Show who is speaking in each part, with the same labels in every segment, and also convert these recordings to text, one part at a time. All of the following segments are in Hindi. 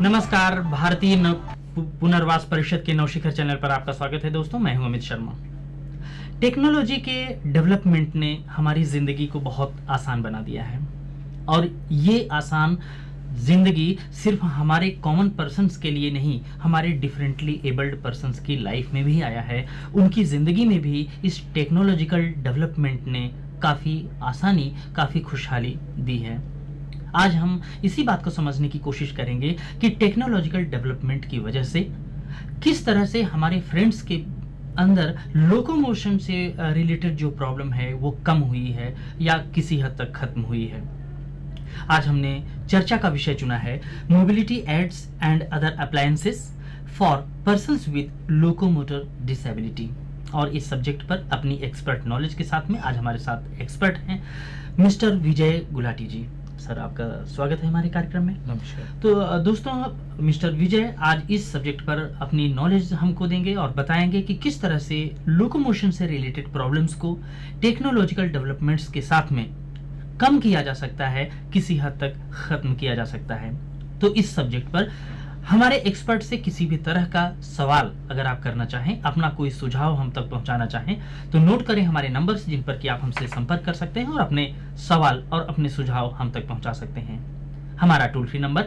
Speaker 1: नमस्कार, भारतीय पुनर्वास परिषद के नवशिखर चैनल पर आपका स्वागत है दोस्तों। मैं हूं अमित शर्मा। टेक्नोलॉजी के डेवलपमेंट ने हमारी जिंदगी को बहुत आसान बना दिया है और ये आसान जिंदगी सिर्फ हमारे कॉमन पर्सन्स के लिए नहीं, हमारे डिफरेंटली एबल्ड पर्सन्स की लाइफ में भी आया है। उनकी जिंदगी में भी इस टेक्नोलॉजिकल डेवलपमेंट ने काफ़ी आसानी, काफ़ी खुशहाली दी है। आज हम इसी बात को समझने की कोशिश करेंगे कि टेक्नोलॉजिकल डेवलपमेंट की वजह से किस तरह से हमारे फ्रेंड्स के अंदर लोकोमोशन से रिलेटेड जो प्रॉब्लम है वो कम हुई है या किसी हद तक खत्म हुई है। आज हमने चर्चा का विषय चुना है mobility aids and other appliances for persons with locomotor disability. और इस सब्जेक्ट पर अपनी एक्सपर्ट नॉलेज के साथ में आज हमारे साथ एक्सपर्ट हैं मिस्टर विजय गुलाटी जी। सर, आपका स्वागत है हमारे कार्यक्रम में।
Speaker 2: नमस्कार।
Speaker 1: तो दोस्तों, मिस्टर विजय आज इस सब्जेक्ट पर अपनी नॉलेज हमको देंगे और बताएंगे कि किस तरह से लोकोमोशन से रिलेटेड प्रॉब्लम्स को टेक्नोलॉजिकल डेवलपमेंट्स के साथ में कम किया जा सकता है, किसी हद तक खत्म किया जा सकता है। तो इस सब्जेक्ट पर हमारे एक्सपर्ट से किसी भी तरह का सवाल अगर आप करना चाहें, अपना कोई सुझाव हम तक पहुंचाना चाहें, तो नोट करें हमारे नंबर्स जिन पर कि आप हमसे संपर्क कर सकते हैं और अपने सवाल और अपने सुझाव हम तक पहुंचा सकते हैं। हमारा टोल फ्री नंबर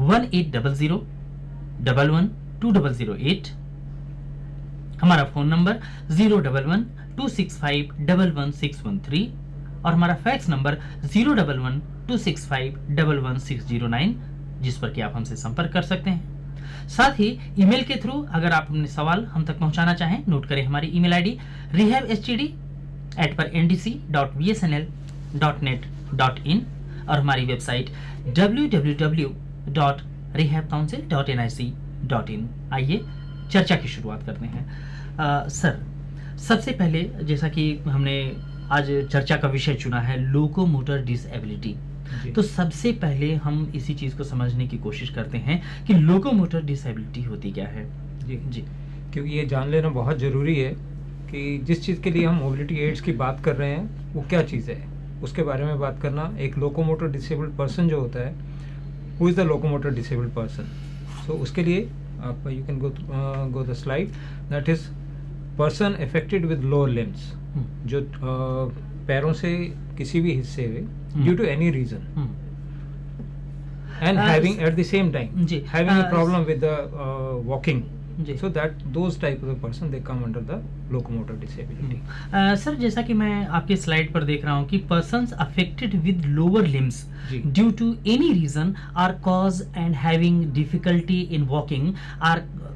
Speaker 1: 1800-11-2008, हमारा फोन नंबर 011-265-11613 और हमारा फैक्स नंबर 011-265-11609, जिस पर कि आप हमसे संपर्क कर सकते हैं। साथ ही ईमेल के थ्रू अगर आप अपने सवाल हम तक पहुंचाना चाहें, नोट करें हमारी ईमेल आईडी rehabstd@ndc.bsnl.net.in और हमारी वेबसाइट www.rehabcouncil.nic.in। आइए चर्चा की शुरुआत करते हैं। सर, सबसे पहले जैसा कि हमने आज चर्चा का विषय चुना है लोकोमोटर डिसेबिलिटी, तो सबसे पहले हम इसी चीज को समझने की कोशिश करते हैं कि लोकोमोटर डिसेबिलिटी होती क्या है।
Speaker 2: जी, क्योंकि ये जान लेना बहुत ज़रूरी है कि जिस चीज़ के लिए हम मोबिलिटी एड्स की बात कर रहे हैं वो क्या चीज़ है, उसके बारे में बात करना। एक लोकोमोटर डिसेबल्ड पर्सन जो होता है, who is the locomotor disabled person. So उसके लिए आप you can go the slide, that is person affected with lower limbs, जो पैरों से किसी भी हिस्से में due to any reason and having at the same time having a problem with the walking, so that those type of person they come under the locomotor disability.
Speaker 1: सर, जैसा कि मैं आपके स्लाइड पर देख रहा हूँ कि persons affected with lower limbs due to any reason are cause and having difficulty in walking are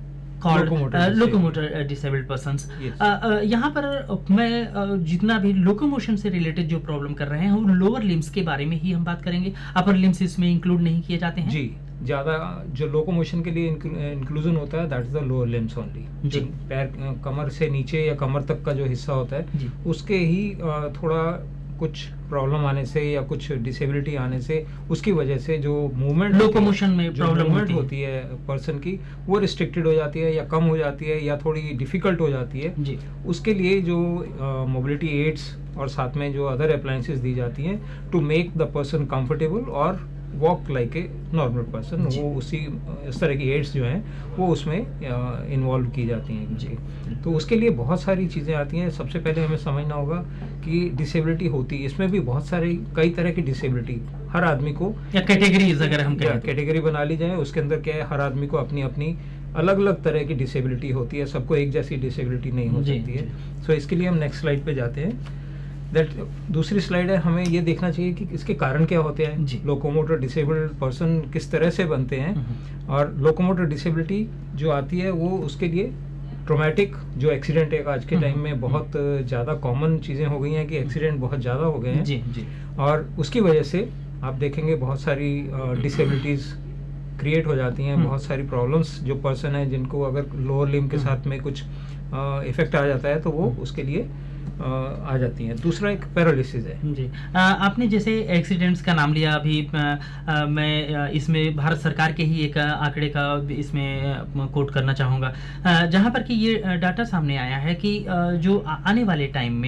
Speaker 1: locomotor disabled persons. यहाँ पर मैं जितना भी लोकोमोशन से रिलेटेड जो प्रॉब्लम कर रहे हैं वो लोअर लिम्स के बारे में ही हम बात करेंगे। अपर लिम्स इसमें इंक्लूड नहीं किए जाते हैं।
Speaker 2: जी, ज़्यादा जो लोकोमोशन के लिए इंक्लूजन होता है that is the lower limbs only. जो पैर कमर से नीचे या कमर तक का जो हिस्सा होता है उसके ही थोड़ा कुछ प्रॉब्लम आने से या कुछ डिसेबिलिटी आने से उसकी वजह से जो मूवमेंट
Speaker 1: लोकोमोशन में प्रॉब्लम
Speaker 2: होती है पर्सन की, वो रिस्ट्रिक्टेड हो जाती है या कम हो जाती है या थोड़ी डिफिकल्ट हो जाती है जी। उसके लिए जो मोबिलिटी एड्स और साथ में जो अदर अप्लायंसेस दी जाती हैं to make the person comfortable और walk like a normal person, वो उसी इस तरह की एड्स जो हैं वो उसमें इन्वॉल्व की जाती हैं जी। तो उसके लिए बहुत सारी चीज़ें आती हैं। सबसे पहले हमें समझना होगा कि डिसेबिलिटी होती है, इसमें भी बहुत सारी कई तरह की डिसेबिलिटी हर आदमी को, या
Speaker 1: कैटेगरीज अगर हम
Speaker 2: कैटेगरी बना ली जाए, उसके अंदर क्या है, हर आदमी को अपनी अपनी अलग अलग तरह की डिसेबिलिटी होती है, सबको एक जैसी डिसेबिलिटी नहीं हो सकती है। सो इसके लिए हम नेक्स्ट स्लाइड पे जाते हैं। दूसरी स्लाइड है, हमें ये देखना चाहिए कि इसके कारण क्या होते हैं, लोकोमोटर डिसेबल्ड पर्सन किस तरह से बनते हैं। और लोकोमोटर डिसेबिलिटी जो आती है वो उसके लिए ट्रोमेटिक जो एक्सीडेंट है, आज के टाइम में बहुत ज़्यादा कॉमन चीज़ें हो गई हैं कि एक्सीडेंट बहुत ज़्यादा हो गए हैं जी। और उसकी वजह से आप देखेंगे बहुत सारी डिसेबिलिटीज़ क्रिएट हो जाती हैं, बहुत सारी प्रॉब्लम्स जो पर्सन है जिनको अगर लोअर लिम्ब के साथ में कुछ इफेक्ट आ जाता है तो वो उसके लिए आ जाती हैं। दूसरा एक पैरालिसिस है
Speaker 1: जी। आपने जैसे एक्सीडेंट्स का नाम लिया अभी, मैं इसमें भारत सरकार के ही एक आंकड़े का इसमें कोट करना चाहूँगा, जहाँ पर कि ये डाटा सामने आया है कि जो आने वाले टाइम में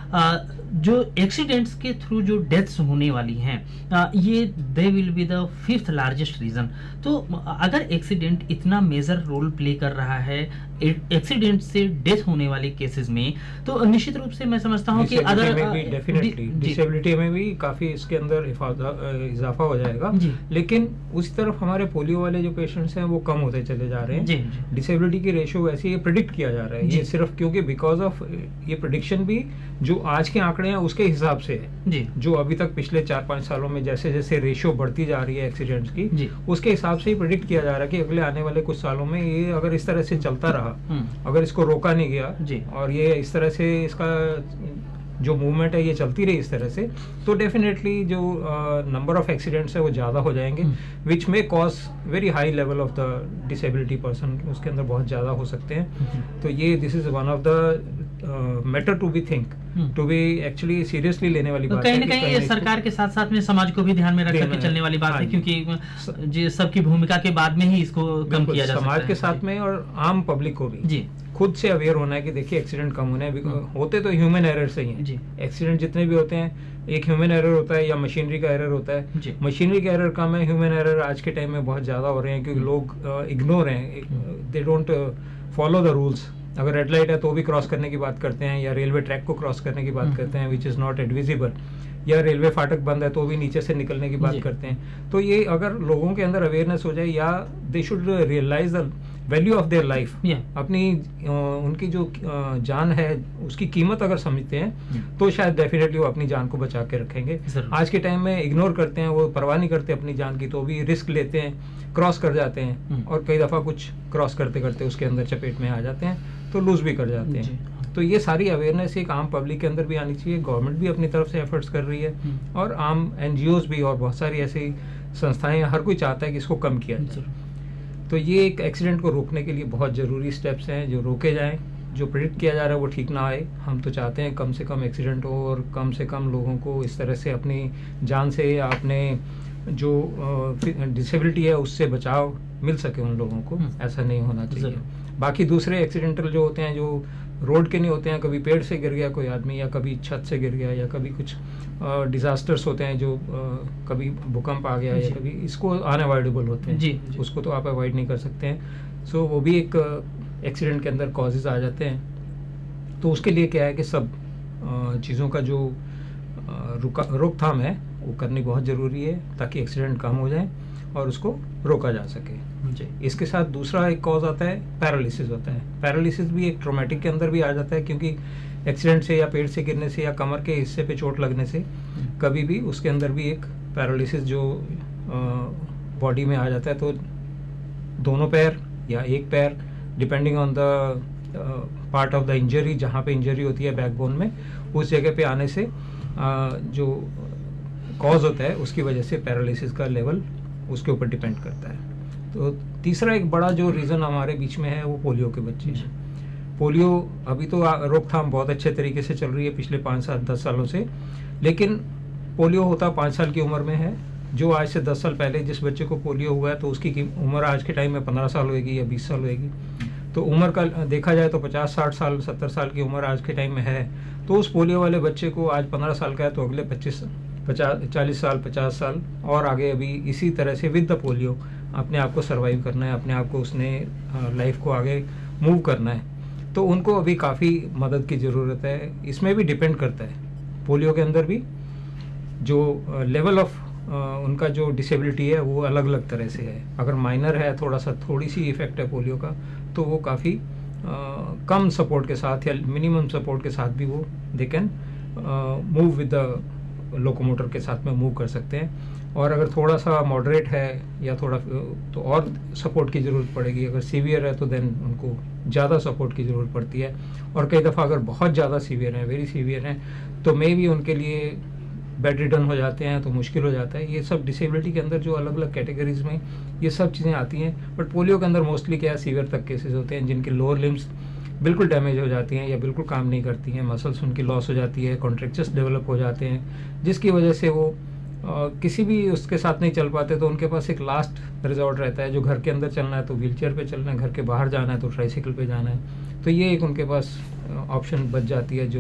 Speaker 1: जो एक्सीडेंट्स के थ्रू जो डेथ्स होने वाली हैं, ये they will be the 5th largest reason. तो अगर एक्सीडेंट इतना मेजर रोल प्ले कर रहा है एक्सीडेंट से डेथ होने वाले केसेस में, तो निश्चित रूप से मैं समझता हूँ कि अगर
Speaker 2: डेफिनेटली डिसेबिलिटी में भी काफी इसके अंदर इजाफा हो जाएगा, लेकिन उस तरफ हमारे पोलियो वाले जो पेशेंट्स हैं वो कम होते चले जा रहे हैं। डिसेबिलिटी की रेशियो वैसे ये प्रिडिक्ट किया जा रहा है, ये सिर्फ क्योंकि बिकॉज ऑफ ये प्रिडिक्शन भी जो आज के आंकड़े हैं उसके हिसाब से है, जो अभी तक पिछले 4-5 सालों में जैसे जैसे रेशियो बढ़ती जा रही है एक्सीडेंट्स की, उसके हिसाब से ही प्रिडिक्ट किया जा रहा है कि अगले आने वाले कुछ सालों में ये अगर इस तरह से चलता रहा, अगर इसको रोका नहीं गया और ये इस तरह से इसका जो मूवमेंट है ये चलती रही इस तरह से, तो डेफिनेटली जो नंबर ऑफ एक्सीडेंट्स है वो ज़्यादा हो जाएंगे, विच में cause very high level of the disability person, उसके अंदर बहुत ज़्यादा हो सकते हैं। तो ये this is one of the matter to be think, to be actually seriously लेने वाली बात है।
Speaker 1: कहीं ना कहीं ये सरकार के साथ साथ में समाज को भी ध्यान में रख के चलने वाली बात है, क्योंकि सबकी भूमिका के बाद में ही इसको कम किया जा सकता है।
Speaker 2: समाज के साथ में और आम पब्लिक को भी खुद से अवेयर होना है कि देखिए एक्सीडेंट कम होने होते तो ह्यूमन एरर से ही हैं। एक्सीडेंट जितने भी होते हैं, एक ह्यूमन एरर होता है या मशीनरी का एरर होता है। मशीनरी का एरर कम है, ह्यूमन एरर आज के टाइम में बहुत ज्यादा हो रहे हैं, क्योंकि लोग इग्नोर हैं, they don't follow the rules. अगर रेड लाइट है तो भी क्रॉस करने की बात करते हैं, या रेलवे ट्रैक को क्रॉस करने की बात करते हैं विच इज नॉट एडविजिबल, या रेलवे फाटक बंद है तो भी नीचे से निकलने की बात करते हैं। तो ये अगर लोगों के अंदर अवेयरनेस हो जाए, या they should realise the value of their life, अपनी उनकी जो जान है उसकी कीमत अगर समझते हैं तो शायद डेफिनेटली वो अपनी जान को बचा के रखेंगे। आज के टाइम में इग्नोर करते हैं, वो परवाह नहीं करते अपनी जान की, तो भी रिस्क लेते हैं, क्रॉस कर जाते हैं, और कई दफा कुछ क्रॉस करते करते उसके अंदर चपेट में आ जाते हैं तो लूज भी कर जाते हैं। तो ये सारी अवेयरनेस एक आम पब्लिक के अंदर भी आनी चाहिए। गवर्नमेंट भी अपनी तरफ से एफर्ट्स कर रही है, और आम एनजीओज भी, और बहुत सारी ऐसी संस्थाएं, हर कोई चाहता है कि इसको कम किया जाए। तो ये एक एक्सीडेंट को रोकने के लिए बहुत ज़रूरी स्टेप्स हैं जो रोके जाएं। जो प्रेडिक्ट किया जा रहा है वो ठीक ना आए। हम तो चाहते हैं कम से कम एक्सीडेंट हो, और कम से कम लोगों को इस तरह से अपनी जान से या अपने जो डिसेबिलिटी है उससे बचाव मिल सके उन लोगों को। ऐसा नहीं होना चाहिए। बाकी दूसरे एक्सीडेंटल जो होते हैं, जो रोड के नहीं होते हैं, कभी पेड़ से गिर गया कोई आदमी, या कभी छत से गिर गया, या कभी कुछ डिजास्टर्स होते हैं, जो कभी भूकंप आ गया, या कभी, इसको अनअवॉइडेबल होते हैं, उसको तो आप अवॉइड नहीं कर सकते हैं। सो वो भी एक एक्सीडेंट के अंदर कॉजेज आ जाते हैं। तो उसके लिए क्या है कि सब चीज़ों का जो रोकथाम है वो करनी बहुत ज़रूरी है, ताकि एक्सीडेंट कम हो जाए और उसको रोका जा सके। इसके साथ दूसरा एक कॉज आता है, पैरालिसिस होता है। पैरालिसिस भी एक ट्रॉमेटिक के अंदर भी आ जाता है, क्योंकि एक्सीडेंट से या पेड़ से गिरने से या कमर के हिस्से पे चोट लगने से कभी भी उसके अंदर भी एक पैरालिसिस जो बॉडी में आ जाता है। तो दोनों पैर या एक पैर, depending on the part of the injury, जहाँ पे इंजरी होती है बैकबोन में, उस जगह पे आने से जो कॉज होता है उसकी वजह से पैरालिसिस का लेवल उसके ऊपर डिपेंड करता है। तो तीसरा एक बड़ा जो रीज़न हमारे बीच में है वो पोलियो के बच्चे हैं। पोलियो अभी तो रोकथाम बहुत अच्छे तरीके से चल रही है पिछले 5-10 सालों से, लेकिन पोलियो होता 5 साल की उम्र में है। जो आज से 10 साल पहले जिस बच्चे को पोलियो हुआ है तो उसकी उम्र आज के टाइम में 15 साल होगी या 20 साल होगी। तो उम्र का देखा जाए तो 50-60 साल 70 साल की उम्र आज के टाइम में है। तो उस पोलियो वाले बच्चे को आज 15 साल का है तो अगले 40 साल 50 साल और आगे अभी इसी तरह से विद द पोलियो अपने आप को सर्वाइव करना है, अपने आप को उसने लाइफ को आगे मूव करना है। तो उनको अभी काफ़ी मदद की ज़रूरत है। इसमें भी डिपेंड करता है पोलियो के अंदर भी जो लेवल ऑफ उनका जो डिसेबिलिटी है वो अलग अलग तरह से है। अगर माइनर है, थोड़ी सी इफेक्ट है पोलियो का, तो वो काफ़ी कम सपोर्ट के साथ या मिनिमम सपोर्ट के साथ भी वो they can move with the locomotor के साथ में मूव कर सकते हैं। और अगर थोड़ा सा मॉडरेट है या थोड़ा तो और सपोर्ट की ज़रूरत पड़ेगी। अगर सीवियर है तो देन उनको ज़्यादा सपोर्ट की ज़रूरत पड़ती है। और कई दफ़ा अगर बहुत ज़्यादा सीवियर है, वेरी सीवियर हैं, तो मे भी उनके लिए बेड रिटर्न हो जाते हैं, तो मुश्किल हो जाता है। ये सब डिसेबिलिटी के अंदर जो अलग अलग कैटेगरीज में ये सब चीज़ें आती हैं। बट पोलियो के अंदर मोस्टली क्या है, सीवियर तक केसेस होते हैं जिनके लोअर लिम्स बिल्कुल डैमेज हो जाती हैं या बिल्कुल काम नहीं करती हैं, मसल्स उनकी लॉस हो जाती है, कॉन्ट्रैक्चर्स डेवलप हो जाते हैं, जिसकी वजह से वो किसी भी उसके साथ नहीं चल पाते। तो उनके पास एक लास्ट रिजॉर्ट रहता है, जो घर के अंदर चलना है तो व्हीलचेयर पे चलना है, घर के बाहर जाना है तो ट्राईसाइकिल पे जाना है। तो ये एक उनके पास ऑप्शन बच जाती है जो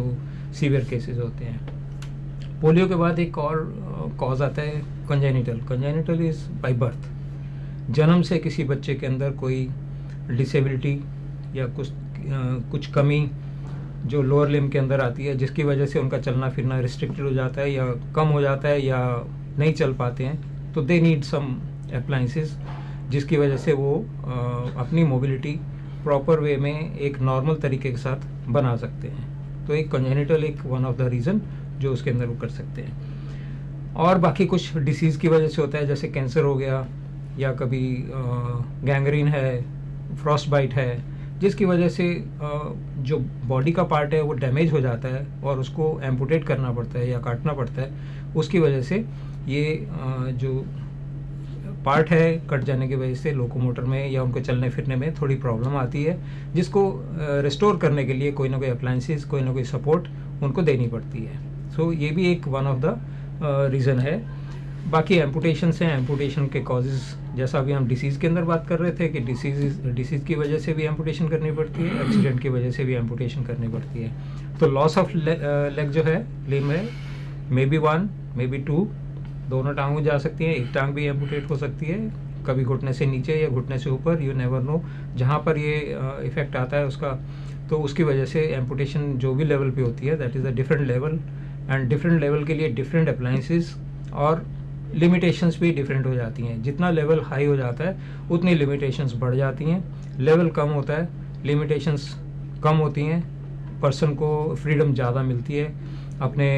Speaker 2: सीवियर केसेस होते हैं। पोलियो के बाद एक और कॉज आता है congenital. Congenital is by birth, जन्म से किसी बच्चे के अंदर कोई डिसेबिलिटी या कुछ कमी जो लोअर लिम्ब के अंदर आती है, जिसकी वजह से उनका चलना फिरना रिस्ट्रिक्टेड हो जाता है या कम हो जाता है या नहीं चल पाते हैं, तो दे नीड सम अप्लायंसेस जिसकी वजह से वो अपनी मोबिलिटी प्रॉपर वे में एक नॉर्मल तरीके के साथ बना सकते हैं। तो एक कंजेनिटल एक वन ऑफ द रीज़न जो उसके अंदर वो कर सकते हैं। और बाकी कुछ डिसीज़ की वजह से होता है, जैसे कैंसर हो गया या कभी गैंग्रीन है, फ्रॉस्ट बाइट है, जिसकी वजह से जो बॉडी का पार्ट है वो डैमेज हो जाता है और उसको एम्पुटेट करना पड़ता है या काटना पड़ता है। उसकी वजह से ये जो पार्ट है कट जाने की वजह से लोकोमोटर में या उनको चलने फिरने में थोड़ी प्रॉब्लम आती है, जिसको रिस्टोर करने के लिए कोई ना कोई अप्लायंसेस, कोई ना कोई सपोर्ट उनको देनी पड़ती है। सो ये भी एक वन ऑफ द रीज़न है। बाकी एम्पुटेशन हैं, एम्पुटेशन के कॉजेज़ जैसा अभी हम डिसीज़ के अंदर बात कर रहे थे कि डिसीज़ की वजह से भी एम्पुटेशन करनी पड़ती है, एक्सीडेंट की वजह से भी एम्पुटेशन करनी पड़ती है। तो लॉस ऑफ लेग जो है लिम्ब है, मे बी 1 मे बी 2, दोनों टांगों जा सकती हैं, एक टांग भी एम्पुटेट हो सकती है, कभी घुटने से नीचे या घुटने से ऊपर, यू नेवर नो जहाँ पर ये इफेक्ट आता है उसका। तो उसकी वजह से एम्पुटेशन जो भी लेवल पे होती है that is a different level, and different level के लिए डिफरेंट अप्लायंसेस और लिमिटेशंस भी डिफरेंट हो जाती हैं। जितना लेवल हाई हो जाता है उतनी लिमिटेशंस बढ़ जाती हैं, लेवल कम होता है लिमिटेशंस कम होती हैं, पर्सन को फ्रीडम ज़्यादा मिलती है अपने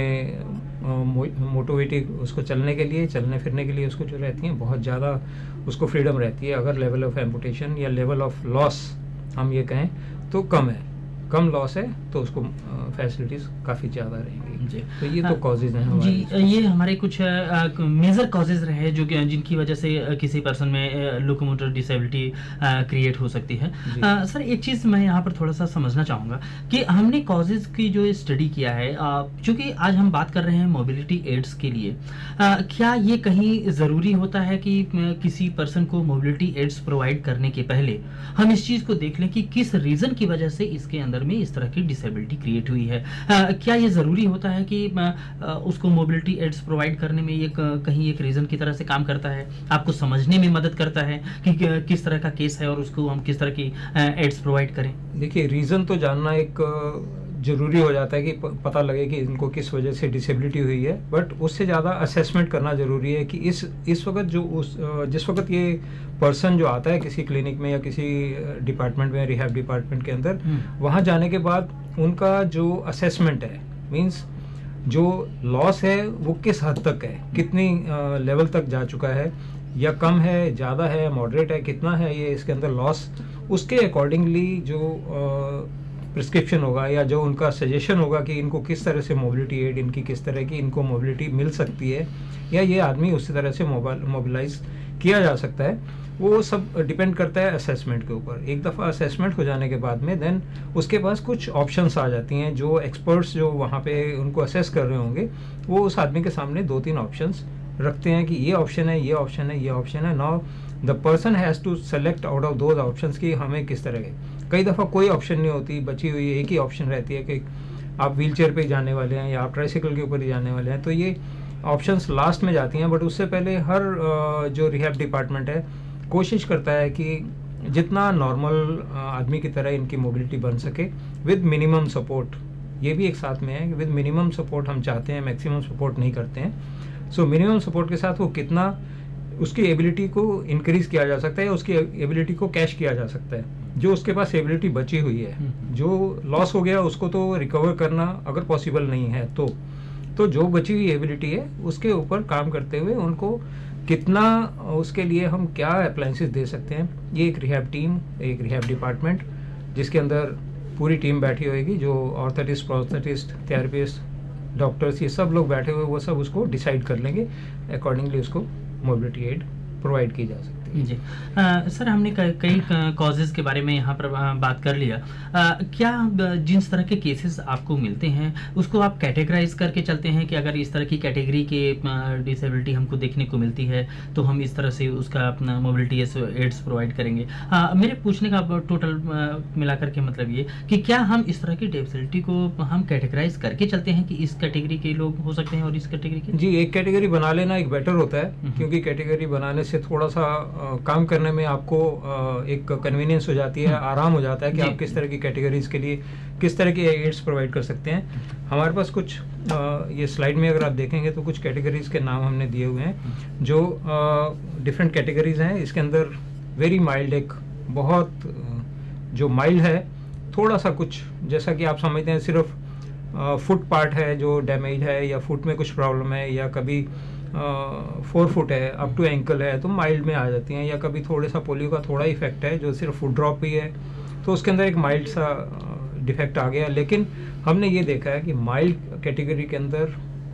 Speaker 2: मोटिविटी उसको चलने के लिए, चलने फिरने के लिए उसको जो रहती हैं बहुत ज़्यादा उसको फ्रीडम रहती है। अगर लेवल ऑफ एम्पुटेशन या लेवल ऑफ लॉस हम ये कहें तो कम है, कम लॉस है तो उसको फैसिलिटीज़ काफ़ी ज़्यादा रहेंगी। तो ये तो कॉजेज़ हैं
Speaker 1: जी। ये हमारे कुछ मेजर कॉजेज़ रहे जो जिनकी वजह से किसी पर्सन में लोकोमोटर डिसेबिलिटी क्रिएट हो सकती है। सर एक चीज़ मैं यहाँ पर थोड़ा सा समझना चाहूँगा कि हमने कॉजेज़ की जो स्टडी किया है, चूँकि आज हम बात कर रहे हैं मोबिलिटी एड्स के लिए, क्या ये कहीं ज़रूरी होता है कि किसी पर्सन को मोबिलिटी एड्स प्रोवाइड करने के पहले हम इस चीज़ को देख लें कि किस रीज़न की वजह से इसके अंदर में इस तरह की डिसेबिलिटी क्रिएट हुई है? क्या ये ज़रूरी होता है कि उसको मोबिलिटी एड्स प्रोवाइड करने में ये कहीं एक रीज़न की तरह से काम करता है, आपको समझने में मदद करता है कि किस तरह का केस है और उसको हम किस तरह की एड्स प्रोवाइड करें? देखिए,
Speaker 2: रीज़न तो जानना एक ज़रूरी हो जाता है कि पता लगे कि इनको किस वजह से डिसेबिलिटी हुई है, बट उससे ज़्यादा असेसमेंट करना ज़रूरी है कि इस वक्त जिस वक्त ये पर्सन जो आता है किसी क्लिनिक में या किसी डिपार्टमेंट में, रिहैब डिपार्टमेंट के अंदर, वहाँ जाने के बाद उनका जो असेसमेंट है, मीन्स जो लॉस है वो किस हद तक है, कितनी लेवल तक जा चुका है, या कम है, ज़्यादा है, मॉडरेट है, कितना है ये इसके अंदर लॉस, उसके अकॉर्डिंगली जो प्रिस्क्रिप्शन होगा या जो उनका सजेशन होगा कि इनको किस तरह से मोबिलिटी एड, इनकी किस तरह की इनको मोबिलिटी मिल सकती है या ये आदमी उसी तरह से मोबिलाइज किया जा सकता है, वो सब डिपेंड करता है असेसमेंट के ऊपर। एक दफ़ा असेसमेंट हो जाने के बाद में देन उसके पास कुछ ऑप्शंस आ जाती हैं। जो एक्सपर्ट्स जो वहाँ पे उनको असेस कर रहे होंगे वो उस आदमी के सामने 2-3 ऑप्शंस रखते हैं कि ये ऑप्शन है, ये ऑप्शन है, ये ऑप्शन है। Now the person has to select out of those options कि हमें किस तरह के। कई दफ़ा कोई ऑप्शन नहीं होती, बची हुई एक ही ऑप्शन रहती है कि आप व्हील चेयर पर जाने वाले हैं या आप ट्राईसाइकिल के ऊपर ही जाने वाले हैं, तो ये ऑप्शंस लास्ट में जाती हैं। बट उससे पहले हर जो रिहैब डिपार्टमेंट है कोशिश करता है कि जितना नॉर्मल आदमी की तरह इनकी मोबिलिटी बन सके विद मिनिमम सपोर्ट। ये भी एक साथ में है कि विद मिनिमम सपोर्ट हम चाहते हैं, मैक्सिमम सपोर्ट नहीं करते हैं। सो मिनिमम सपोर्ट के साथ वो कितना उसकी एबिलिटी को इंक्रीज किया जा सकता है, उसकी एबिलिटी को कैश किया जा सकता है। जो उसके पास एबिलिटी बची हुई है, जो लॉस हो गया उसको तो रिकवर करना अगर पॉसिबल नहीं है तो जो बची हुई एबिलिटी है उसके ऊपर काम करते हुए उनको कितना, उसके लिए हम क्या अप्लायंसेस दे सकते हैं। ये एक रिहैब टीम, एक रिहैब डिपार्टमेंट जिसके अंदर पूरी टीम बैठी होगी, जो ऑर्थोटिस्ट, प्रोस्थेटिस्ट, थेरेपिस्ट, डॉक्टर्स, ये सब लोग बैठे हुए, वो सब उसको डिसाइड कर लेंगे, अकॉर्डिंगली उसको मोबिलिटी एड प्रोवाइड की जा सकती है। है।
Speaker 1: जी सर, हमने कई कॉजेज के बारे में यहाँ पर बात कर लिया। क्या जिस तरह के केसेस आपको मिलते हैं उसको आप कैटेगराइज करके चलते हैं कि अगर इस तरह की कैटेगरी के डिसेबिलिटी हमको देखने को मिलती है तो हम इस तरह से उसका अपना मोबिलिटी एड्स प्रोवाइड करेंगे? मेरे पूछने का टोटल मिलाकर के मतलब ये कि क्या हम इस तरह की डिसेबिलिटी को हम कैटेगराइज करके चलते हैं कि इस कैटेगरी के लोग हो सकते हैं और इस कैटेगरी के?
Speaker 2: जी, एक कैटेगरी बना लेना एक बेटर होता है, क्योंकि कैटेगरी बनाने से थोड़ा सा काम करने में आपको एक कन्वीनियंस हो जाती है, आराम हो जाता है कि आप किस तरह की कैटेगरीज के लिए किस तरह के एड्स प्रोवाइड कर सकते हैं। हमारे पास कुछ ये स्लाइड में अगर आप देखेंगे तो कुछ कैटेगरीज के नाम हमने दिए हुए हैं जो डिफरेंट कैटेगरीज हैं। इसके अंदर वेरी माइल्ड, एक बहुत जो माइल्ड है, थोड़ा सा कुछ जैसा कि आप समझते हैं सिर्फ फुट पार्ट है जो डैमेज है, या फुट में कुछ प्रॉब्लम है, या कभी 4 फुट है अप टू एंकल है तो माइल्ड में आ जाती हैं, या कभी थोड़े सा पोलियो का थोड़ा इफेक्ट है जो सिर्फ फुट ड्रॉप ही है तो उसके अंदर एक माइल्ड सा डिफेक्ट आ गया। लेकिन हमने ये देखा है कि माइल्ड कैटेगरी के अंदर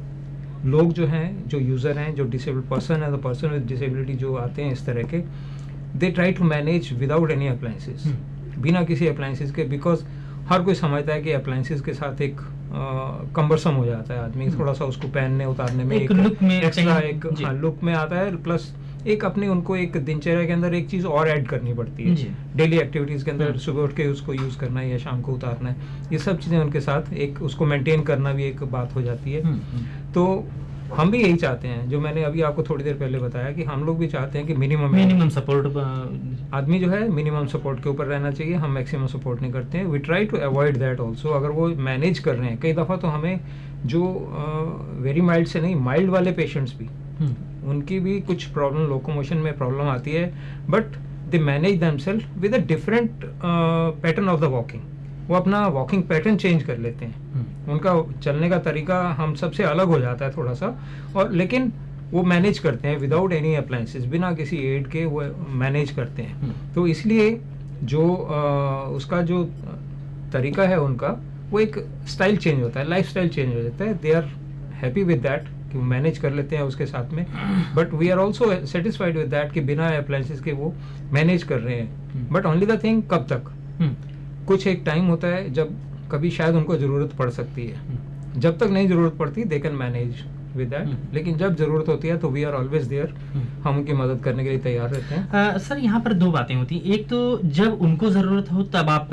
Speaker 2: लोग जो हैं, जो यूज़र हैं, जो डिसेबल्ड पर्सन है, तो पर्सन विद डिसेबिलिटी जो आते हैं इस तरह के, they try to manage without any appliances, बिना किसी अप्लायंसेस के, बिकॉज हर कोई समझता है कि अप्लायंसेस के साथ एक कम्बरसम हो जाता है आदमी, थोड़ा सा उसको पहनने उतारने में एक
Speaker 1: लुक में
Speaker 2: एक्स्ट्रा एक लुक में आता है, प्लस एक अपने उनको एक दिनचर्या के अंदर एक चीज और ऐड करनी पड़ती है डेली एक्टिविटीज के अंदर। सुबह उठ के उसको यूज करना है या शाम को उतारना है, ये सब चीजें उनके साथ एक उसको मेंटेन करना भी एक बात हो जाती है। तो हम भी यही चाहते हैं, जो मैंने अभी आपको थोड़ी देर पहले बताया कि हम लोग भी चाहते हैं कि मिनिमम सपोर्ट आदमी जो है मिनिमम सपोर्ट के ऊपर रहना चाहिए। हम मैक्सिमम सपोर्ट नहीं करते हैं, we try to avoid that also. अगर वो मैनेज कर रहे हैं, कई दफ़ा तो हमें जो वेरी माइल्ड से नहीं, माइल्ड वाले पेशेंट्स भी, उनकी भी कुछ प्रॉब्लम, लोकोमोशन में प्रॉब्लम आती है, but they manage themselves with a different pattern of the walking. वो अपना वॉकिंग पैटर्न चेंज कर लेते हैं, उनका चलने का तरीका हम सबसे अलग हो जाता है थोड़ा सा, और लेकिन वो मैनेज करते हैं विदाउट एनी अप्लायंसेस, बिना किसी एड के वो मैनेज करते हैं। तो इसलिए जो उसका जो तरीका है उनका, वो एक स्टाइल चेंज होता है, लाइफ स्टाइल चेंज हो जाता है। They are happy with that कि वो मैनेज कर लेते हैं उसके साथ में, but we are also satisfied with that कि बिना अप्लायंसेस के वो मैनेज कर रहे हैं। बट ओनली द थिंग, कब तक, कुछ एक टाइम होता है जब कभी शायद उनको जरूरत पड़ सकती है, जब तक नहीं जरूरत पड़ती they can manage with that, लेकिन जब जरूरत होती है तो वी आर ऑलवेज देयर, हम उनकी मदद करने के लिए तैयार रहते हैं।
Speaker 1: सर, यहाँ पर दो बातें होती हैं, एक तो जब उनको जरूरत हो तब आप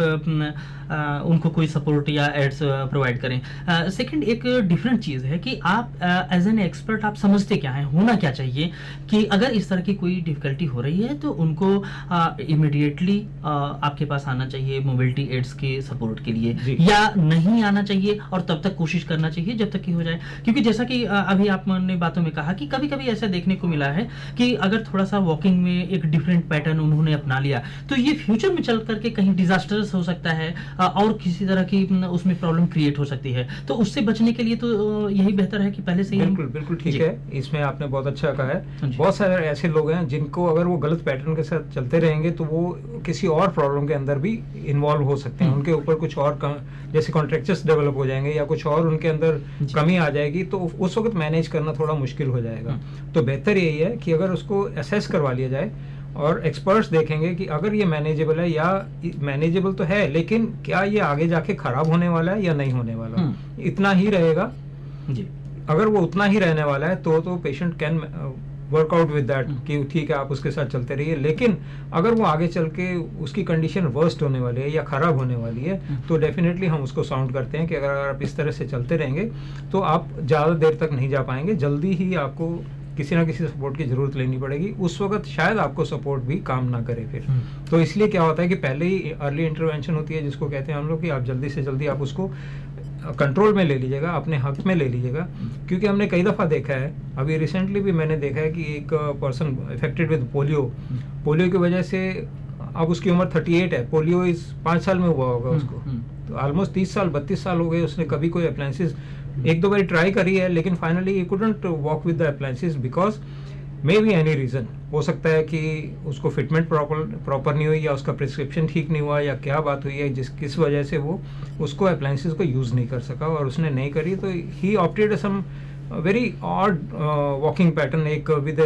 Speaker 1: उनको कोई सपोर्ट या एड्स प्रोवाइड करें। सेकंड, एक डिफरेंट चीज़ है कि आप एज एन एक्सपर्ट आप समझते क्या है, होना क्या चाहिए कि अगर इस तरह की कोई डिफिकल्टी हो रही है तो उनको इमिडिएटली आपके पास आना चाहिए मोबिलिटी एड्स के सपोर्ट के लिए, या नहीं आना चाहिए और तब तक कोशिश करना चाहिए जब तक कि हो जाए? क्योंकि जैसा कि अभी आपने बातों में कहा कि कभी कभी ऐसा देखने को मिला है कि अगर थोड़ा सा वॉकिंग में एक डिफरेंट पैटर्न उन्होंने अपना लिया तो ये फ्यूचर में चल करके कहीं डिजास्टर्स हो सकता है और किसी तरह की उसमें प्रॉब्लम क्रिएट हो सकती है। तो उससे बचने के लिए तो यही बेहतर है कि पहले से ही।
Speaker 2: बिल्कुल बिल्कुल ठीक है, इसमें आपने बहुत अच्छा कहा है। बहुत सारे ऐसे लोग हैं जिनको अगर वो गलत पैटर्न के साथ चलते रहेंगे तो वो किसी और प्रॉब्लम के अंदर भी इन्वॉल्व हो सकते हैं, उनके ऊपर कुछ और जैसे कॉन्ट्रैक्चर्स डेवलप हो जाएंगे या कुछ और उनके अंदर कमी आ जाएगी, तो उस वक्त मैनेज करना थोड़ा मुश्किल हो जाएगा। तो बेहतर यही है कि अगर उसको असेस करवा लिया जाए और एक्सपर्ट्स देखेंगे कि अगर ये मैनेजेबल है, या मैनेजेबल तो है लेकिन क्या ये आगे जाके खराब होने वाला है या नहीं होने वाला, इतना ही रहेगा जी। अगर वो उतना ही रहने वाला है तो patient can work out with that कि ठीक है आप उसके साथ चलते रहिए। लेकिन अगर वो आगे चल के उसकी कंडीशन वर्स्ट होने वाली है या खराब होने वाली है तो डेफिनेटली हम उसको साउंड करते हैं कि अगर आप इस तरह से चलते रहेंगे तो आप ज़्यादा देर तक नहीं जा पाएंगे, जल्दी ही आपको किसी ना किसी सपोर्ट की जरूरत लेनी पड़ेगी। उस वक्त शायद आपको सपोर्ट भी काम ना करे फिर। तो इसलिए क्या होता है कि पहले ही अर्ली इंटरवेंशन होती है जिसको कहते हैं हम लोग कि आप जल्दी से जल्दी आप उसको कंट्रोल में ले लीजिएगा, अपने हक में ले लीजिएगा। क्योंकि हमने कई दफ़ा देखा है, अभी रिसेंटली भी मैंने देखा है कि एक पर्सन अफेक्टेड विद पोलियो की वजह से, अब उसकी उम्र 38 है, पोलियो इस 5 साल में हुआ होगा उसको, तो ऑलमोस्ट 30 साल 32 साल हो गए, उसने कभी कोई अप्लायंसेस एक दो बार ट्राई करी है लेकिन finally he couldn't walk with the appliances because may be any reason. हो सकता है कि उसको फिटमेंट प्रॉपर नहीं हुई, या उसका प्रिस्क्रिप्शन ठीक नहीं हुआ, या क्या बात हुई है किस वजह से वो उसको अप्लायंसेस को यूज़ नहीं कर सका और उसने नहीं करी, तो he opted some very odd walking pattern, एक विद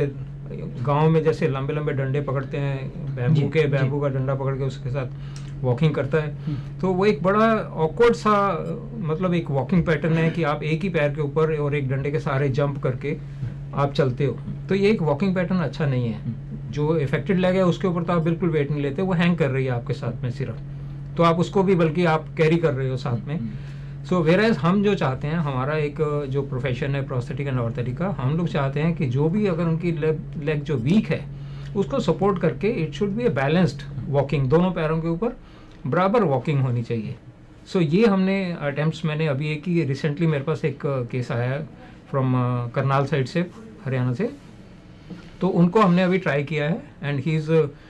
Speaker 2: गांव में जैसे लंबे लंबे डंडे पकड़ते हैं बैम्बू का डंडा पकड़ के उसके साथ वॉकिंग करता है, तो वो एक बड़ा ऑकवर्ड सा मतलब एक वॉकिंग पैटर्न है कि आप एक ही पैर के ऊपर और एक डंडे के सहारे जंप करके आप चलते हो, तो ये एक वॉकिंग पैटर्न अच्छा नहीं है। जो इफेक्टेड लेग है उसके ऊपर तो आप बिल्कुल वेट नहीं लेते, वो हैंग कर रही है आपके साथ में सिर्फ, तो आप उसको भी बल्कि आप कैरी कर रहे हो साथ में। सो वेयरएज हम जो चाहते हैं, हमारा एक जो प्रोफेशन है प्रोस्थेटिक एंड ऑर्थोटिक का, हम लोग चाहते हैं कि जो भी अगर उनकी लेग जो वीक है उसको सपोर्ट करके it should be a balanced walking, दोनों पैरों के ऊपर बराबर वॉकिंग होनी चाहिए। सो ये हमने अटेम्प्ट्स मैंने अभी एक ही रिसेंटली मेरे पास एक केस आया है फ्रॉम करनाल साइड से, हरियाणा से, तो उनको हमने अभी ट्राई किया है and he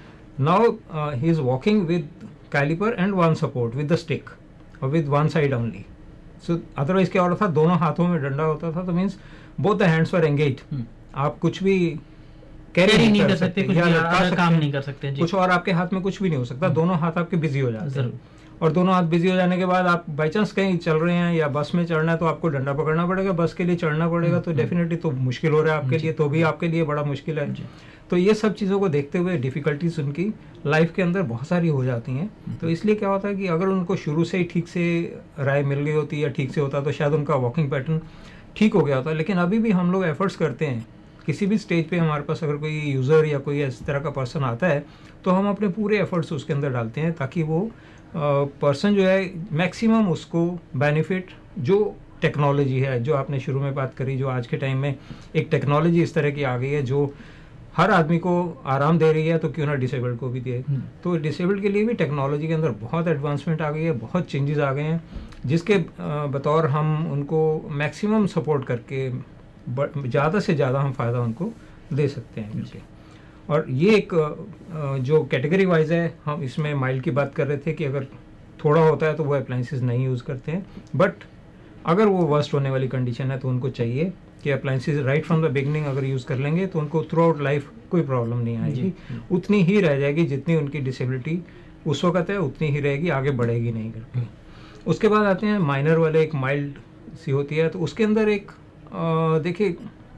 Speaker 2: is walking with caliper and one support with the stick और with one side only. So otherwise क्या हो रहा था, दोनों हाथों में डंडा होता था, तो means both the hands were engaged, आप कुछ भी कैरी नहीं कर सकते, कुछ काम नहीं कर सकते, कुछ और आपके हाथ में कुछ भी नहीं हो सकता, दोनों हाथ आपके बिजी हो जाते हैं। और दोनों हाथ बिजी हो जाने के बाद आप बाई चांस कहीं चल रहे हैं या बस में चढ़ना है तो आपको डंडा पकड़ना पड़ेगा, बस के लिए चढ़ना पड़ेगा, तो डेफिनेटली तो मुश्किल हो रहा है आपके लिए, तो भी आपके लिए बड़ा मुश्किल है। तो ये सब चीज़ों को देखते हुए डिफिकल्टीज उनकी लाइफ के अंदर बहुत सारी हो जाती हैं। तो इसलिए क्या होता है कि अगर उनको शुरू से ही ठीक से राय मिल गई होती या ठीक से होता तो शायद उनका वॉकिंग पैटर्न ठीक हो गया होता। लेकिन अभी भी हम लोग एफर्ट्स करते हैं, किसी भी स्टेज पे हमारे पास अगर कोई यूज़र या कोई इस तरह का पर्सन आता है तो हम अपने पूरे एफर्ट्स उसके अंदर डालते हैं ताकि वो पर्सन जो है मैक्सिमम उसको बेनिफिट, जो टेक्नोलॉजी है जो आपने शुरू में बात करी, जो आज के टाइम में एक टेक्नोलॉजी इस तरह की आ गई है जो हर आदमी को आराम दे रही है, तो क्यों ना डिसेबल्ड को भी दे। तो डिसेबल्ड के लिए भी टेक्नोलॉजी के अंदर बहुत एडवांसमेंट आ गई है, बहुत चेंजेस आ गए हैं, जिसके बतौर हम उनको मैक्सिमम सपोर्ट करके ज़्यादा से ज़्यादा हम फ़ायदा उनको दे सकते हैं मिलके। और ये एक जो कैटेगरी वाइज है, हम इसमें माइल्ड की बात कर रहे थे कि अगर थोड़ा होता है तो वो अप्लाइंसेस नहीं यूज़ करते हैं, बट अगर वो वर्स्ट होने वाली कंडीशन है तो उनको चाहिए कि appliances right from the beginning अगर यूज़ कर लेंगे तो उनको थ्रू आउट लाइफ कोई प्रॉब्लम नहीं आएगी, उतनी ही रह जाएगी जितनी उनकी डिसेबिलिटी उस वक्त है, उतनी ही रहेगी, आगे बढ़ेगी नहीं करके। उसके बाद आते हैं माइनर वाले, एक माइल्ड सी होती है, तो उसके अंदर एक देखिए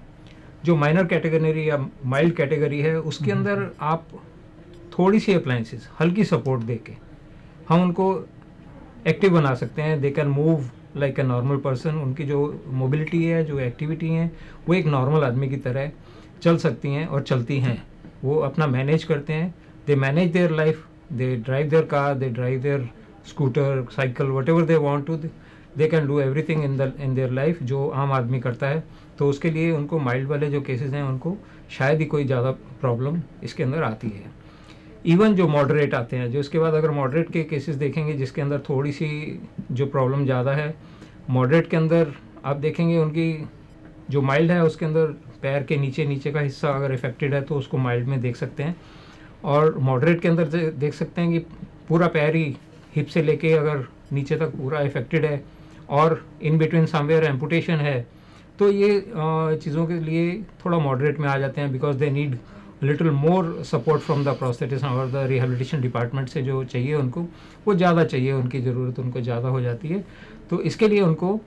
Speaker 2: जो माइनर कैटेगरी या माइल्ड कैटेगरी है उसके अंदर आप थोड़ी सी अप्लाइंसेस हल्की सपोर्ट देके हम उनको एक्टिव बना सकते हैं। They can move like a normal person, उनकी जो मोबिलिटी है, जो एक्टिविटी है, वो एक नॉर्मल आदमी की तरह चल सकती हैं और चलती हैं। वो अपना मैनेज करते हैं, they manage their life, they drive their car, they drive their scooter, cycle, whatever they want to, they can do everything in their life जो आम आदमी करता है। तो उसके लिए उनको माइल्ड वाले जो केसेस हैं उनको शायद ही कोई ज़्यादा प्रॉब्लम इसके अंदर आती है। इवन जो मॉडरेट आते हैं, जो इसके बाद अगर मॉडरेट के केसेस देखेंगे जिसके अंदर थोड़ी सी जो प्रॉब्लम ज़्यादा है, मॉडरेट के अंदर आप देखेंगे उनकी जो माइल्ड है उसके अंदर पैर के नीचे का हिस्सा अगर इफेक्टेड है तो उसको माइल्ड में देख सकते हैं, और मॉडरेट के अंदर देख सकते हैं कि पूरा पैर ही हिप से लेके अगर नीचे तक पूरा इफेक्टेड है और इन बिटवीन समवेयर एम्पुटेशन है, तो ये चीज़ों के लिए थोड़ा मॉडरेट में आ जाते हैं, because they need little more support from the prosthetist और द रिहेबिलिटेशन डिपार्टमेंट से जो चाहिए उनको, वो ज़्यादा चाहिए, उनकी ज़रूरत उनको ज़्यादा हो जाती है। तो इसके लिए उनको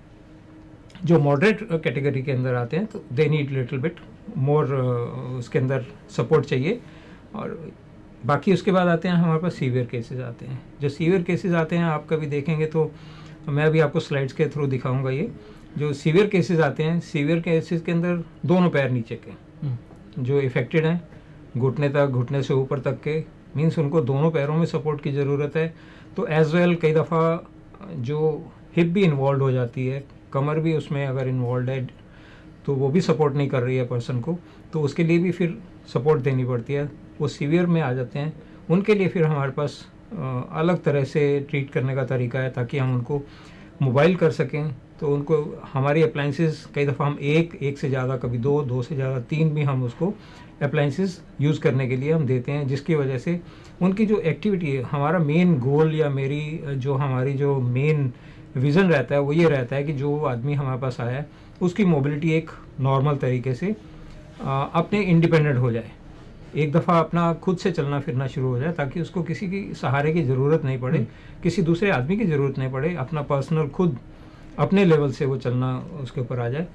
Speaker 2: जो मॉडरेट कैटेगरी के अंदर आते हैं तो they need little bit more उसके अंदर सपोर्ट चाहिए। और बाकी उसके बाद आते हैं हमारे पास सीवियर केसेस आते हैं। जो सीवियर केसेस आते हैं आप कभी देखेंगे तो मैं अभी आपको स्लाइड्स के थ्रू दिखाऊंगा। ये जो सीवियर केसेस आते हैं, सीवियर केसेस के अंदर दोनों पैर नीचे के जो इफेक्टेड हैं, घुटने तक, घुटने से ऊपर तक के, मीन्स उनको दोनों पैरों में सपोर्ट की ज़रूरत है। तो एज वेल कई दफ़ा जो हिप भी इन्वॉल्व हो जाती है, कमर भी उसमें अगर इन्वॉल्व है तो वो भी सपोर्ट नहीं कर रही है पर्सन को, तो उसके लिए भी फिर सपोर्ट देनी पड़ती है। वो सीवियर में आ जाते हैं, उनके लिए फिर हमारे पास अलग तरह से ट्रीट करने का तरीका है ताकि हम उनको मोबाइल कर सकें। तो उनको हमारी अप्लाइंसेस कई दफ़ा हम एक से ज़्यादा, कभी दो से ज़्यादा, 3 भी हम उसको अप्लाइंसेस यूज़ करने के लिए हम देते हैं, जिसकी वजह से उनकी जो एक्टिविटी है, हमारा मेन गोल या हमारी जो मेन विज़न रहता है वो ये रहता है कि जो आदमी हमारे पास आया है उसकी मोबिलिटी एक नॉर्मल तरीके से अपने इंडिपेंडेंट हो जाए, एक दफ़ा अपना खुद से चलना फिरना शुरू हो जाए, ताकि उसको किसी की सहारे की ज़रूरत नहीं पड़े, किसी दूसरे आदमी की ज़रूरत नहीं पड़े, अपना पर्सनल खुद अपने लेवल से वो चलना उसके ऊपर आ जाए।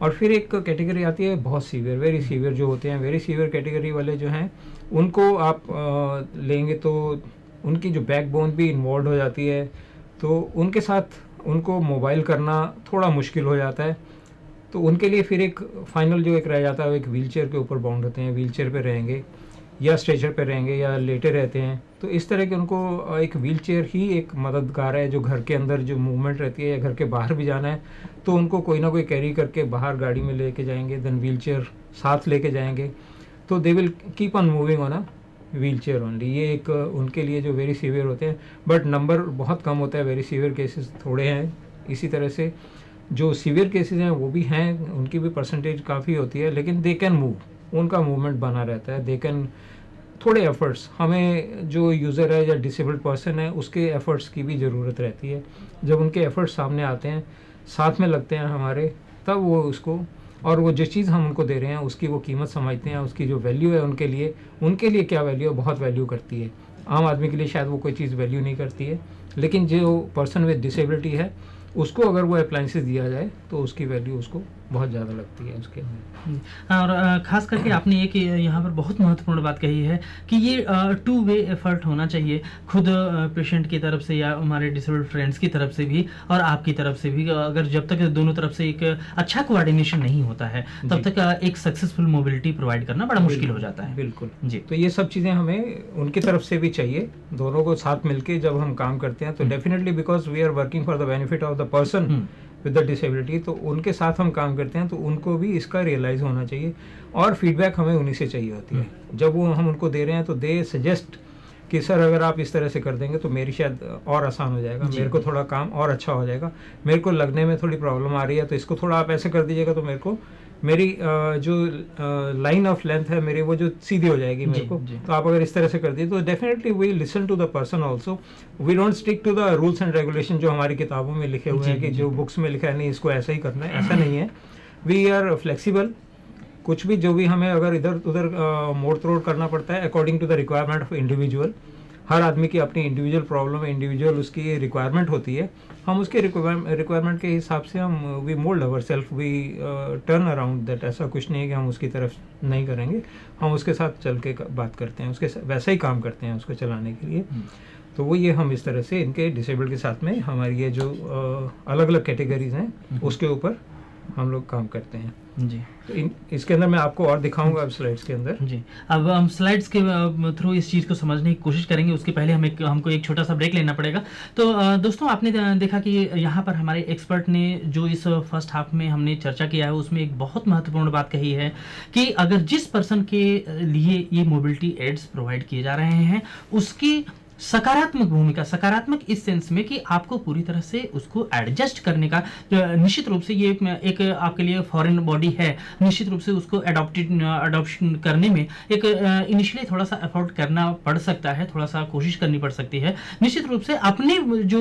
Speaker 2: और फिर एक कैटेगरी आती है बहुत सीवियर, वेरी सीवियर जो होते हैं। वेरी सीवियर कैटेगरी वाले जो हैं उनको आप लेंगे तो उनकी जो बैकबोन भी इन्वॉल्व हो जाती है, तो उनके साथ उनको मोबाइल करना थोड़ा मुश्किल हो जाता है। तो उनके लिए फिर एक फाइनल जो एक रह जाता है वो एक व्हीलचेयर के ऊपर बाउंड होते हैं, व्हीलचेयर पे रहेंगे या स्ट्रेचर पे रहेंगे या लेटे रहते हैं। तो इस तरह के उनको एक व्हीलचेयर ही एक मददगार है। जो घर के अंदर जो मूवमेंट रहती है या घर के बाहर भी जाना है तो उनको कोई ना कोई कैरी करके बाहर गाड़ी में लेके जाएंगे, देन व्हीलचेयर साथ लेके जाएंगे, तो they will keep on moving on a wheelchair only. ये एक उनके लिए जो वेरी सीवियर होते हैं, बट नंबर बहुत कम होता है, वेरी सीवियर केसेस थोड़े हैं। इसी तरह से जो सीवियर केसेस हैं वो भी हैं, उनकी भी परसेंटेज काफ़ी होती है, लेकिन दे कैन मूव, उनका मूवमेंट बना रहता है। दे कैन थोड़े एफर्ट्स, हमें जो यूज़र है या डिसेबल्ड पर्सन है उसके एफर्ट्स की भी ज़रूरत रहती है। जब उनके एफर्ट्स सामने आते हैं, साथ में लगते हैं हमारे, तब वो उसको, और वो जो चीज़ हम उनको दे रहे हैं उसकी वो कीमत समझते हैं, उसकी जो वैल्यू है उनके लिए क्या वैल्यू है, बहुत वैल्यू करती है। आम आदमी के लिए शायद वो कोई चीज़ वैल्यू नहीं करती है, लेकिन जो पर्सन विद डिसेबिलिटी है उसको अगर वो अप्लायंसेस दिया जाए तो उसकी वैल्यू उसको बहुत ज़्यादा लगती है उसके अंदर।
Speaker 1: और ख़ास करके आपने एक यहाँ पर बहुत महत्वपूर्ण बात कही है कि ये टू वे एफर्ट होना चाहिए, खुद पेशेंट की तरफ से या हमारे डिसेबल्ड फ्रेंड्स की तरफ से भी और आपकी तरफ से भी। अगर जब तक दोनों तरफ से एक अच्छा कोऑर्डिनेशन नहीं होता है तब तक एक सक्सेसफुल मोबिलिटी प्रोवाइड करना बड़ा मुश्किल हो जाता है।
Speaker 2: बिल्कुल
Speaker 1: जी।
Speaker 2: तो ये सब चीज़ें हमें उनकी तरफ से भी चाहिए, दोनों को साथ मिलके जब हम काम करते हैं तो definitely because we are working for the benefit of the person with the disability, तो उनके साथ हम काम करते हैं तो उनको भी इसका रियलाइज होना चाहिए और फीडबैक हमें उन्हीं से चाहिए होती है। जब वो हम उनको दे रहे हैं तो दे सजेस्ट कि सर अगर आप इस तरह से कर देंगे तो मेरी शायद और आसान हो जाएगा, मेरे को थोड़ा काम और अच्छा हो जाएगा, मेरे को लगने में थोड़ी प्रॉब्लम आ रही है तो इसको थोड़ा आप ऐसे कर दीजिएगा तो मेरे को मेरी जो लाइन ऑफ लेंथ है मेरी वो जो सीधी हो जाएगी मेरे को। तो आप अगर इस तरह से कर दिए तो definitely we listen to the person also, we don't stick to the rules and regulation जो हमारी किताबों में लिखे हुए हैं कि जो बुक्स में लिखा है नहीं इसको ऐसा ही करना है, ऐसा नहीं है। वी आर फ्लेक्सिबल, कुछ भी जो भी हमें अगर इधर उधर मोड़ तोड़ करना पड़ता है according to the requirement of individual. हर आदमी की अपनी इंडिविजुअल प्रॉब्लम, इंडिविजुअल उसकी रिक्वायरमेंट होती है, हम उसके रिक्वायरमेंट के हिसाब से हम we mould our self, we turn around that. ऐसा कुछ नहीं है कि हम उसकी तरफ नहीं करेंगे, हम उसके साथ चल के बात करते हैं, उसके वैसा ही काम करते हैं उसको चलाने के लिए। तो वो ये हम इस तरह से इनके डिसेबल्ड के साथ में हमारी ये जो अलग अलग कैटेगरीज हैं उसके ऊपर हम लोग काम करते हैं
Speaker 1: जी।
Speaker 2: तो इसके अंदर मैं आपको और दिखाऊंगा अब स्लाइड्स के अंदर
Speaker 1: जी। अब हम स्लाइड्स के थ्रू इस चीज़ को समझने की कोशिश करेंगे, उसके पहले हमको एक छोटा सा ब्रेक लेना पड़ेगा। तो दोस्तों आपने देखा कि यहाँ पर हमारे एक्सपर्ट ने जो इस फर्स्ट हाफ में हमने चर्चा किया है उसमें एक बहुत महत्वपूर्ण बात कही है कि अगर जिस पर्सन के लिए ये मोबिलिटी एड्स प्रोवाइड किए जा रहे हैं उसकी सकारात्मक भूमिका, सकारात्मक इस सेंस में कि आपको पूरी तरह से उसको एडजस्ट करने का, निश्चित रूप से ये एक आपके लिए फॉरेन बॉडी है, निश्चित रूप से उसको अडॉप्शन करने में एक इनिशियली थोड़ा सा एफर्ट करना पड़ सकता है, थोड़ा सा कोशिश करनी पड़ सकती है। निश्चित रूप से अपने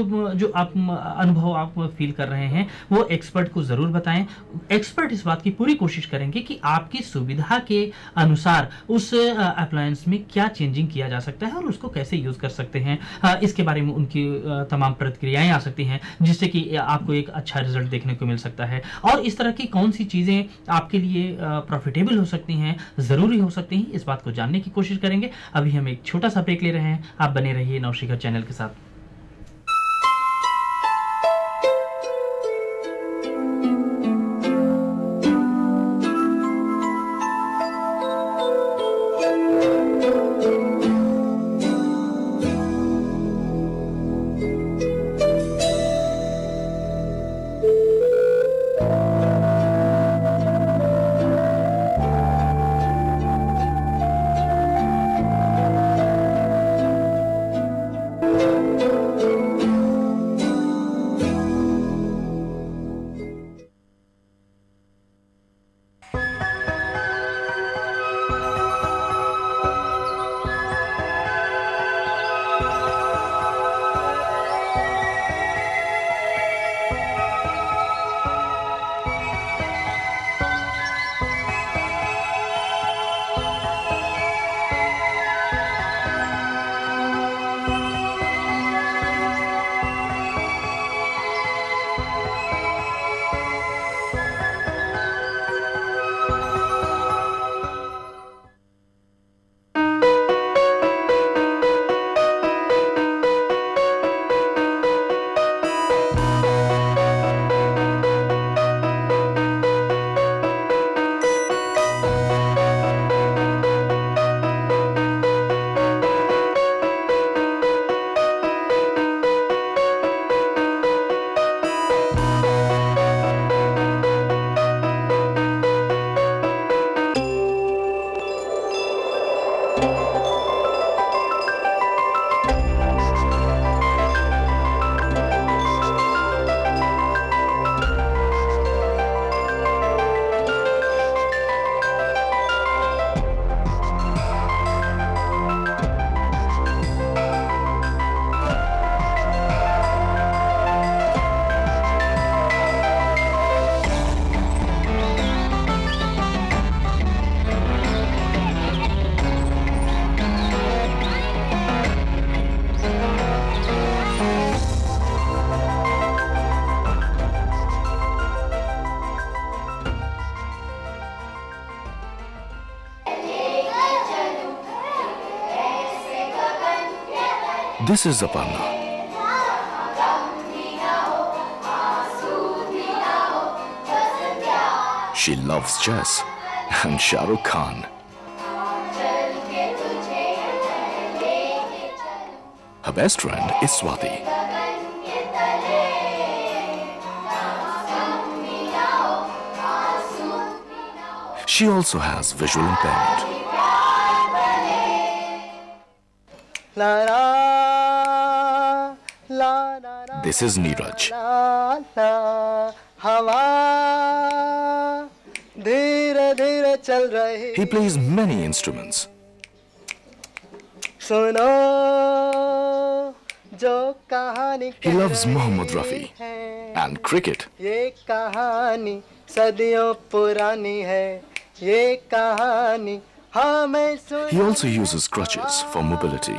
Speaker 1: जो आप अनुभव आप फील कर रहे हैं वो एक्सपर्ट को ज़रूर बताएं। एक्सपर्ट इस बात की पूरी कोशिश करेंगे कि आपकी सुविधा के अनुसार उस अप्लायंस में क्या चेंजिंग किया जा सकता है और उसको कैसे यूज़ कर सकते हैं, इसके बारे में उनकी तमाम प्रतिक्रियाएं आ सकती हैं जिससे कि आपको एक अच्छा रिजल्ट देखने को मिल सकता है। और इस तरह की कौन सी चीज़ें आपके लिए प्रॉफिटेबल हो सकती हैं, ज़रूरी हो सकती हैं, इस बात को जानने की कोशिश करेंगे। अभी हम एक छोटा सा ब्रेक ले रहे हैं, आप बने रहिए नवशिखर चैनल के साथ।
Speaker 3: This is Aparna. She loves chess and Shah Rukh Khan. Her best friend is Swati. She also has visual impairment. This is Neeraj. He plays many instruments. He loves Mohammad Rafi and cricket. He also uses crutches for mobility.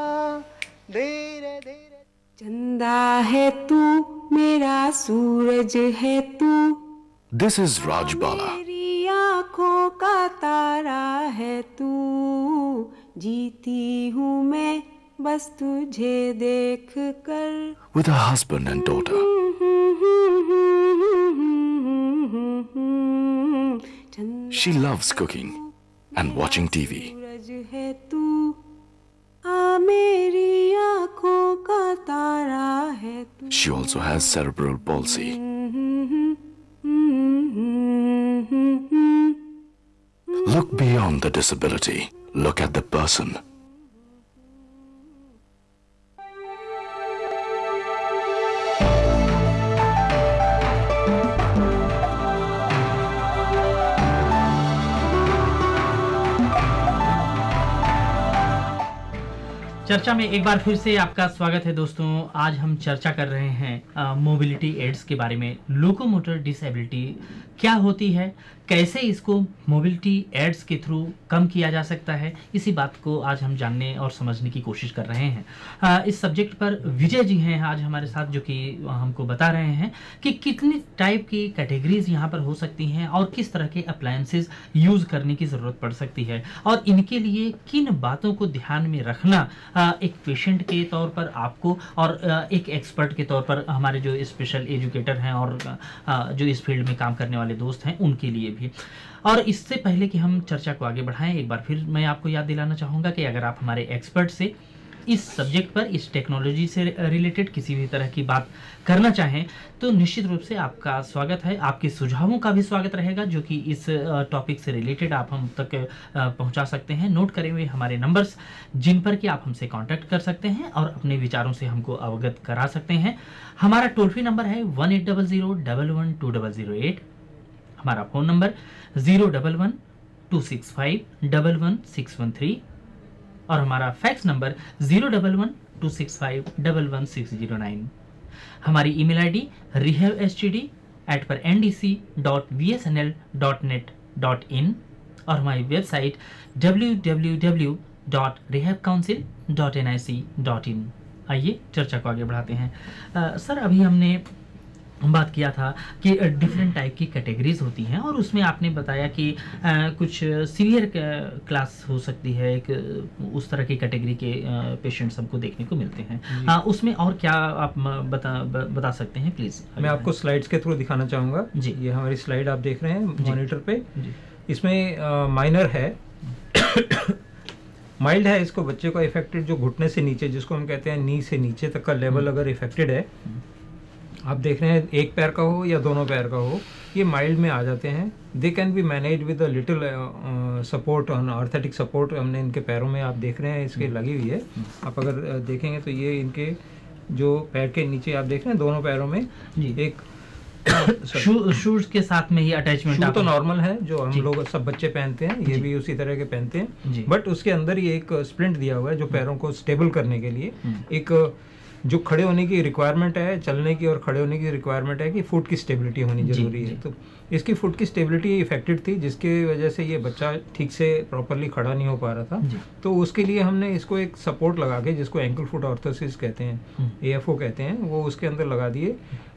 Speaker 4: चंदा है तू मेरा सूरज है तू
Speaker 3: This is Raj Bala.
Speaker 4: मेरी आँखों का तारा है तू जीती हूँ मैं बस तुझे देख कर
Speaker 3: With her husband and daughter. She loves cooking and watching TV.
Speaker 4: सूरज है तू आ मेरी आँखों का तारा है तू
Speaker 3: She also has cerebral palsy. Look beyond the disability. Look at the person.
Speaker 1: चर्चा में एक बार फिर से आपका स्वागत है दोस्तों। आज हम चर्चा कर रहे हैं मोबिलिटी एड्स के बारे में। लोकोमोटर डिसेबिलिटी क्या होती है, कैसे इसको मोबिलिटी एड्स के थ्रू कम किया जा सकता है, इसी बात को आज हम जानने और समझने की कोशिश कर रहे हैं। इस सब्जेक्ट पर विजय जी हैं आज हमारे साथ, जो कि हमको बता रहे हैं कि कितनी टाइप की कैटेगरीज यहाँ पर हो सकती हैं और किस तरह के अप्लायंसेस यूज करने की ज़रूरत पड़ सकती है और इनके लिए किन बातों को ध्यान में रखना एक पेशेंट के तौर पर आपको और एक एक्सपर्ट के तौर पर हमारे जो स्पेशल एजुकेटर हैं और जो इस फील्ड में काम करने वाले दोस्त हैं उनके लिए भी। और इससे पहले कि हम चर्चा को आगे बढ़ाएं, एक बार फिर मैं आपको याद दिलाना चाहूँगा कि अगर आप हमारे एक्सपर्ट से इस सब्जेक्ट पर, इस टेक्नोलॉजी से रिलेटेड किसी भी तरह की बात करना चाहें तो निश्चित रूप से आपका स्वागत है। आपके सुझावों का भी स्वागत रहेगा जो कि इस टॉपिक से रिलेटेड आप हम तक पहुंचा सकते हैं। नोट करें हुए हमारे नंबर्स जिन पर कि आप हमसे कांटेक्ट कर सकते हैं और अपने विचारों से हमको अवगत करा सकते हैं। हमारा टोल फ्री नंबर है 1800-112008। हमारा फ़ोन नंबर 011-265-11613 और हमारा फैक्स नंबर 011-265-11609। हमारी ईमेल आईडी rehabstd@ndc.vsnl.net.in और हमारी वेबसाइट www.rehabcouncil.nic.in। आइए चर्चा को आगे बढ़ाते हैं। सर, अभी हमने बात किया था कि डिफरेंट टाइप की कैटेगरीज होती हैं और उसमें आपने बताया कि कुछ सीवियर क्लास हो सकती है, एक उस तरह की कैटेगरी के पेशेंट्स हमको देखने को मिलते हैं। उसमें और क्या आप बता सकते हैं प्लीज़?
Speaker 2: मैं आपको स्लाइड्स के थ्रू दिखाना चाहूँगा जी। ये हमारी स्लाइड आप देख रहे हैं मॉनिटर पे। इसमें माइनर है, माइल्ड है। इसको बच्चे को इफेक्टेड जो घुटने से नीचे, जिसको हम कहते हैं नी से नीचे तक का लेवल अगर इफेक्टेड है, आप देख रहे हैं एक पैर का हो या दोनों पैर का हो, ये माइल्ड में आ जाते हैं। They can be manage with a little support on orthotic support. हमने इनके पैरों में आप देख रहे हैं इसके लगी हुई है। आप अगर देखेंगे तो ये इनके जो पैर के नीचे आप देख रहे हैं दोनों पैरों में एक
Speaker 1: शूज के साथ में ही अटैचमेंट
Speaker 2: तो नॉर्मल है जो हम लोग सब बच्चे पहनते हैं, ये भी उसी तरह के पहनते हैं, बट उसके अंदर ये एक स्प्लिंट दिया हुआ है जो पैरों को स्टेबल करने के लिए एक जो खड़े होने की रिक्वायरमेंट है, चलने की और खड़े होने की रिक्वायरमेंट है कि फुट की स्टेबिलिटी होनी जरूरी है। तो इसकी फुट की स्टेबिलिटी इफेक्टेड थी, जिसकी वजह से ये बच्चा ठीक से प्रॉपरली खड़ा नहीं हो पा रहा था। तो उसके लिए हमने इसको एक सपोर्ट लगा के, जिसको एंकल फुट ऑर्थोसिस कहते हैं, AFO कहते हैं, वो उसके अंदर लगा दिए।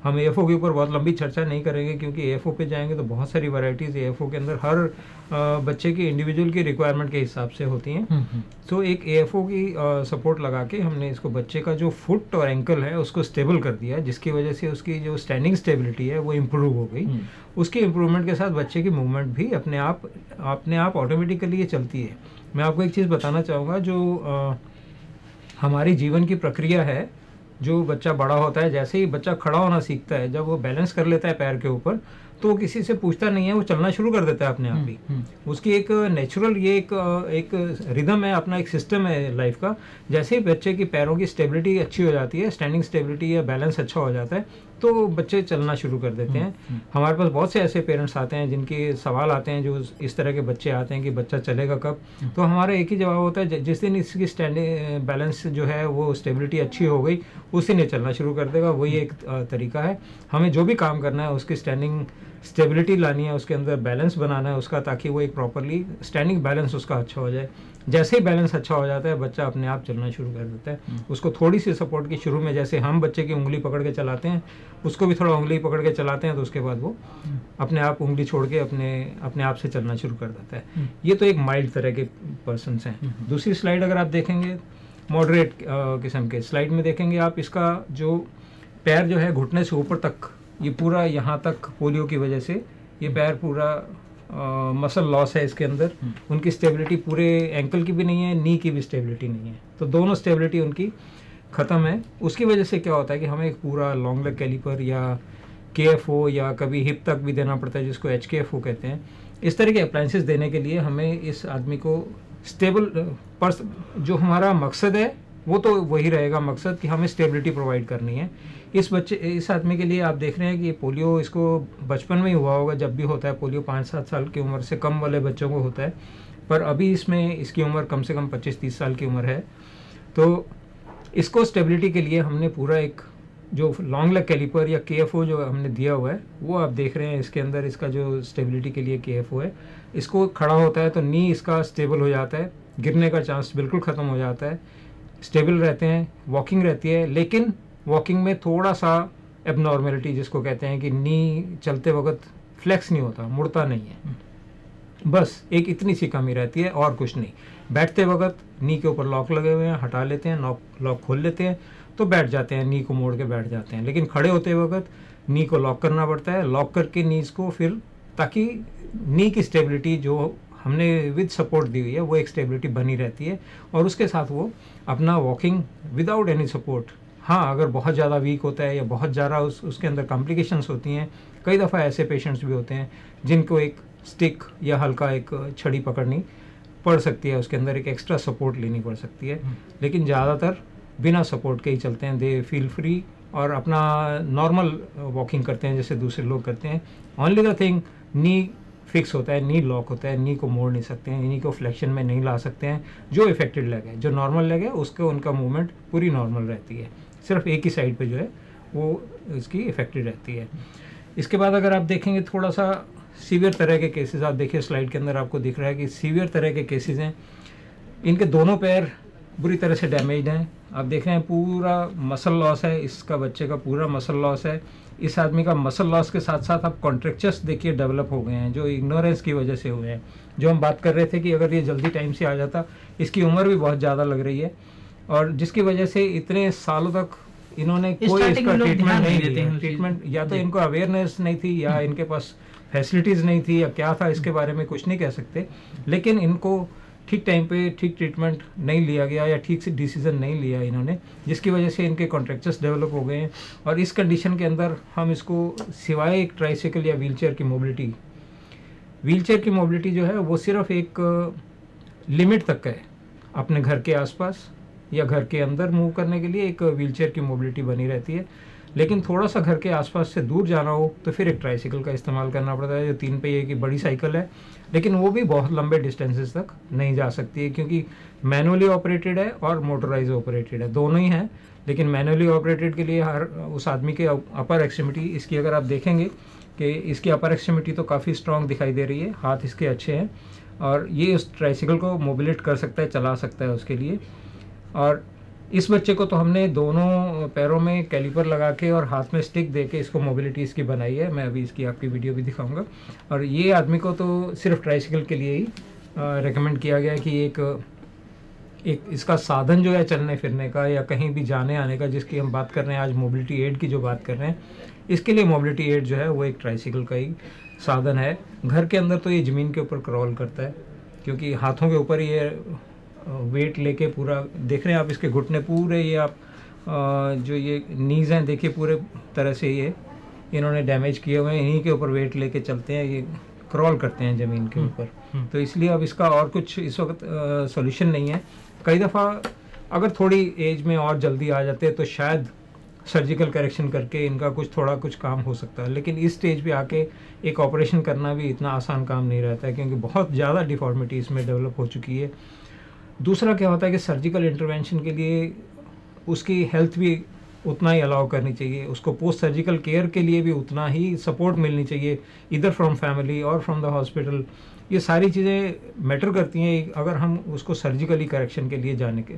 Speaker 2: हम AFO के ऊपर बहुत लंबी चर्चा नहीं करेंगे, क्योंकि AFO पे जाएंगे तो बहुत सारी वैरायटीज़ AFO के अंदर हर बच्चे की इंडिविजुअल की रिक्वायरमेंट के हिसाब से होती हैं। तो एक AFO की सपोर्ट लगा के हमने इसको बच्चे का जो फुट और एंकल है उसको स्टेबल कर दिया, जिसकी वजह से उसकी जो स्टैंडिंग स्टेबिलिटी है वो इम्प्रूव हो गई। उसकी इम्प्रूवमेंट के साथ बच्चे की मूवमेंट भी अपने आप ऑटोमेटिकली ये चलती है। मैं आपको एक चीज़ बताना चाहूँगा, जो हमारी जीवन की प्रक्रिया है, जो बच्चा बड़ा होता है, जैसे ही बच्चा खड़ा होना सीखता है, जब वो बैलेंस कर लेता है पैर के ऊपर, तो वो किसी से पूछता नहीं है, वो चलना शुरू कर देता है अपने आप ही। उसकी एक नेचुरल ये एक रिदम है, अपना एक सिस्टम है लाइफ का। जैसे ही बच्चे की पैरों की स्टेबिलिटी अच्छी हो जाती है, स्टैंडिंग स्टेबिलिटी या बैलेंस अच्छा हो जाता है, तो बच्चे चलना शुरू कर देते हैं। हमारे पास बहुत से ऐसे पेरेंट्स आते हैं जिनके सवाल आते हैं, जो इस तरह के बच्चे आते हैं कि बच्चा चलेगा कब। तो हमारा एक ही जवाब होता है, जिस दिन इसकी स्टैंडिंग बैलेंस जो है वो स्टेबिलिटी अच्छी हो गई, उस दिन ये चलना शुरू कर देगा। वही एक तरीका है। हमें जो भी काम करना है उसकी स्टैंडिंग स्टेबिलिटी लानी है, उसके अंदर बैलेंस बनाना है उसका, ताकि वो एक प्रॉपरली स्टैंडिंग बैलेंस उसका अच्छा हो जाए। जैसे ही बैलेंस अच्छा हो जाता है, बच्चा अपने आप चलना शुरू कर देता है। उसको थोड़ी सी सपोर्ट की शुरू में, जैसे हम बच्चे की उंगली पकड़ के चलाते हैं, उसको भी थोड़ा उंगली पकड़ के चलाते हैं, तो उसके बाद वो अपने आप उंगली छोड़ के अपने आप से चलना शुरू कर देता है। ये तो एक माइल्ड तरह के पर्सन्स हैं। दूसरी स्लाइड अगर आप देखेंगे, मॉडरेट किस्म के स्लाइड में देखेंगे आप, इसका जो पैर जो है घुटने से ऊपर तक, ये पूरा यहाँ तक पोलियो की वजह से ये पैर पूरा मसल लॉस है इसके अंदर। उनकी स्टेबिलिटी पूरे एंकल की भी नहीं है, नी की भी स्टेबिलिटी नहीं है, तो दोनों स्टेबिलिटी उनकी ख़त्म है। उसकी वजह से क्या होता है कि हमें एक पूरा लॉन्ग लेग कैलिपर या KFO या कभी हिप तक भी देना पड़ता है, जिसको HKFO कहते हैं। इस तरह के अप्लायंसेस देने के लिए हमें इस आदमी को स्टेबल जो हमारा मकसद है वो तो वही रहेगा मकसद, कि हमें स्टेबिलिटी प्रोवाइड करनी है। इस आदमी के लिए आप देख रहे हैं कि पोलियो इसको बचपन में ही हुआ होगा। जब भी होता है पोलियो 5-7 साल की उम्र से कम वाले बच्चों को होता है, पर अभी इसकी उम्र कम से कम 25-30 साल की उम्र है। तो इसको स्टेबिलिटी के लिए हमने पूरा एक जो लॉन्ग लेग कैलिपर या KFO जो हमने दिया हुआ है, वो आप देख रहे हैं इसके अंदर। इसका जो स्टेबिलिटी के लिए KFO है, इसको खड़ा होता है तो नी इसका स्टेबल हो जाता है, गिरने का चांस बिल्कुल ख़त्म हो जाता है, स्टेबल रहते हैं, वॉकिंग रहती है। लेकिन वॉकिंग में थोड़ा सा एबनॉर्मेलिटी जिसको कहते हैं कि नी चलते वक्त फ्लेक्स नहीं होता, मुड़ता नहीं है, बस एक इतनी सी कमी रहती है और कुछ नहीं। बैठते वक्त नी के ऊपर लॉक लगे हुए हैं, हटा लेते हैं, लॉक खोल लेते हैं तो बैठ जाते हैं, नी को मोड़ के बैठ जाते हैं। लेकिन खड़े होते वक्त नी को लॉक करना पड़ता है, लॉक करके नीज को फिर, ताकि नी की स्टेबिलिटी जो हमने विद सपोर्ट दी हुई है वो एक स्टेबिलिटी बनी रहती है, और उसके साथ वो अपना वॉकिंग विदाउट एनी सपोर्ट। हाँ, अगर बहुत ज़्यादा वीक होता है या बहुत ज़्यादा उसके अंदर कॉम्प्लिकेशंस होती हैं, कई दफ़ा ऐसे पेशेंट्स भी होते हैं जिनको एक स्टिक या हल्का एक छड़ी पकड़नी पड़ सकती है, उसके अंदर एक एक्स्ट्रा सपोर्ट लेनी पड़ सकती है। लेकिन ज़्यादातर बिना सपोर्ट के ही चलते हैं, दे फील फ्री और अपना नॉर्मल वॉकिंग करते हैं जैसे दूसरे लोग करते हैं। Only the thing, knee fix होता है, नी लॉक होता है, नी को मोड़ नहीं सकते हैं, नी को फ्लेक्शन में नहीं ला सकते हैं। जो इफेक्टेड लेग है, जो नॉर्मल लेग है, उसको उनका मूवमेंट पूरी नॉर्मल रहती है, सिर्फ एक ही साइड पे जो है वो इसकी इफेक्टेड रहती है। इसके बाद अगर आप देखेंगे थोड़ा सा सीवियर तरह के केसेस, आप देखिए स्लाइड के अंदर आपको दिख रहा है कि सीवियर तरह के केसेस हैं। इनके दोनों पैर बुरी तरह से डैमेज्ड हैं। आप देख रहे हैं पूरा मसल लॉस है, इसका बच्चे का पूरा मसल लॉस है। इस आदमी का मसल लॉस के साथ साथ आप कॉन्ट्रैक्चर्स देखिए डेवलप हो गए हैं, जो इग्नोरेंस की वजह से हुए हैं। जो हम बात कर रहे थे कि अगर ये जल्दी टाइम से आ जाता, इसकी उम्र भी बहुत ज़्यादा लग रही है, और जिसकी वजह से इतने सालों तक इन्होंने कोई इसका ट्रीटमेंट नहीं दिया। ट्रीटमेंट या तो इनको अवेयरनेस नहीं थी, या इनके पास फैसिलिटीज़ नहीं थी, या क्या था, इसके बारे में कुछ नहीं कह सकते। लेकिन इनको ठीक टाइम पे ठीक ट्रीटमेंट नहीं लिया गया, या ठीक से डिसीजन नहीं लिया इन्होंने, जिसकी वजह से इनके कॉन्ट्रैक्चर्स डेवलप हो गए हैं। और इस कंडीशन के अंदर हम इसको सिवाय एक ट्राइसाइकिल या व्हीलचेयर की मोबिलिटी जो है वो सिर्फ एक लिमिट तक है। अपने घर के आसपास या घर के अंदर मूव करने के लिए एक व्हीलचेयर की मोबिलिटी बनी रहती है। लेकिन थोड़ा सा घर के आसपास से दूर जाना हो तो फिर एक ट्राइसाइकिल का इस्तेमाल करना पड़ता है, जो 3 पहिए की बड़ी साइकिल है। लेकिन वो भी बहुत लंबे डिस्टेंसेस तक नहीं जा सकती है, क्योंकि मैनुअली ऑपरेटेड है और मोटराइज ऑपरेटेड है, दोनों ही हैं। लेकिन मैनुअली ऑपरेटेड के लिए हर उस आदमी के अपर एक्सट्रीमिटी, इसकी अगर आप देखेंगे कि इसकी अपर एक्सट्रीमिटी तो काफ़ी स्ट्रॉन्ग दिखाई दे रही है, हाथ इसके अच्छे हैं, और ये उस ट्राइसाइकिल को मोबिलेट कर सकता है, चला सकता है उसके लिए। और इस बच्चे को तो हमने दोनों पैरों में कैलिपर लगा के और हाथ में स्टिक दे के इसको मोबिलिटी इसकी बनाई है। मैं अभी इसकी आपकी वीडियो भी दिखाऊंगा। और ये आदमी को तो सिर्फ ट्राइसिकल के लिए ही रेकमेंड किया गया है कि एक इसका साधन जो है चलने फिरने का या कहीं भी जाने आने का, जिसकी हम बात कर रहे हैं आज, मोबिलिटी एड की जो बात कर रहे हैं, इसके लिए मोबिलिटी एड जो है वो एक ट्राइसिकल का ही साधन है। घर के अंदर तो ये ज़मीन के ऊपर क्रॉल करता है, क्योंकि हाथों के ऊपर ये वेट लेके पूरा देख रहे हैं आप, इसके घुटने पूरे ये आप जो ये नीज़ हैं देखिए पूरे तरह से ये इन्होंने डैमेज किए हुए हैं, इन्हीं के ऊपर वेट लेके चलते हैं, ये क्रॉल करते हैं ज़मीन के ऊपर। तो इसलिए अब इसका और कुछ इस वक्त सॉल्यूशन नहीं है। कई दफ़ा अगर थोड़ी एज में और जल्दी आ जाते हैं तो शायद सर्जिकल करेक्शन करके इनका कुछ काम हो सकता है, लेकिन इस स्टेज पे आके एक ऑपरेशन करना भी इतना आसान काम नहीं रहता है, क्योंकि बहुत ज़्यादा डिफॉर्मिटी इसमें डेवलप हो चुकी है। दूसरा क्या होता है कि सर्जिकल इंटरवेंशन के लिए उसकी हेल्थ भी उतना ही अलाउ करनी चाहिए, उसको पोस्ट सर्जिकल केयर के लिए भी उतना ही सपोर्ट मिलनी चाहिए, इधर फ्रॉम फैमिली और फ्रॉम द हॉस्पिटल। ये सारी चीज़ें मैटर करती हैं अगर हम उसको सर्जिकली करेक्शन के लिए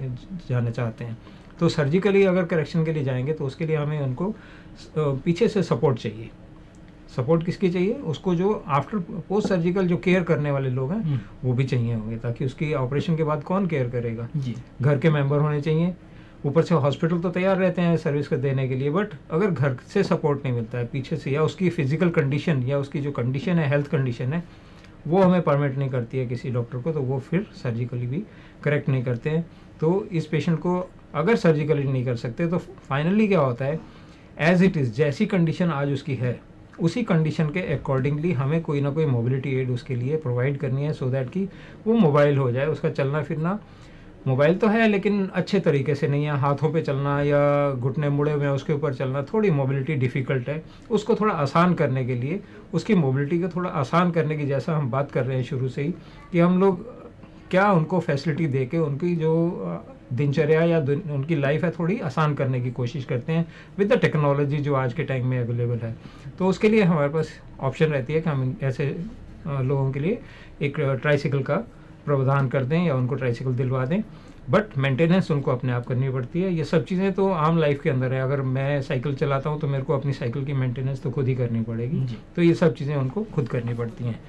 Speaker 2: जाना चाहते हैं। तो सर्जिकली अगर करेक्शन के लिए जाएंगे तो उसके लिए हमें उनको पीछे से सपोर्ट चाहिए। सपोर्ट किसकी चाहिए? उसको जो आफ्टर पोस्ट सर्जिकल जो केयर करने वाले लोग हैं वो भी चाहिए होंगे, ताकि उसकी ऑपरेशन के बाद कौन केयर करेगा जी। घर के मेंबर होने चाहिए। ऊपर से हॉस्पिटल तो तैयार रहते हैं सर्विस को देने के लिए, बट अगर घर से सपोर्ट नहीं मिलता है पीछे से, या उसकी फिजिकल कंडीशन या उसकी जो कंडीशन है, हेल्थ कंडीशन है, वो हमें परमिट नहीं करती है किसी डॉक्टर को, तो वो फिर सर्जिकली भी करेक्ट नहीं करते हैं। तो इस पेशेंट को अगर सर्जिकली नहीं कर सकते तो फाइनली क्या होता है, एज इट इज़ जैसी कंडीशन आज उसकी है उसी कंडीशन के अकॉर्डिंगली हमें कोई ना कोई मोबिलिटी एड उसके लिए प्रोवाइड करनी है, सो दैट कि वो मोबाइल हो जाए। उसका चलना फिरना मोबाइल तो है लेकिन अच्छे तरीके से नहीं है, हाथों पे चलना या घुटने मुड़े हुए उसके ऊपर चलना, थोड़ी मोबिलिटी डिफ़िकल्ट है। उसको थोड़ा आसान करने के लिए, उसकी मोबिलिटी को थोड़ा आसान करने की, जैसा हम बात कर रहे हैं शुरू से ही कि हम लोग क्या उनको फैसिलिटी दे के उनकी जो दिनचर्या या उनकी लाइफ है थोड़ी आसान करने की कोशिश करते हैं विद द टेक्नोलॉजी जो आज के टाइम में अवेलेबल है। तो उसके लिए हमारे पास ऑप्शन रहती है कि हम ऐसे लोगों के लिए एक ट्राइसिकल का प्रावधान कर दें या उनको ट्राइसिकल दिलवा दें, बट मेंटेनेंस उनको अपने आप करनी पड़ती है। ये सब चीज़ें तो आम लाइफ के अंदर है। अगर मैं साइकिल चलाता हूँ तो मेरे को अपनी साइकिल की मेंटेनेंस तो खुद ही करनी पड़ेगी, तो ये सब चीज़ें उनको खुद करनी पड़ती हैं।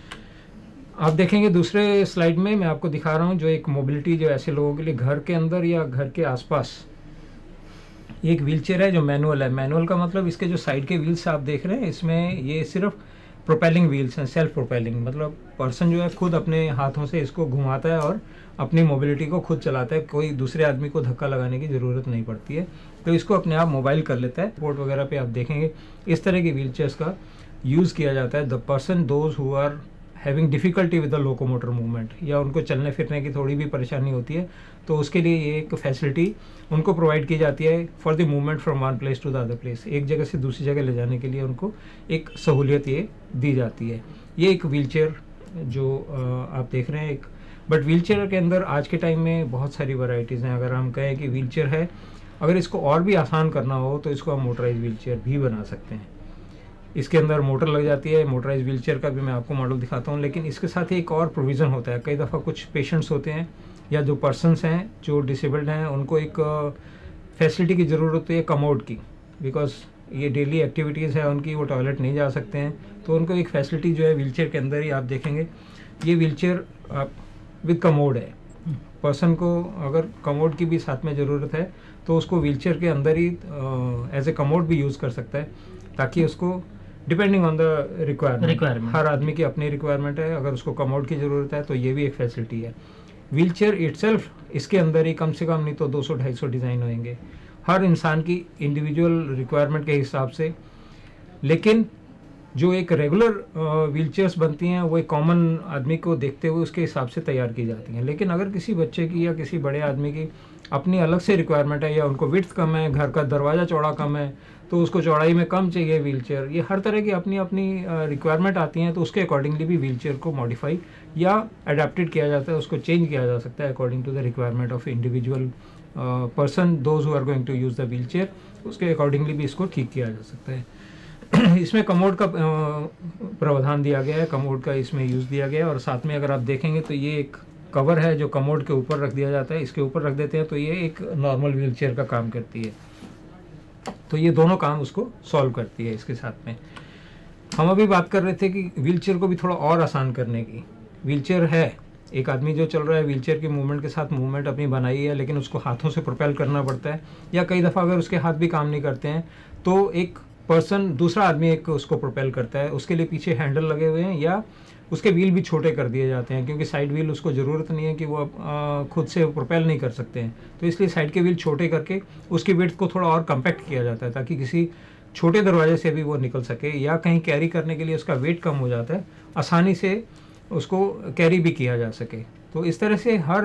Speaker 2: आप देखेंगे दूसरे स्लाइड में मैं आपको दिखा रहा हूँ जो एक मोबिलिटी जो ऐसे लोगों के लिए घर के अंदर या घर के आसपास एक व्हीलचेयर है जो मैनुअल है। मैनुअल का मतलब इसके जो साइड के व्हील्स आप देख रहे हैं, इसमें ये सिर्फ प्रोपेलिंग व्हील्स हैं, सेल्फ प्रोपेलिंग, मतलब पर्सन जो है खुद अपने हाथों से इसको घुमाता है और अपनी मोबिलिटी को खुद चलाता है, कोई दूसरे आदमी को धक्का लगाने की ज़रूरत नहीं पड़ती है। तो इसको अपने आप मोबाइल कर लेता है। पोर्ट वगैरह पे आप देखेंगे इस तरह की व्हीलचेयर्स का यूज़ किया जाता है। The person those who are having difficulty with the locomotor movement, या उनको चलने फिरने की थोड़ी भी परेशानी होती है, तो उसके लिए ये एक फैसिलिटी उनको प्रोवाइड की जाती है for the movement from one place to the other place. एक जगह से दूसरी जगह ले जाने के लिए उनको एक सहूलियत ये दी जाती है। ये एक व्हीलचेयर जो आप देख रहे हैं एक, बट व्हीलचेयर के अंदर आज के टाइम में बहुत सारी वैरायटीज़ हैं। अगर हम कहें कि व्हीलचेयर है, अगर इसको और भी आसान करना हो तो इसको हम मोटराइज व्हीलचेयर भी बना सकते हैं। इसके अंदर मोटर लग जाती है। मोटराइज व्हीलचेयर का भी मैं आपको मॉडल दिखाता हूँ, लेकिन इसके साथ ही एक और प्रोविज़न होता है। कई दफ़ा कुछ पेशेंट्स होते हैं या जो पर्सनस हैं जो डिसेबल्ड हैं, उनको एक फैसिलिटी की ज़रूरत होती है कमोड की, बिकॉज ये डेली एक्टिविटीज़ है उनकी, वो टॉयलेट नहीं जा सकते हैं, तो उनको एक फैसिलिटी जो है व्हीलचेयर के अंदर ही आप देखेंगे ये व्हीलचेयर विद कमोड है। पर्सन को अगर कमोड की भी साथ में ज़रूरत है तो उसको व्हीलचेयर के अंदर ही एज ए कमोड भी यूज़ कर सकता है, ताकि उसको डिपेंडिंग ऑन द रिक्वायरमेंट, हर आदमी की अपनी रिक्वायरमेंट है। अगर उसको कमोड की ज़रूरत है तो ये भी एक फैसिलिटी है। व्हीलचेयर इटसेल्फ इसके अंदर ही कम से कम नहीं तो 200-250 डिज़ाइन होंगे, हर इंसान की इंडिविजुअल रिक्वायरमेंट के हिसाब से। लेकिन जो एक रेगुलर व्हीलचेयर्स बनती हैं वो एक कॉमन आदमी को देखते हुए उसके हिसाब से तैयार की जाती हैं। लेकिन अगर किसी बच्चे की या किसी बड़े आदमी की अपनी अलग से रिक्वायरमेंट है, या उनको विड्थ कम है, घर का दरवाज़ा चौड़ा कम है, तो उसको चौड़ाई में कम चाहिए व्हीलचेयर, ये हर तरह की अपनी अपनी रिक्वायरमेंट आती हैं, तो उसके अकॉर्डिंगली भी व्हीलचेयर को मॉडिफाई या अडेप्टेड किया जाता है, उसको चेंज किया जा सकता है according to the requirement of individual person those who are going to use the wheelchair. उसके अकॉर्डिंगली भी इसको ठीक किया जा सकता है। इसमें कमोड का प्रावधान दिया गया है, कमोड का इसमें यूज़ दिया गया है। और साथ में अगर आप देखेंगे तो ये एक कवर है जो कमोड के ऊपर रख दिया जाता है, इसके ऊपर रख देते हैं तो ये एक नॉर्मल व्हील चेयर का काम करती है। तो ये दोनों काम उसको सॉल्व करती है इसके साथ में। हम अभी बात कर रहे थे कि व्हील चेयर को भी थोड़ा और आसान करने की। व्हील चेयर है, एक आदमी जो चल रहा है व्हील चेयर की मूवमेंट के साथ मूवमेंट अपनी बनाई है, लेकिन उसको हाथों से प्रोपेल करना पड़ता है, या कई दफ़ा अगर उसके हाथ भी काम नहीं करते हैं तो एक पर्सन, दूसरा आदमी एक उसको प्रोपेल करता है। उसके लिए पीछे हैंडल लगे हुए हैं या उसके व्हील भी छोटे कर दिए जाते हैं, क्योंकि साइड व्हील उसको ज़रूरत नहीं है कि वो खुद से प्रोपेल नहीं कर सकते हैं, तो इसलिए साइड के व्हील छोटे करके उसकी विड्थ को थोड़ा और कम्पैक्ट किया जाता है ताकि किसी छोटे दरवाजे से भी वो निकल सके, या कहीं कैरी करने के लिए उसका वेट कम हो जाता है, आसानी से उसको कैरी भी किया जा सके। तो इस तरह से हर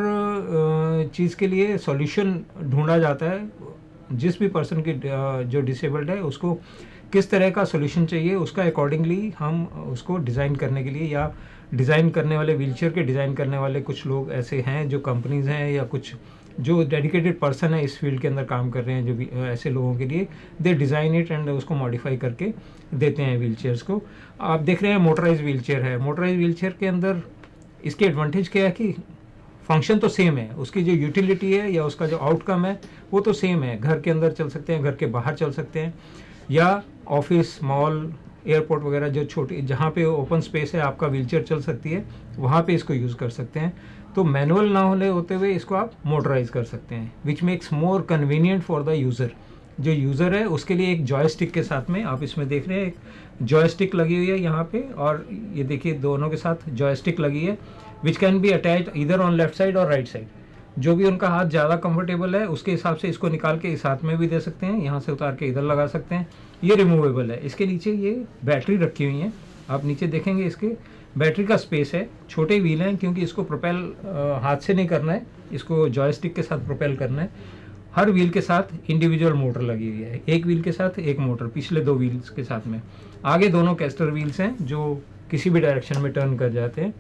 Speaker 2: चीज़ के लिए सॉल्यूशन ढूंढा जाता है। जिस भी पर्सन की जो डिसेबल्ड है उसको किस तरह का सॉल्यूशन चाहिए, उसका अकॉर्डिंगली हम उसको डिज़ाइन करने के लिए, या डिज़ाइन करने वाले व्हीलचेयर के डिज़ाइन करने वाले कुछ लोग ऐसे हैं जो कंपनीज़ हैं या कुछ जो डेडिकेटेड पर्सन है इस फील्ड के अंदर काम कर रहे हैं, जो भी ऐसे लोगों के लिए दे डिज़ाइन इट एंड उसको मॉडिफाई करके देते हैं व्हीलचेयर्स को। आप देख रहे हैं मोटराइज व्हीलचेयर है। मोटराइज व्हीलचेयर के अंदर इसके एडवांटेज क्या है कि फंक्शन तो सेम है, उसकी जो यूटिलिटी है या उसका जो आउटकम है वो तो सेम है। घर के अंदर चल सकते हैं, घर के बाहर चल सकते हैं, या ऑफिस, मॉल, एयरपोर्ट वगैरह जो छोटी जहाँ पे ओपन स्पेस है आपका व्हीलचेयर चल सकती है, वहाँ पे इसको यूज़ कर सकते हैं। तो मैनुअल ना होते हुए इसको आप मोटराइज कर सकते हैं, which makes more convenient for the user. जो यूज़र है उसके लिए एक जॉयस्टिक के साथ में, आप इसमें देख रहे हैं एक जॉयस्टिक लगी हुई है यहाँ पे, और ये देखिए दोनों के साथ जॉयस्टिक लगी है, विच कैन बी अटैच इधर ऑन लेफ्ट साइड और राइट साइड। जो भी उनका हाथ ज़्यादा कंफर्टेबल है उसके हिसाब से इसको निकाल के इस हाथ में भी दे सकते हैं, यहाँ से उतार के इधर लगा सकते हैं। ये रिमूवेबल है। इसके नीचे ये बैटरी रखी हुई है, आप नीचे देखेंगे इसके बैटरी का स्पेस है। छोटे व्हील हैं क्योंकि इसको प्रोपेल हाथ से नहीं करना है, इसको जॉयस्टिक के साथ प्रोपेल करना है। हर व्हील के साथ इंडिविजुअल मोटर लगी हुई है, एक व्हील के साथ एक मोटर, पिछले दो व्हील्स के साथ में। आगे दोनों कैस्टर व्हील्स हैं जो किसी भी डायरेक्शन में टर्न कर जाते हैं।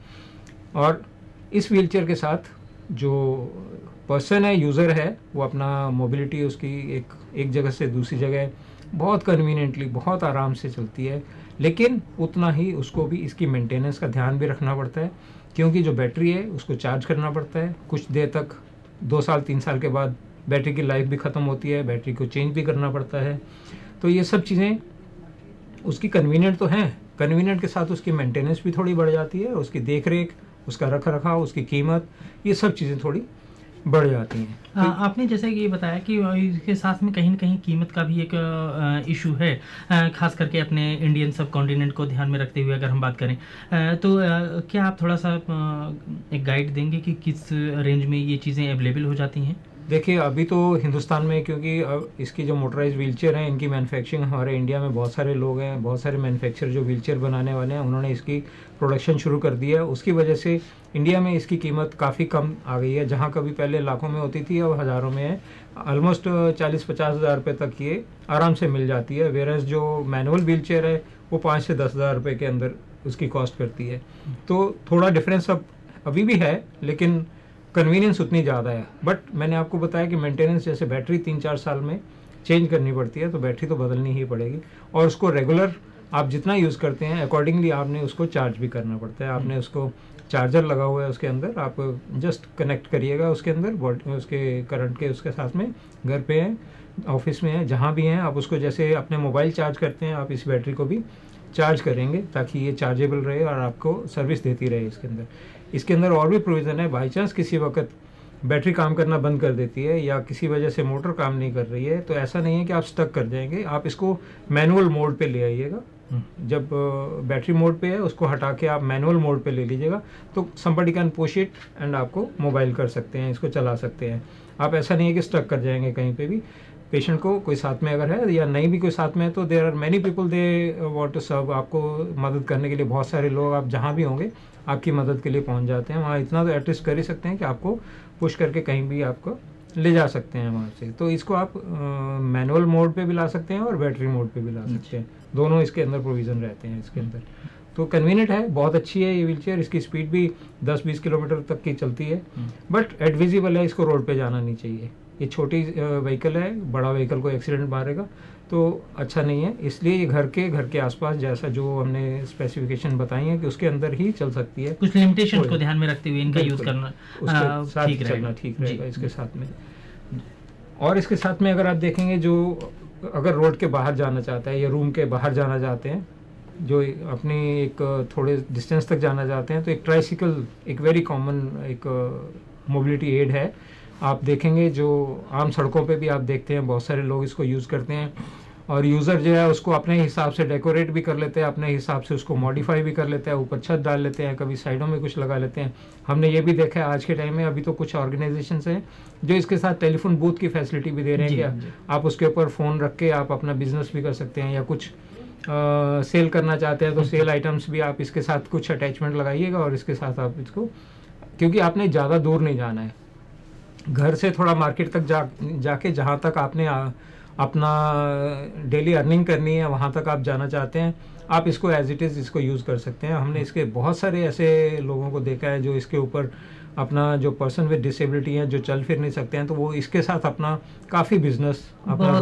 Speaker 2: और इस व्हीलचेयर के साथ जो पर्सन है, यूज़र है, वो अपना मोबिलिटी उसकी एक जगह से दूसरी जगह बहुत कन्वीनियंटली, बहुत आराम से चलती है। लेकिन उतना ही उसको भी इसकी मेंटेनेंस का ध्यान भी रखना पड़ता है, क्योंकि जो बैटरी है उसको चार्ज करना पड़ता है। कुछ देर तक 2 साल 3 साल के बाद बैटरी की लाइफ भी ख़त्म होती है, बैटरी को चेंज भी करना पड़ता है। तो ये सब चीज़ें उसकी कन्वीनियंट तो हैं, कन्वीनियंट के साथ उसकी मेंटेनेंस भी थोड़ी बढ़ जाती है, उसकी देख रेख, उसका रख रखाव, उसकी कीमत, ये सब चीज़ें थोड़ी बढ़ जाती हैं।
Speaker 1: आपने जैसे कि ये बताया कि इसके साथ में कहीं न कहीं कीमत का भी एक इशू है, खास करके अपने इंडियन सब कॉन्टिनेंट को ध्यान में रखते हुए अगर हम बात करें, तो क्या आप थोड़ा सा एक गाइड देंगे कि किस रेंज में ये चीज़ें अवेलेबल हो जाती हैं?
Speaker 2: देखिए अभी तो हिंदुस्तान में, क्योंकि अब इसकी जो मोटराइज व्हीलचेयर हैं इनकी मैन्युफैक्चरिंग हमारे इंडिया में बहुत सारे लोग हैं, बहुत सारे मैन्युफैक्चरर जो व्हीलचेयर बनाने वाले हैं उन्होंने इसकी प्रोडक्शन शुरू कर दी है। उसकी वजह से इंडिया में इसकी कीमत काफ़ी कम आ गई है, जहाँ कभी पहले लाखों में होती थी अब हज़ारों में है। ऑलमोस्ट 40-50 हज़ार रुपये तक ये आराम से मिल जाती है, वेरस जो मैनुअल व्हीलचेयर है वो 5 से 10 हज़ार रुपये के अंदर उसकी कॉस्ट करती है। तो थोड़ा डिफरेंस अब अभी भी है, लेकिन कन्वीनियंस उतनी ज़्यादा है। बट मैंने आपको बताया कि मेंटेनेंस, जैसे बैटरी 3-4 साल में चेंज करनी पड़ती है, तो बैटरी तो बदलनी ही पड़ेगी, और उसको रेगुलर आप जितना यूज़ करते हैं अकॉर्डिंगली आपने उसको चार्ज भी करना पड़ता है। आपने उसको चार्जर लगा हुआ है उसके अंदर, आप जस्ट कनेक्ट करिएगा उसके अंदर, उसके करंट के उसके साथ में, घर पे हैं, ऑफिस में हैं, जहाँ भी हैं, आप उसको जैसे अपने मोबाइल चार्ज करते हैं आप इस बैटरी को भी चार्ज करेंगे ताकि ये चार्जेबल रहे और आपको सर्विस देती रहे। इसके अंदर और भी प्रोविज़न है, बाई चांस किसी वक्त बैटरी काम करना बंद कर देती है या किसी वजह से मोटर काम नहीं कर रही है, तो ऐसा नहीं है कि आप स्टक कर जाएंगे, आप इसको मैनुअल मोड पे ले आइएगा। जब बैटरी मोड पे है उसको हटा के आप मैनुअल मोड पे ले लीजिएगा, तो somebody can push it and आपको मोबाइल कर सकते हैं, इसको चला सकते हैं आप। ऐसा नहीं है कि स्टक कर जाएंगे कहीं पे भी। पेशेंट को कोई साथ में अगर है या नहीं भी कोई साथ में है, तो there are many people they want to serve, आपको मदद करने के लिए बहुत सारे लोग, आप जहाँ भी होंगे आपकी मदद के लिए पहुँच जाते हैं। वहाँ इतना तो एटलीस्ट कर ही सकते हैं कि आपको पुश करके कहीं भी आपको ले जा सकते हैं वहाँ से। तो इसको आप मैनुअल मोड पे भी ला सकते हैं और बैटरी मोड पे भी ला सकते हैं, दोनों इसके अंदर प्रोविज़न रहते हैं इसके अंदर। तो कन्वीनियंट है, बहुत अच्छी है ये व्हीलचेयर। इसकी स्पीड भी 10-20 किलोमीटर तक की चलती है, बट एडविजिबल है, इसको रोड पे जाना नहीं चाहिए। ये छोटी व्हीकल है, बड़ा व्हीकल को एक्सीडेंट मारेगा तो अच्छा नहीं है। इसलिए ये घर के आसपास जैसा जो हमने स्पेसिफिकेशन बताई है कि उसके अंदर ही चल सकती है।
Speaker 1: कुछ लिमिटेशंस को ध्यान में रखते हुए इनका यूज करना
Speaker 2: उसके साथ चलना ठीक रहेगा इसके साथ में। और इसके साथ में अगर आप देखेंगे, जो अगर रोड के बाहर जाना चाहता है या रूम के बाहर जाना चाहते हैं, जो अपनी एक थोड़े डिस्टेंस तक जाना चाहते हैं, तो एक ट्राइसिकल एक वेरी कॉमन एक मोबिलिटी एड है। आप देखेंगे जो आम सड़कों पे भी आप देखते हैं बहुत सारे लोग इसको यूज़ करते हैं, और यूज़र जो है उसको अपने हिसाब से डेकोरेट भी कर लेते हैं, अपने हिसाब से उसको मॉडिफाई भी कर लेते हैं, ऊपर छत डाल लेते हैं, कभी साइडों में कुछ लगा लेते हैं। हमने ये भी देखा है आज के टाइम में, अभी तो कुछ ऑर्गेनाइजेशंस हैं जो इसके साथ टेलीफोन बूथ की फैसिलिटी भी दे रहे हैं। क्या आप उसके ऊपर फ़ोन रख के आप अपना बिजनेस भी कर सकते हैं, या कुछ सेल करना चाहते हैं तो सेल आइटम्स भी आप इसके साथ कुछ अटैचमेंट लगाइएगा और इसके साथ आप इसको, क्योंकि आपने ज़्यादा दूर नहीं जाना है, घर से थोड़ा मार्केट तक जाके जहाँ तक आपने अपना डेली अर्निंग करनी है वहाँ तक आप जाना चाहते हैं, आप इसको एज इट इज़ इसको यूज़ कर सकते हैं। हमने इसके बहुत सारे ऐसे लोगों को देखा है जो इसके ऊपर अपना, जो पर्सन विद डिसेबिलिटी हैं जो चल फिर नहीं सकते हैं, तो वो इसके साथ अपना काफ़ी बिजनेस अपना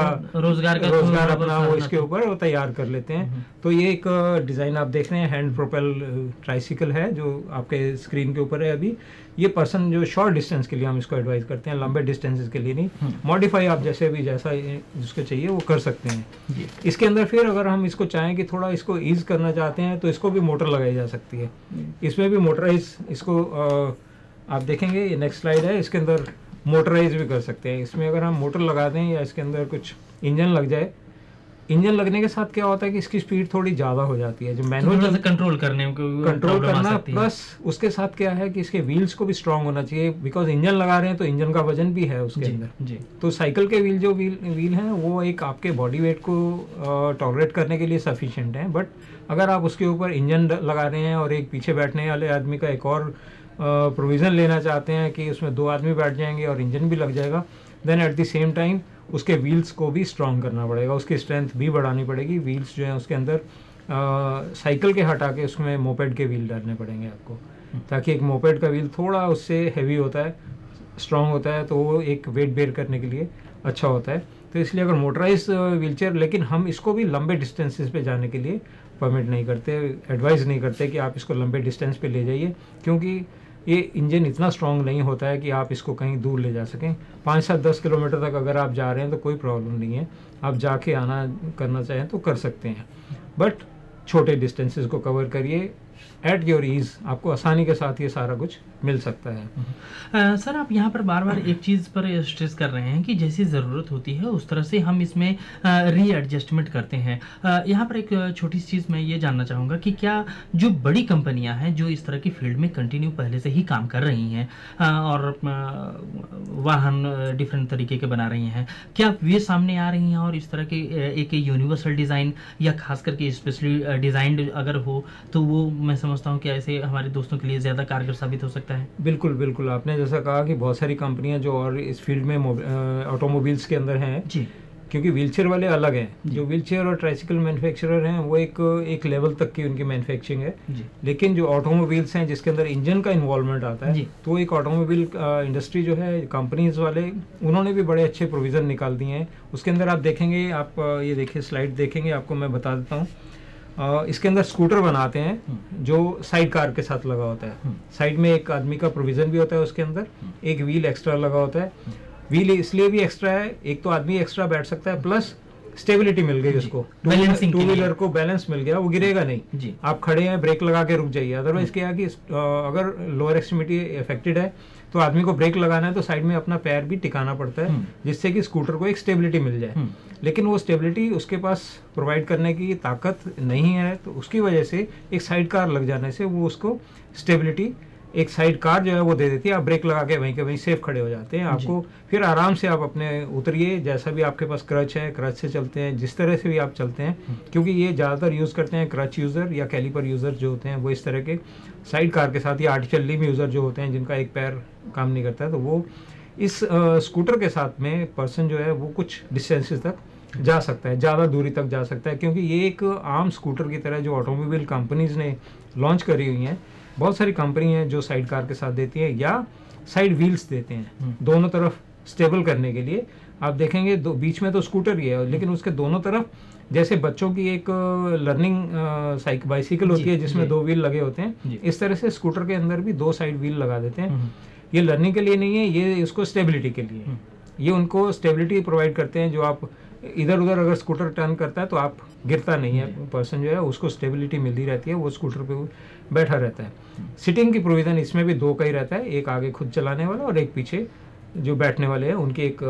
Speaker 2: रोजगार अपना वो इसके ऊपर वो तैयार कर लेते हैं। तो ये एक डिज़ाइन आप देख रहे हैं, हैंड प्रोपेल ट्राइसिकल है जो आपके स्क्रीन के ऊपर है अभी। ये पर्सन जो शॉर्ट डिस्टेंस के लिए हम इसको एडवाइस करते हैं, लंबे डिस्टेंसेस के लिए नहीं। मॉडिफाई आप जैसे भी जैसा जिसको चाहिए वो कर सकते हैं। इसके अंदर फिर अगर हम इसको चाहें कि थोड़ा इसको ईज करना चाहते हैं तो इसको भी मोटर लगाई जा सकती है। इसमें भी मोटराइज इसको आप देखेंगे, ये नेक्स्ट स्लाइड है, इसके अंदर मोटराइज भी कर सकते हैं। इसमें अगर हम मोटर लगा दें या इसके अंदर कुछ इंजन लग जाए, इंजन लगने के साथ क्या होता है कि इसकी स्पीड थोड़ी ज़्यादा हो जाती है, जो मैनुअल
Speaker 1: कंट्रोल करना
Speaker 2: प्लस उसके साथ क्या है कि इसके व्हील्स को भी स्ट्रांग होना चाहिए, बिकॉज इंजन लगा रहे हैं तो इंजन का वजन भी है उसके अंदर। तो साइकिल के व्हील हैं वो एक आपके बॉडी वेट को टॉलरेट करने के लिए सफिशिएंट है, बट अगर आप उसके ऊपर इंजन लगा रहे हैं और एक पीछे बैठने वाले आदमी का एक और प्रोविज़न लेना चाहते हैं कि उसमें 2 आदमी बैठ जाएंगे और इंजन भी लग जाएगा, then at the same time उसके व्हील्स को भी स्ट्रॉन्ग करना पड़ेगा, उसकी स्ट्रेंथ भी बढ़ानी पड़ेगी। व्हील्स जो हैं उसके अंदर साइकिल के हटा के उसमें मोपेड के व्हील डालने पड़ेंगे आपको, ताकि एक मोपेड का व्हील थोड़ा उससे हैवी होता है, स्ट्रॉन्ग होता है, तो वो एक वेट बेयर करने के लिए अच्छा होता है। तो इसलिए अगर मोटराइज व्हीलचेयर, लेकिन हम इसको भी लंबे डिस्टेंसेस पे जाने के लिए परमिट नहीं करते, एडवाइस नहीं करते कि आप इसको लंबे डिस्टेंस पे ले जाइए, क्योंकि ये इंजन इतना स्ट्रांग नहीं होता है कि आप इसको कहीं दूर ले जा सकें। 5-7-10 किलोमीटर तक अगर आप जा रहे हैं तो कोई प्रॉब्लम नहीं है, आप जाके आना करना चाहें तो कर सकते हैं, बट छोटे डिस्टेंसेस को कवर करिए एट योर ईज, आपको आसानी के साथ ये सारा कुछ मिल सकता है।
Speaker 1: सर आप यहाँ पर बार बार एक चीज़ पर स्ट्रेस कर रहे हैं कि जैसी ज़रूरत होती है उस तरह से हम इसमें रीएडजस्टमेंट करते हैं। यहाँ पर एक छोटी सी चीज़ मैं ये जानना चाहूँगा कि क्या जो बड़ी कंपनियाँ हैं जो इस तरह की फील्ड में कंटिन्यू पहले से ही काम कर रही हैं और वाहन डिफरेंट तरीके के बना रही हैं, क्या वे सामने आ रही हैं और इस तरह के एक यूनिवर्सल डिज़ाइन या खास करके स्पेशली डिज़ाइंड अगर हो तो वो मैं समझता हूँ कि ऐसे हमारे दोस्तों के लिए ज़्यादा कारगर साबित हो सकता है।
Speaker 2: बिल्कुल बिल्कुल, आपने जैसा कहा कि बहुत सारी कंपनियां जो और इस फील्ड में ऑटोमोबाइल्स के अंदर हैं जी, क्योंकि व्हीलचेयर वाले अलग हैं, जो व्हीलचेयर और ट्राइसिकल मैन्युफैक्चरर हैं वो एक लेवल तक की उनकी मैन्युफैक्चरिंग है, लेकिन जो ऑटोमोबाइल्स हैं जिसके अंदर इंजन का इन्वॉल्वमेंट आता है, तो एक ऑटोमोबाइल इंडस्ट्री जो है, कंपनीज वाले उन्होंने भी बड़े अच्छे प्रोविज़न निकाल दिए हैं। उसके अंदर आप देखेंगे, आप ये देखिए स्लाइड देखेंगे, आपको मैं बता देता हूँ। इसके अंदर स्कूटर बनाते हैं जो साइड कार के साथ लगा होता है, साइड में एक आदमी का प्रोविज़न भी होता है, उसके अंदर एक व्हील एक्स्ट्रा लगा होता है। व्हील इसलिए भी एक्स्ट्रा है, एक तो आदमी एक्स्ट्रा बैठ सकता है, प्लस स्टेबिलिटी मिल गई उसको, टू व्हीलर को बैलेंस मिल गया, वो गिरेगा नहीं। आप खड़े हैं, ब्रेक लगा के रुक जाइए, अदरवाइज क्या है कि अगर लोअर एक्सट्रीमिटी अफेक्टेड है तो आदमी को ब्रेक लगाना है तो साइड में अपना पैर भी टिकाना पड़ता है, जिससे कि स्कूटर को एक स्टेबिलिटी मिल जाए, लेकिन वो स्टेबिलिटी उसके पास प्रोवाइड करने की ताकत नहीं है, तो उसकी वजह से एक साइड कार लग जाने से वो उसको स्टेबिलिटी एक साइड कार जो है वो दे देती है, आप ब्रेक लगा के वहीं के वहीं सेफ खड़े हो जाते हैं। आपको फिर आराम से आप अपने उतरिए, जैसा भी आपके पास क्रच है, क्रच से चलते हैं, जिस तरह से भी आप चलते हैं, क्योंकि ये ज़्यादातर यूज़ करते हैं क्रच यूज़र या कैलिपर यूज़र जो होते हैं, वो इस तरह के साइड कार के साथ या आर्टिफिशियल लिम्ब यूज़र जो होते हैं जिनका एक पैर काम नहीं करता है, तो वो इस स्कूटर के साथ में पर्सन जो है वो कुछ डिस्टेंसेस तक जा सकता है, ज़्यादा दूरी तक जा सकता है, क्योंकि ये एक आम स्कूटर की तरह जो ऑटोमोबाइल कंपनीज ने लॉन्च करी हुई हैं, बहुत सारी कंपनी हैं जो साइड कार के साथ देती हैं या साइड व्हील्स देते हैं, दोनों तरफ स्टेबल करने के लिए आप देखेंगे बीच में तो स्कूटर ही है, लेकिन उसके दोनों तरफ जैसे बच्चों की एक लर्निंग बाइसिकल होती है जिसमें 2 व्हील लगे होते हैं, इस तरह से स्कूटर के अंदर भी 2 साइड व्हील लगा देते हैं। ये लर्निंग के लिए नहीं है, ये इसको स्टेबिलिटी के लिए, ये उनको स्टेबिलिटी प्रोवाइड करते हैं। जो आप इधर उधर अगर स्कूटर टर्न करता है तो आप गिरता नहीं है, पर्सन जो है उसको स्टेबिलिटी मिलती रहती है, वो स्कूटर पे बैठा रहता है। सिटिंग की प्रोविजन इसमें भी 2 का ही रहता है, एक आगे खुद चलाने वाला और एक पीछे जो बैठने वाले हैं उनकी एक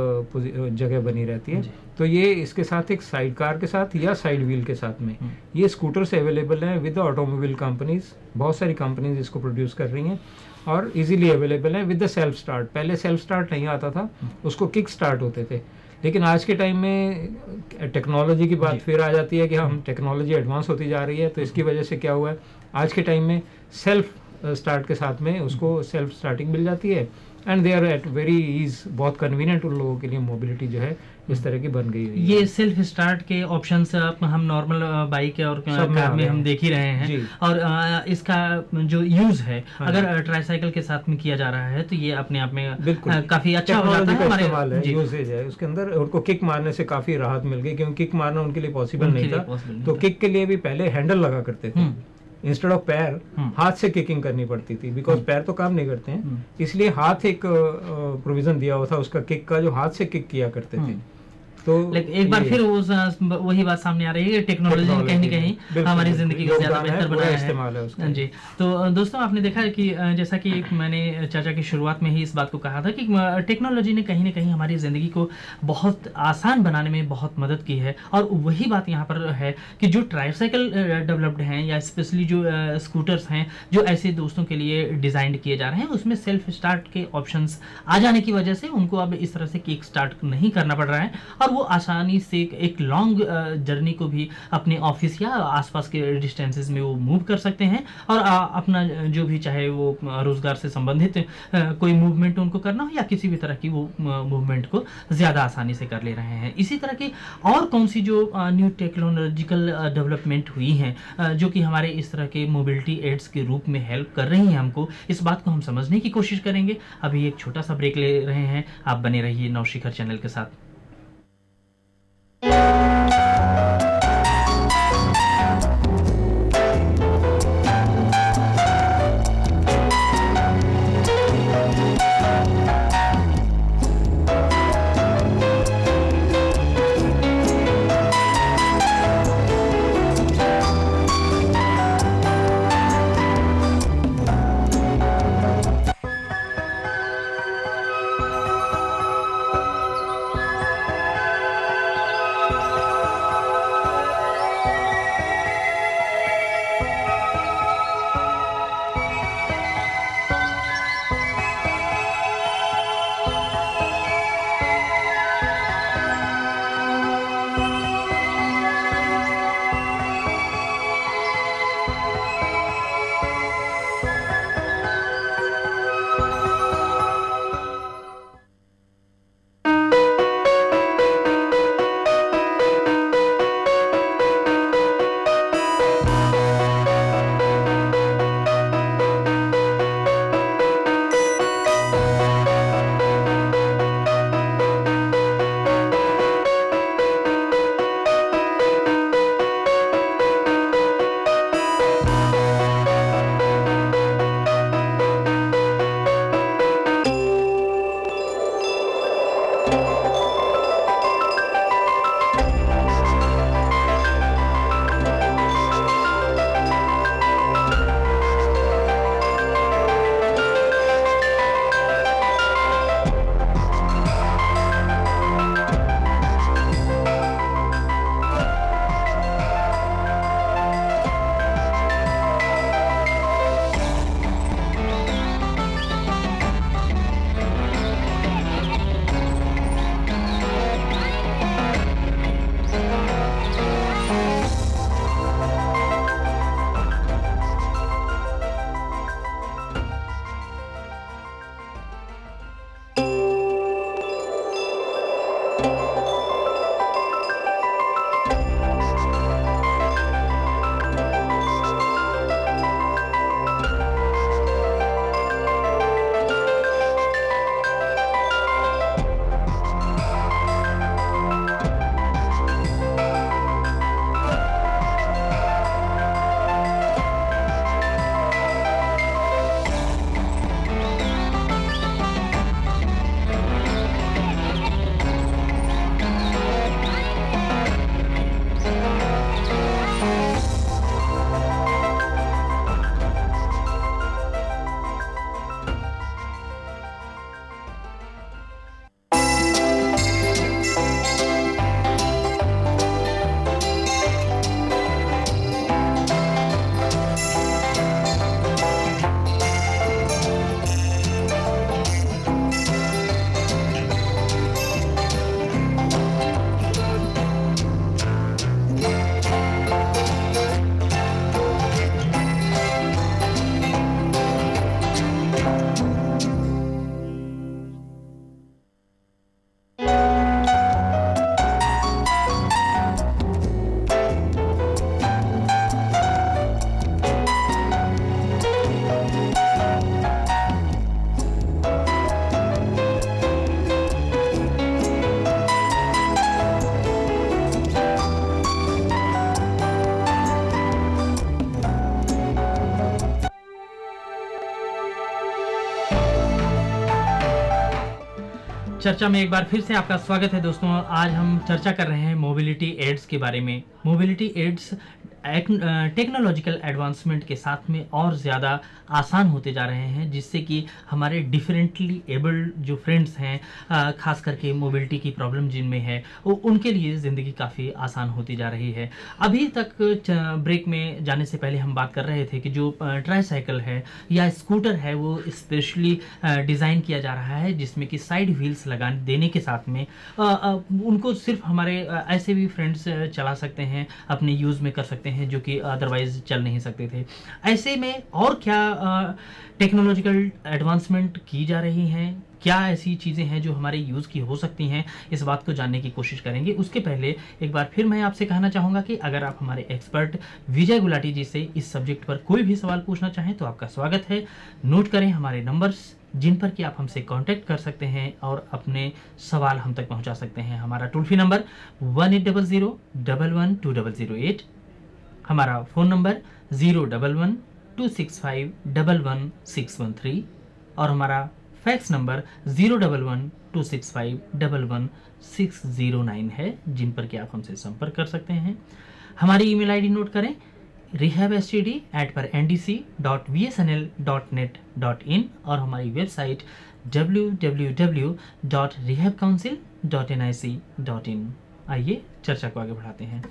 Speaker 2: जगह बनी रहती है। तो ये इसके साथ एक साइड कार के साथ या साइड व्हील के साथ में ये स्कूटर से अवेलेबल है विद ऑटोमोबाइल कंपनीज। बहुत सारी कंपनीज इसको प्रोड्यूस कर रही हैं और इजीली अवेलेबल है विद द सेल्फ स्टार्ट। पहले सेल्फ स्टार्ट नहीं आता था, उसको किक स्टार्ट होते थे, लेकिन आज के टाइम में टेक्नोलॉजी की बात फिर आ जाती है कि हम टेक्नोलॉजी एडवांस होती जा रही है, तो इसकी वजह से क्या हुआ है, आज के टाइम में सेल्फ स्टार्ट के साथ में उसको सेल्फ स्टार्टिंग मिल जाती है and they are at very ease, बहुत कन्वीनियंट उन लोगों के लिए मोबिलिटी जो है इस तरह की बन गई है।
Speaker 1: ये सेल्फ स्टार्ट के ऑप्शंस हम नॉर्मल बाइक और कार में हम देख ही रहे हैं, और इसका जो यूज है अगर ट्राईसाइकिल के साथ में किया जा रहा है तो ये अपने आप में काफी अच्छा हो जाता है।
Speaker 2: हमारे यूसेज है उसके अंदर, उनको किक मारने से काफी राहत मिल गई, क्योंकि किक मारना उनके लिए पॉसिबल नहीं था। तो किक के लिए भी पहले हैंडल लगा करते थे, इंस्टेड ऑफ पैर हाथ से किकिंग करनी पड़ती थी, बिकॉज पैर तो काम नहीं करते हैं, इसलिए हाथ एक प्रोविजन दिया हुआ था उसका किक का, जो हाथ से किक किया करते थे। तो
Speaker 1: एक बार फिर वही बात सामने आ रही है, टेक्नोलॉजी ने कहीं न कहीं हमारी जिंदगी को ज्यादा बेहतर बनाया है जी। तो दोस्तों आपने देखा है कि जैसा कि मैंने चर्चा की शुरुआत में ही इस बात को कहा था कि टेक्नोलॉजी ने कहीं न कहीं हमारी जिंदगी को बहुत आसान बनाने में बहुत मदद की है, और वही बात यहाँ पर है कि जो ट्राईसाइकिल डेवलप्ड हैं या स्पेशली जो स्कूटर्स हैं जो ऐसे दोस्तों के लिए डिजाइन किए जा रहे हैं, उसमें सेल्फ स्टार्ट के ऑप्शंस आ जाने की वजह से उनको अब इस तरह से किक स्टार्ट नहीं करना पड़ रहा है, और वो आसानी से एक लॉन्ग जर्नी को भी अपने ऑफिस या आसपास के डिस्टेंसेस में वो मूव कर सकते हैं, और अपना जो भी चाहे वो रोजगार से संबंधित कोई मूवमेंट उनको करना हो या किसी भी तरह की वो मूवमेंट को ज़्यादा आसानी से कर ले रहे हैं। इसी तरह की और कौन सी जो न्यू टेक्नोलॉजिकल डेवलपमेंट हुई हैं जो कि हमारे इस तरह के मोबिलिटी एड्स के रूप में हेल्प कर रही हैं हमको, इस बात को हम समझने की कोशिश करेंगे। अभी एक छोटा सा ब्रेक ले रहे हैं, आप बने रहिए नवशिखर चैनल के साथ। चर्चा में एक बार फिर से आपका स्वागत है दोस्तों। आज हम चर्चा कर रहे हैं मोबिलिटी एड्स के बारे में। मोबिलिटी एड्स टेक्नोलॉजिकल एडवांसमेंट के साथ में और ज़्यादा आसान होते जा रहे हैं, जिससे कि हमारे डिफरेंटली एबल्ड जो फ्रेंड्स हैं, खास करके मोबिलिटी की प्रॉब्लम जिनमें है, वो उनके लिए ज़िंदगी काफ़ी आसान होती जा रही है। अभी तक ब्रेक में जाने से पहले हम बात कर रहे थे कि जो ट्राईसाइकिल है या स्कूटर है वो स्पेशली डिज़ाइन किया जा रहा है, जिसमें कि साइड व्हील्स लगा देने के साथ में उनको सिर्फ हमारे ऐसे भी फ्रेंड्स चला सकते हैं, अपने यूज़ में कर सकते हैं, जो कि अदरवाइज चल नहीं सकते थे। ऐसे में और क्या टेक्नोलॉजिकल एडवांसमेंट की जा रही हैं, क्या ऐसी चीज़ें हैं जो हमारे यूज़ की हो सकती हैं, इस बात को जानने की कोशिश करेंगे। उसके पहले एक बार फिर मैं आपसे कहना चाहूँगा कि अगर आप हमारे एक्सपर्ट विजय गुलाटी जी से इस सब्जेक्ट पर कोई भी सवाल पूछना चाहें तो आपका स्वागत है। नोट करें हमारे नंबर्स जिन पर कि आप हमसे कांटेक्ट कर सकते हैं और अपने सवाल हम तक पहुंचा सकते हैं। हमारा टोल फ्री नंबर 1800-11-2008, हमारा फ़ोन नंबर 011-265-11613 और हमारा फैक्स नंबर 011-265-11609 है, जिन पर कि आप हमसे संपर्क कर सकते हैं। हमारी ईमेल आईडी नोट करें rehabstd@ndc.vsnl.net.in और हमारी वेबसाइट www.rehabcouncil.nic.in। आइए चर्चा को आगे बढ़ाते हैं।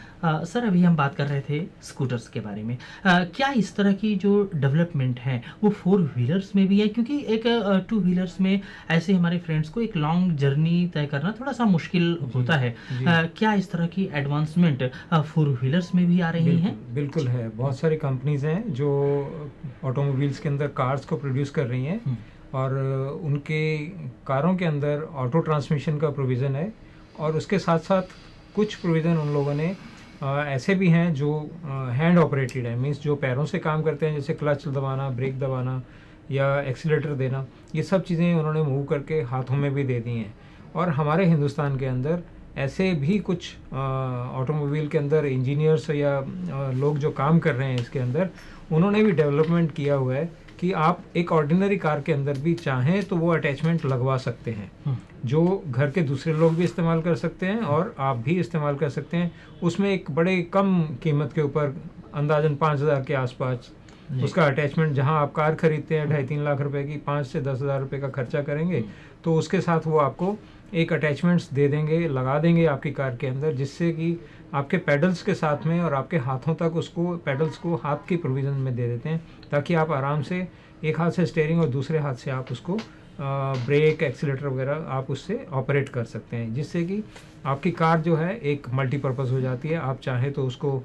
Speaker 1: सर, अभी हम बात कर रहे थे स्कूटर्स के बारे में। क्या इस तरह की जो डेवलपमेंट है वो 4 व्हीलर्स में भी है? क्योंकि एक 2 व्हीलर्स में ऐसे हमारे फ्रेंड्स को एक लॉन्ग जर्नी तय करना थोड़ा सा मुश्किल होता है। क्या इस तरह की एडवांसमेंट 4 व्हीलर्स में भी आ रही हैं?
Speaker 2: बिल्कुल है। बहुत सारी कंपनीज हैं जो ऑटोमोबाइल्स के अंदर कार्स को प्रोड्यूस कर रही हैं और उनके कारों के अंदर ऑटो ट्रांसमिशन का प्रोविज़न है और उसके साथ साथ कुछ प्रोविज़न उन लोगों ने ऐसे भी हैं जो हैंड ऑपरेटेड है, मीन्स जो पैरों से काम करते हैं, जैसे क्लच दबाना, ब्रेक दबाना या एक्सीलेटर देना, ये सब चीज़ें उन्होंने मूव करके हाथों में भी दे दी हैं। और हमारे हिंदुस्तान के अंदर ऐसे भी कुछ ऑटोमोबाइल के अंदर इंजीनियर्स या लोग जो काम कर रहे हैं इसके अंदर, उन्होंने भी डेवलपमेंट किया हुआ है कि आप एक ऑर्डिनरी कार के अंदर भी चाहें तो वो अटैचमेंट लगवा सकते हैं, जो घर के दूसरे लोग भी इस्तेमाल कर सकते हैं और आप भी इस्तेमाल कर सकते हैं। उसमें एक बड़े कम कीमत के ऊपर, अंदाजन 5,000 के आसपास उसका अटैचमेंट, जहां आप कार खरीदते हैं 2.5-3 लाख रुपए की, 5 से 10,000 रुपये का खर्चा करेंगे तो उसके साथ वो आपको एक अटैचमेंट्स दे देंगे, लगा देंगे आपकी कार के अंदर, जिससे कि आपके पेडल्स के साथ में और आपके हाथों तक उसको, पेडल्स को हाथ की प्रोविज़न में दे देते हैं, ताकि आप आराम से एक हाथ से स्टीयरिंग और दूसरे हाथ से आप उसको ब्रेक, एक्सीलेटर वगैरह आप उससे ऑपरेट कर सकते हैं, जिससे कि आपकी कार जो है एक मल्टीपर्पज़ हो जाती है। आप चाहें तो उसको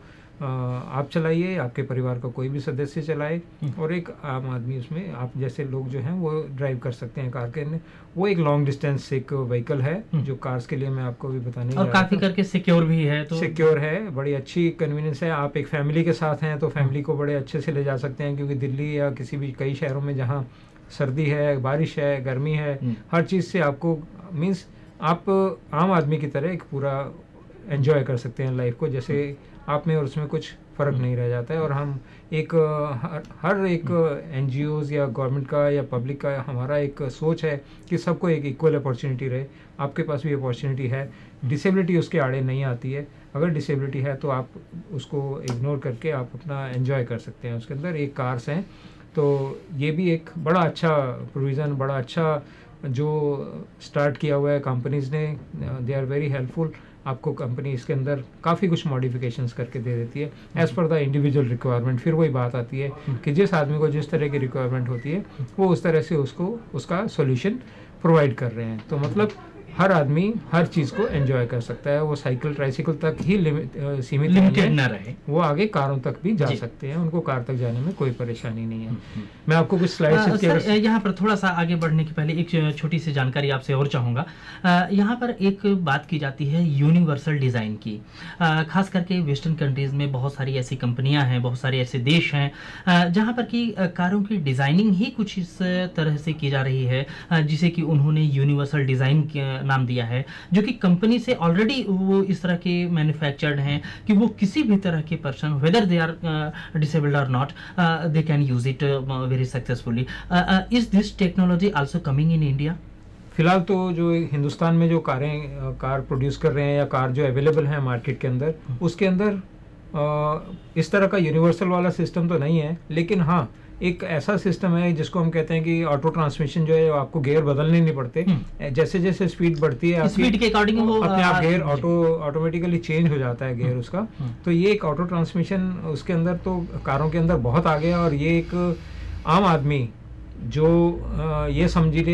Speaker 2: आप चलाइए, आपके परिवार का कोई भी सदस्य चलाए और एक आम आदमी उसमें, आप जैसे लोग जो हैं वो ड्राइव कर सकते हैं कार के अंदर। वो एक लॉन्ग डिस्टेंस एक व्हीकल है जो कार्स के लिए मैं आपको भी बताने
Speaker 1: और काफ़ी करके सिक्योर भी है, तो
Speaker 2: सिक्योर है, बड़ी अच्छी कन्वीनियंस है। आप एक फैमिली के साथ हैं तो फैमिली को बड़े अच्छे से ले जा सकते हैं, क्योंकि दिल्ली या किसी भी कई शहरों में जहाँ सर्दी है, बारिश है, गर्मी है, हर चीज़ से आपको, मीन्स आप आम आदमी की तरह एक पूरा एंजॉय कर सकते हैं लाइफ को, जैसे आप में और उसमें कुछ फ़र्क नहीं रह जाता है। और हम एक हर एक NGOs या गवर्नमेंट का या पब्लिक का हमारा एक सोच है कि सबको एक इक्वल अपॉर्चुनिटी रहे। आपके पास भी अपॉर्चुनिटी है, डिसेबिलिटी उसके आड़े नहीं आती है। अगर डिसेबिलिटी है तो आप उसको इग्नोर करके आप अपना एंजॉय कर सकते हैं। उसके अंदर एक कार्स हैं, तो ये भी एक बड़ा अच्छा प्रोविज़न, बड़ा अच्छा जो स्टार्ट किया हुआ है कंपनीज़ ने, दे आर वेरी हेल्पफुल। आपको कंपनी इसके अंदर काफ़ी कुछ मॉडिफिकेशंस करके दे देती है as per the individual requirement. फिर वही बात आती है कि जिस आदमी को जिस तरह की रिक्वायरमेंट होती है वो उस तरह से उसको उसका सॉल्यूशन प्रोवाइड कर रहे हैं। तो मतलब हर आदमी हर चीज़ को एंजॉय कर सकता है। वो साइकिल, ट्राइसाइकिल तक ही सीमित
Speaker 1: लिमिटेड ना रहे,
Speaker 2: वो आगे कारों तक भी जा सकते हैं, उनको कार तक जाने में कोई परेशानी नहीं है। मैं आपको कुछ स्लाइड्स
Speaker 1: यहाँ पर थोड़ा सा आगे बढ़ने के पहले एक छोटी सी जानकारी आपसे और चाहूँगा। यहाँ पर एक बात की जाती है यूनिवर्सल डिज़ाइन की। खास करके वेस्टर्न कंट्रीज़ में बहुत सारी ऐसी कंपनियाँ हैं, बहुत सारे ऐसे देश हैं जहाँ पर कि कारों की डिज़ाइनिंग ही कुछ इस तरह से की जा रही है, जिसे कि उन्होंने यूनिवर्सल डिज़ाइन नाम दिया है, जो कि कंपनी से ऑलरेडी वो इस तरह के मैन्युफैक्चर्ड हैं कि वो किसी भी तरह के person, whether they are disabled or not, they can use it very successfully. Is this technology also coming in India?
Speaker 2: फिलहाल तो जो हिंदुस्तान में जो कार प्रोड्यूस कर रहे हैं या कार जो अवेलेबल है मार्केट के अंदर, उसके अंदर इस तरह का यूनिवर्सल वाला सिस्टम तो नहीं है, लेकिन हाँ एक ऐसा सिस्टम है जिसको हम कहते हैं कि ऑटो ट्रांसमिशन जो है, आपको गियर बदलने नहीं पड़ते। जैसे जैसे स्पीड बढ़ती है
Speaker 1: स्पीड के अकॉर्डिंग वो
Speaker 2: अपने आप गियर ऑटोमेटिकली चेंज हो जाता है गियर उसका। तो ये एक ऑटो ट्रांसमिशन उसके अंदर तो कारों के अंदर बहुत आ गया, और ये एक आम आदमी जो ये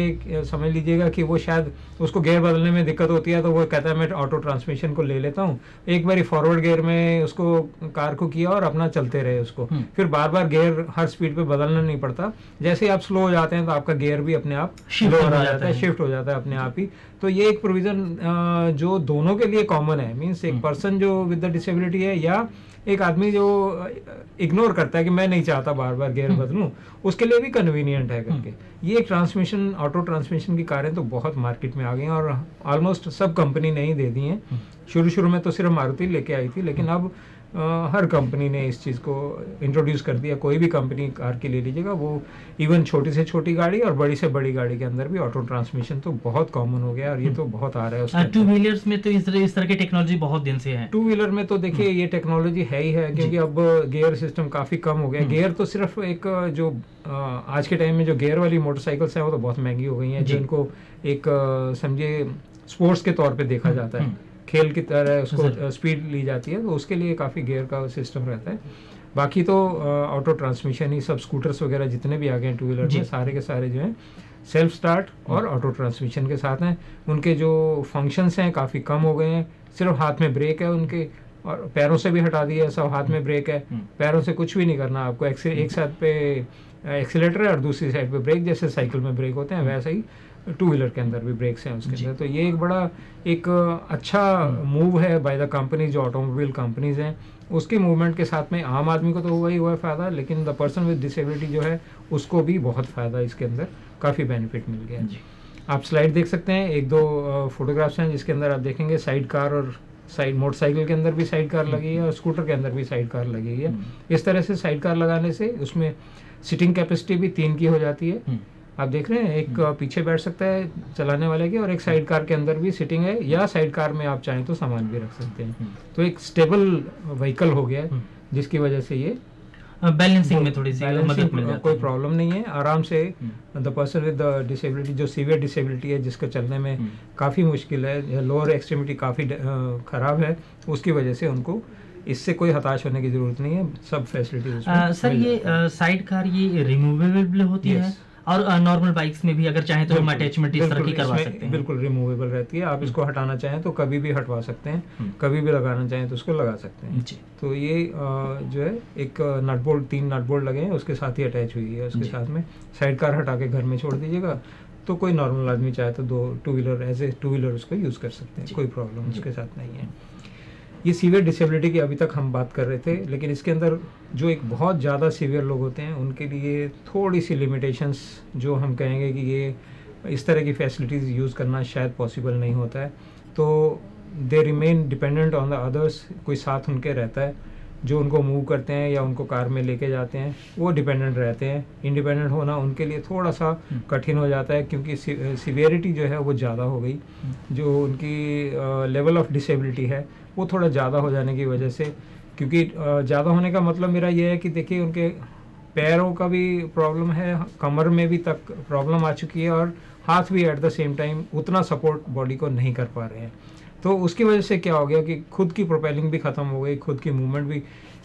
Speaker 2: समझ लीजिएगा कि वो शायद उसको गियर बदलने में दिक्कत होती है, तो वो कहता है मैं ऑटो ट्रांसमिशन को ले लेता हूँ, एक बारी फॉरवर्ड गियर में उसको कार को किया और अपना चलते रहे उसको, फिर बार बार गियर हर स्पीड पे बदलना नहीं पड़ता। जैसे ही आप स्लो हो जाते हैं तो आपका गियर भी अपने आप स्लो हो जाता है, शिफ्ट हो जाता है अपने आप ही। तो ये एक प्रोविजन जो दोनों के लिए कॉमन है, मीन्स एक पर्सन जो विद द डिसेबिलिटी है या एक आदमी जो इग्नोर करता है कि मैं नहीं चाहता बार बार गियर बदलूं, उसके लिए भी कन्वीनियंट है करके। ये एक ऑटो ट्रांसमिशन की कारें तो बहुत मार्केट में आ गई हैं, और ऑलमोस्ट सब कंपनी ने ही दे दी हैं। शुरू में तो सिर्फ मारुति लेके आई थी, लेकिन अब हर कंपनी ने इस चीज़ को इंट्रोड्यूस कर दिया। कोई भी कंपनी कार की ले लीजिएगा, वो इवन छोटी से छोटी गाड़ी और बड़ी से बड़ी गाड़ी के अंदर भी ऑटो ट्रांसमिशन तो बहुत कॉमन हो गया, और ये तो बहुत आ रहा है।
Speaker 1: टू व्हीलर्स में तो इस तरह की टेक्नोलॉजी बहुत दिन से है।
Speaker 2: टू व्हीलर में तो देखिए ये टेक्नोलॉजी है ही है, क्योंकि अब गियर सिस्टम काफ़ी कम हो गया। गियर तो सिर्फ एक जो आज के टाइम में जो गियर वाली मोटरसाइकिल्स हैं वो तो बहुत महंगी हो गई हैं, जिनको एक समझिए स्पोर्ट्स के तौर पे देखा जाता है, खेल की तरह उसको स्पीड ली जाती है, तो उसके लिए काफ़ी गियर का सिस्टम रहता है। बाकी तो ऑटो ट्रांसमिशन ही सब स्कूटर्स वगैरह जितने भी आ गए हैं टू व्हीलर में, सारे के सारे जो हैं सेल्फ स्टार्ट और ऑटो ट्रांसमिशन के साथ हैं। उनके जो फंक्शंस हैं काफ़ी कम हो गए हैं, सिर्फ हाथ में ब्रेक है उनके, और पैरों से भी हटा दिया है, सब हाथ में ब्रेक है, पैरों से कुछ भी नहीं करना आपको। एक साइड पे एक्सीलेटर है और दूसरी साइड पे ब्रेक, जैसे साइकिल में ब्रेक होते हैं वैसे ही टू व्हीलर के अंदर भी ब्रेक्स हैं उसके अंदर। तो ये एक बड़ा एक अच्छा मूव है बाय द कंपनी, जो ऑटोमोबाइल कंपनीज हैं उसके मूवमेंट के साथ में आम आदमी को तो हुआ ही हुआ है फ़ायदा, लेकिन द पर्सन विद डिसेबिलिटी जो है उसको भी बहुत फ़ायदा इसके अंदर काफ़ी बेनिफिट मिल गया। आप स्लाइड देख सकते हैं, एक दो फोटोग्राफ्स हैं जिसके अंदर आप देखेंगे साइड कार और साइड मोटरसाइकिल के अंदर भी साइड कार लगी है और स्कूटर के अंदर भी साइड कार लगी है। इस तरह से साइड कार लगाने से उसमें सिटिंग कैपेसिटी भी 3 की हो जाती है। आप देख रहे हैं, एक पीछे बैठ सकता है चलाने वाले के, और एक साइड कार के अंदर भी सीटिंग है, या साइड कार में आप चाहें तो सामान भी रख सकते हैं। तो एक स्टेबल व्हीकल हो गया है, जिसकी वजह से ये
Speaker 1: बैलेंसिंग में थोड़ी सी मदद मिल जाती है।
Speaker 2: कोई प्रॉब्लम नहीं है, आराम से the person with the disability, जो सीवियर डिसेबिलिटी है जिसको चलने में काफ़ी मुश्किल है, लोअर एक्सट्रीमिटी काफ़ी ख़राब है, उसकी वजह से उनको इससे कोई हताश होने की जरूरत नहीं है, सब फैसिलिटी।
Speaker 1: सर ये साइड कार ये रिमूवेबल होती है, और नॉर्मल बाइक्स में भी अगर चाहें तो हम अटैचमेंट इस तरह की करवा सकते हैं।
Speaker 2: बिल्कुल रिमूवेबल रहती है, आप इसको हटाना चाहें तो कभी भी हटवा सकते हैं, कभी भी लगाना चाहें तो उसको लगा सकते हैं। तो ये जो है एक नट बोल्ट, 3 नट बोल्ट लगे हैं, उसके साथ ही अटैच हुई है। उसके साथ में साइड कार हटा के घर में छोड़ दीजिएगा, तो कोई नॉर्मल आदमी चाहे तो 2 two wheeler as a two wheeler उसको यूज़ कर सकते हैं, कोई प्रॉब्लम उसके साथ नहीं है। ये सीवियर डिसेबिलिटी की अभी तक हम बात कर रहे थे, लेकिन इसके अंदर जो एक बहुत ज़्यादा सीवियर लोग होते हैं उनके लिए थोड़ी सी लिमिटेशंस, जो हम कहेंगे कि ये इस तरह की फैसिलिटीज़ यूज़ करना शायद पॉसिबल नहीं होता है, तो they remain dependent on the others. कोई साथ उनके रहता है जो उनको मूव करते हैं या उनको कार में लेके जाते हैं, वो डिपेंडेंट रहते हैं। इंडिपेंडेंट होना उनके लिए थोड़ा सा कठिन हो जाता है, क्योंकि सीवियरिटी जो है वो ज़्यादा हो गई, जो उनकी लेवल ऑफ डिसेबिलिटी है वो थोड़ा ज़्यादा हो जाने की वजह से। क्योंकि ज़्यादा होने का मतलब मेरा ये है कि देखिए उनके पैरों का भी प्रॉब्लम है, कमर में भी तक प्रॉब्लम आ चुकी है, और हाथ भी एट द सेम टाइम उतना सपोर्ट बॉडी को नहीं कर पा रहे हैं। तो उसकी वजह से क्या हो गया कि खुद की प्रोपेलिंग भी ख़त्म हो गई, खुद की मूवमेंट भी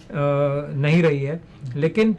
Speaker 2: नहीं रही है, लेकिन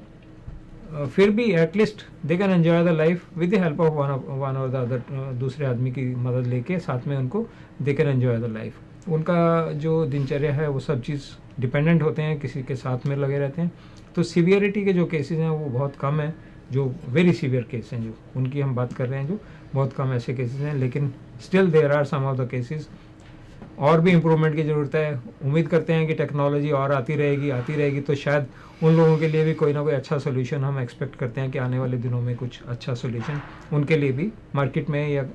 Speaker 2: फिर भी at least they can enjoy the life with the help of one or the other, दूसरे आदमी की मदद लेके साथ में उनको they can enjoy the life. उनका जो दिनचर्या है वो सब चीज़ डिपेंडेंट होते हैं, किसी के साथ में लगे रहते हैं। तो सीवियरिटी के जो केसेस हैं वो बहुत कम हैं, जो वेरी सीवियर केस हैं जो उनकी हम बात कर रहे हैं, जो बहुत कम ऐसे केसेस हैं, लेकिन still there are some of the cases. और भी इम्प्रूवमेंट की ज़रूरत है। उम्मीद करते हैं कि टेक्नोलॉजी और आती रहेगी तो शायद उन लोगों के लिए भी कोई ना कोई अच्छा सोल्यूशन हम एक्सपेक्ट करते हैं कि आने वाले दिनों में कुछ अच्छा सोल्यूशन उनके लिए भी मार्केट में या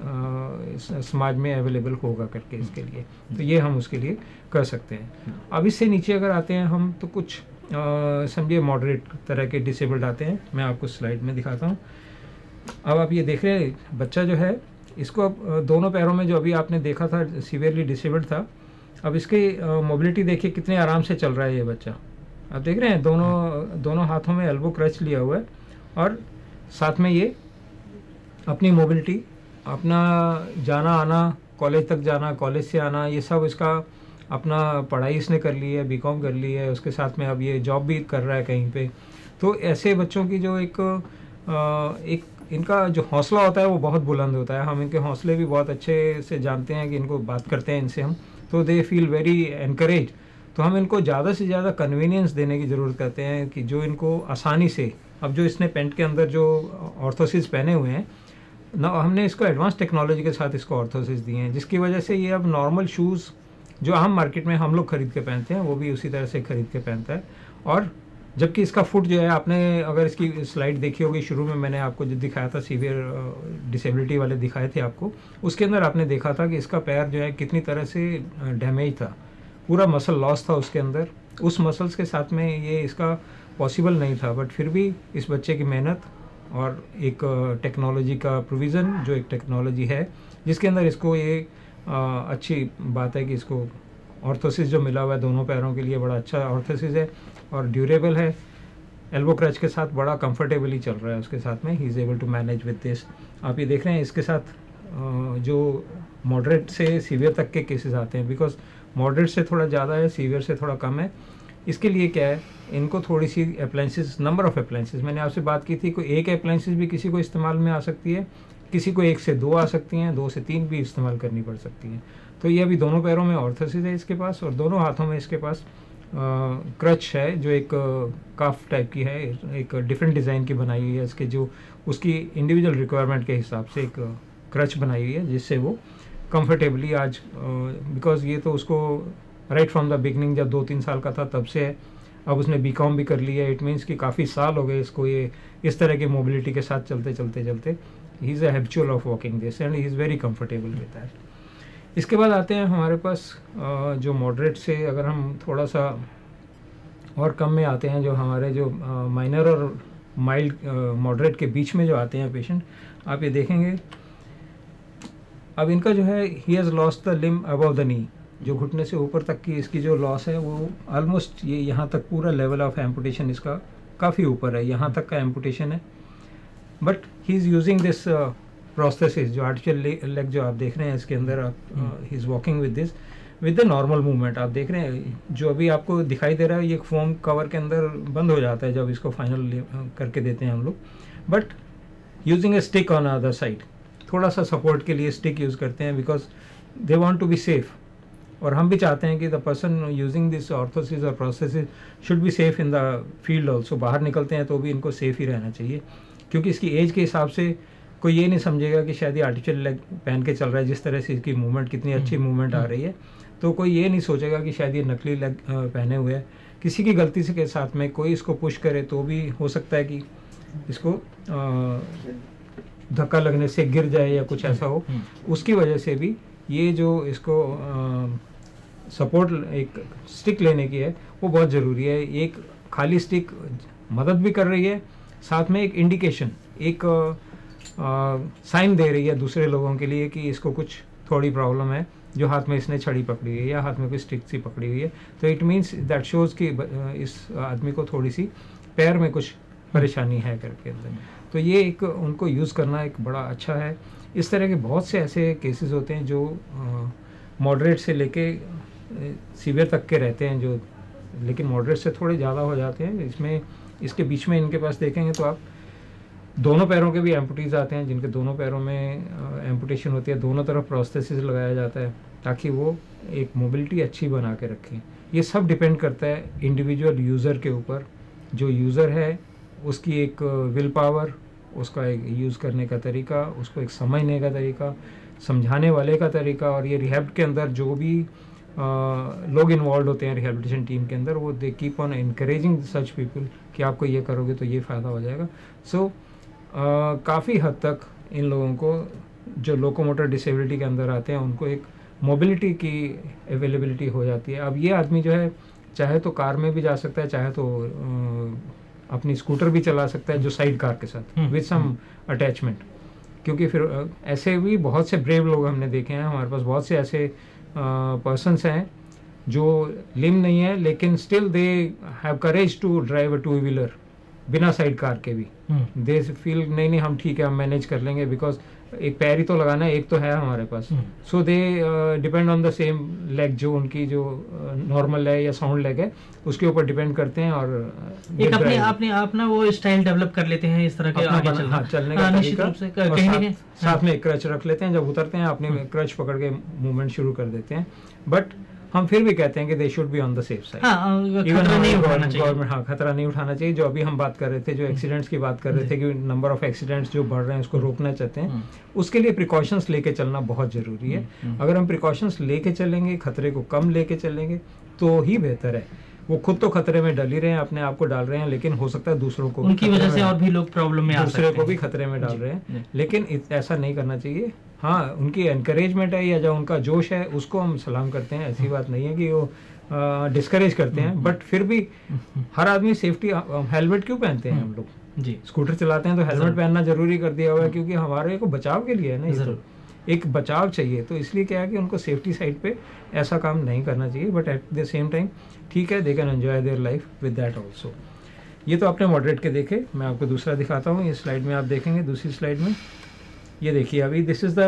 Speaker 2: समाज में अवेलेबल होगा करके इसके लिए, तो ये हम उसके लिए कर सकते हैं। अब इससे नीचे अगर आते हैं हम तो कुछ समझिए मॉडरेट तरह के डिसेबल्ड आते हैं, मैं आपको स्लाइड में दिखाता हूँ। अब आप ये देख रहे हैं बच्चा जो है इसको अब दोनों पैरों में, जो अभी आपने देखा था सीवियरली डिसेबल्ड था, अब इसकी मोबिलिटी देखिए कितने आराम से चल रहा है ये बच्चा। आप देख रहे हैं दोनों हाथों में एल्बो क्रच लिया हुआ है और साथ में ये अपनी मोबिलिटी, अपना जाना आना, कॉलेज तक जाना, कॉलेज से आना, ये सब इसका अपना पढ़ाई इसने कर ली है, बीकॉम कर ली है, उसके साथ में अब ये जॉब भी कर रहा है कहीं पे। तो ऐसे बच्चों की जो एक इनका जो हौसला होता है वो बहुत बुलंद होता है। हम इनके हौसले भी बहुत अच्छे से जानते हैं कि इनको बात करते हैं इनसे हम, तो दे फील वेरी एनकरेज। तो हम इनको ज़्यादा से ज़्यादा कन्वीनियंस देने की ज़रूरत करते हैं कि जो इनको आसानी से, अब जो इसने पेंट के अंदर जो ऑर्थोसिस पहने हुए हैं ना, हमने इसको एडवांस टेक्नोलॉजी के साथ इसको ऑर्थोसिस दिए हैं, जिसकी वजह से ये अब नॉर्मल शूज़ जो हम मार्केट में हम लोग खरीद के पहनते हैं वो भी उसी तरह से खरीद के पहनता है। और जबकि इसका फुट जो है, आपने अगर इसकी स्लाइड देखी होगी, शुरू में मैंने आपको जो दिखाया था सीवियर डिसेबिलिटी वाले दिखाए थे आपको, उसके अंदर आपने देखा था कि इसका पैर जो है कितनी तरह से डैमेज था, पूरा मसल लॉस था उसके अंदर। उस मसल्स के साथ में ये इसका पॉसिबल नहीं था, बट फिर भी इस बच्चे की मेहनत और एक टेक्नोलॉजी का प्रोविज़न, जो एक टेक्नोलॉजी है जिसके अंदर इसको ये अच्छी बात है कि इसको ऑर्थोसिस जो मिला हुआ है दोनों पैरों के लिए, बड़ा अच्छा ऑर्थोसिस है और ड्यूरेबल है। एल्बो क्रच के साथ बड़ा कंफर्टेबली चल रहा है उसके साथ में, he is able to manage with this. आप ये देख रहे हैं इसके साथ जो मॉडरेट से सीवियर तक के केसेस आते हैं, बिकॉज मॉडरेट से थोड़ा ज़्यादा है, सीवियर से थोड़ा कम है। इसके लिए क्या है, इनको थोड़ी सी अप्लाइंसेस, नंबर ऑफ़ अप्लाइंसेस, मैंने आपसे बात की थी, कोई एक अप्लाइंसेस भी किसी को इस्तेमाल में आ सकती है, किसी को 1 से 2 आ सकती हैं, 2 से 3 भी इस्तेमाल करनी पड़ सकती हैं। तो ये अभी दोनों पैरों में ऑर्थोसिस है इसके पास, और दोनों हाथों में इसके पास क्रच है जो एक काफ टाइप की है, एक डिफरेंट डिज़ाइन की बनाई हुई है इसके, जो उसकी इंडिविजुअल रिक्वायरमेंट के हिसाब से एक क्रच बनाई हुई है, जिससे वो कंफर्टेबली आज, बिकॉज ये तो उसको राइट फ्रॉम द बिगनिंग, जब 2-3 साल का था तब से है। अब उसने बीकॉम भी कर लिया है, इट मीन्स कि काफ़ी साल हो गए इसको ये इस तरह की मोबिलिटी के साथ चलते he is a habitual of walking this and he is very comfortable with that. इसके बाद आते हैं हमारे पास जो मॉडरेट से, अगर हम थोड़ा सा और कम में आते हैं, जो हमारे जो माइनर और माइल्ड मॉडरेट के बीच में जो आते हैं पेशेंट, आप ये देखेंगे अब इनका जो है, he has lost the limb above the knee, जो घुटने से ऊपर तक की इसकी जो लॉस है वो ऑलमोस्ट ये यहाँ तक पूरा लेवल ऑफ एम्पुटेशन इसका काफ़ी ऊपर है, यहाँ तक का एम्पुटेशन है। But he is using this prosthesis, जो आर्टिफिशियल लेग जो आप देख रहे हैं इसके अंदर, आप he is walking with this with the normal movement. आप देख रहे हैं जो अभी आपको दिखाई दे रहा है, ये फोम कवर के अंदर बंद हो जाता है जब इसको फाइनल करके देते हैं हम लोग, but using a stick on other side, थोड़ा सा सपोर्ट के लिए स्टिक यूज़ करते हैं, because they want to be safe. और हम भी चाहते हैं कि the person using this orthosis और prosthesis should be safe in the field also. बाहर निकलते हैं तो भी इनको सेफ ही रहना चाहिए, क्योंकि इसकी एज के हिसाब से कोई ये नहीं समझेगा कि शायद ये आर्टिफिशियल लेग पहन के चल रहा है, जिस तरह से इसकी मूवमेंट, कितनी अच्छी मूवमेंट आ रही है, तो कोई ये नहीं सोचेगा कि शायद ये नकली लेग पहने हुए है। किसी की गलती से के साथ में कोई इसको पुश करे तो भी हो सकता है कि इसको धक्का लगने से गिर जाए या कुछ ऐसा हो, उसकी वजह से भी ये जो इसको सपोर्ट एक स्टिक लेने की है वो बहुत ज़रूरी है। एक खाली स्टिक मदद भी कर रही है, साथ में एक इंडिकेशन, एक साइन दे रही है दूसरे लोगों के लिए कि इसको कुछ थोड़ी प्रॉब्लम है, जो हाथ में इसने छड़ी पकड़ी हुई है या हाथ में कोई स्टिक सी पकड़ी हुई है, तो इट मीन्स दैट शोज़ कि इस आदमी को थोड़ी सी पैर में कुछ परेशानी है करके अंदर। तो ये एक उनको यूज़ करना एक बड़ा अच्छा है। इस तरह के बहुत से ऐसे केसेस होते हैं जो मॉडरेट से लेके सीवियर तक के रहते हैं, जो लेकिन मॉडरेट से थोड़े ज़्यादा हो जाते हैं। इसमें इसके बीच में इनके पास देखेंगे तो आप दोनों पैरों के भी एम्पुटीज आते हैं, जिनके दोनों पैरों में एम्पुटेशन होती है, दोनों तरफ प्रोस्थेसिस लगाया जाता है ताकि वो एक मोबिलिटी अच्छी बना के रखें। ये सब डिपेंड करता है इंडिविजुअल यूज़र के ऊपर। जो यूज़र है उसकी एक विल पावर, उसका एक यूज़ करने का तरीका, उसको एक समझने का तरीका, समझाने वाले का तरीका, और ये रिहैब के अंदर जो भी लोग इन्वॉल्व होते हैं रिहैबिलिटेशन टीम के अंदर, वो they keep on encouraging such people कि आपको ये करोगे तो ये फ़ायदा हो जाएगा। सो काफ़ी हद तक इन लोगों को जो लोकोमोटर डिसेबिलिटी के अंदर आते हैं उनको एक मोबिलिटी की अवेलेबिलिटी हो जाती है। अब ये आदमी जो है चाहे तो कार में भी जा सकता है, चाहे तो अपनी स्कूटर भी चला सकता है जो साइड कार के साथ विद सम अटैचमेंट। क्योंकि फिर ऐसे भी बहुत से ब्रेव लोग हमने देखे हैं, हमारे पास बहुत से ऐसे पर्सन्स हैं जो लिम नहीं है लेकिन still they have courage to drive a two wheeler बिना साइड कार के भी। दे फील नहीं हम ठीक है, हम मैनेज कर लेंगे, बिकॉज एक पैर ही तो लगाना है, एक तो है हमारे पास। So they depend on the same leg, जो उनकी जो नॉर्मल है या साउंड लेग है उसके ऊपर डिपेंड करते हैं, और
Speaker 1: एक अपना वो स्टाइल डेवलप कर लेते हैं इस तरह के आगे
Speaker 2: चलने का तरीका। साथ में एक क्रच रख लेते हैं, जब उतरते हैं अपने क्रच पकड़ के मूवमेंट शुरू कर देते हैं। बट हम फिर भी कहते हैं कि they should be on the safe side. Government खतरा नहीं उठाना चाहिए। जो अभी हम बात कर रहे थे, जो एक्सीडेंट्स की बात कर रहे थे कि नंबर ऑफ एक्सीडेंट्स जो बढ़ रहे हैं उसको रोकना चाहते हैं, उसके लिए प्रिकॉशंस लेके चलना बहुत जरूरी है। अगर हम प्रिकॉशंस लेके चलेंगे, खतरे को कम लेके चलेंगे तो ही बेहतर है। वो खुद तो खतरे में डल ही रहे हैं, अपने आप को डाल रहे हैं, लेकिन हो सकता है दूसरों को
Speaker 1: उनकी वजह से और भी लोग प्रॉब्लम में आ सकते हैं,
Speaker 2: दूसरे को भी खतरे में डाल रहे हैं। लेकिन ऐसा नहीं करना चाहिए। हाँ, उनकी एनकरेजमेंट है या जो उनका जोश है उसको हम सलाम करते हैं, ऐसी बात नहीं है कि वो डिस्करेज करते हैं। बट फिर भी हर आदमी सेफ्टी, हेलमेट क्यों पहनते हैं हम लोग? जी, स्कूटर चलाते हैं तो हेलमेट पहनना जरूरी कर दिया हुआ है, क्योंकि हमारे को बचाव के लिए है ना, ये तो एक बचाव चाहिए। तो इसलिए क्या है कि उनको सेफ्टी साइड पे ऐसा काम नहीं करना चाहिए। But at the same time ठीक है, they can enjoy their life with that also. ये तो आपने मॉडरेट के देखे, मैं आपको दूसरा दिखाता हूँ। इस स्लाइड में आप देखेंगे, दूसरी स्लाइड में ये देखिए, अभी this is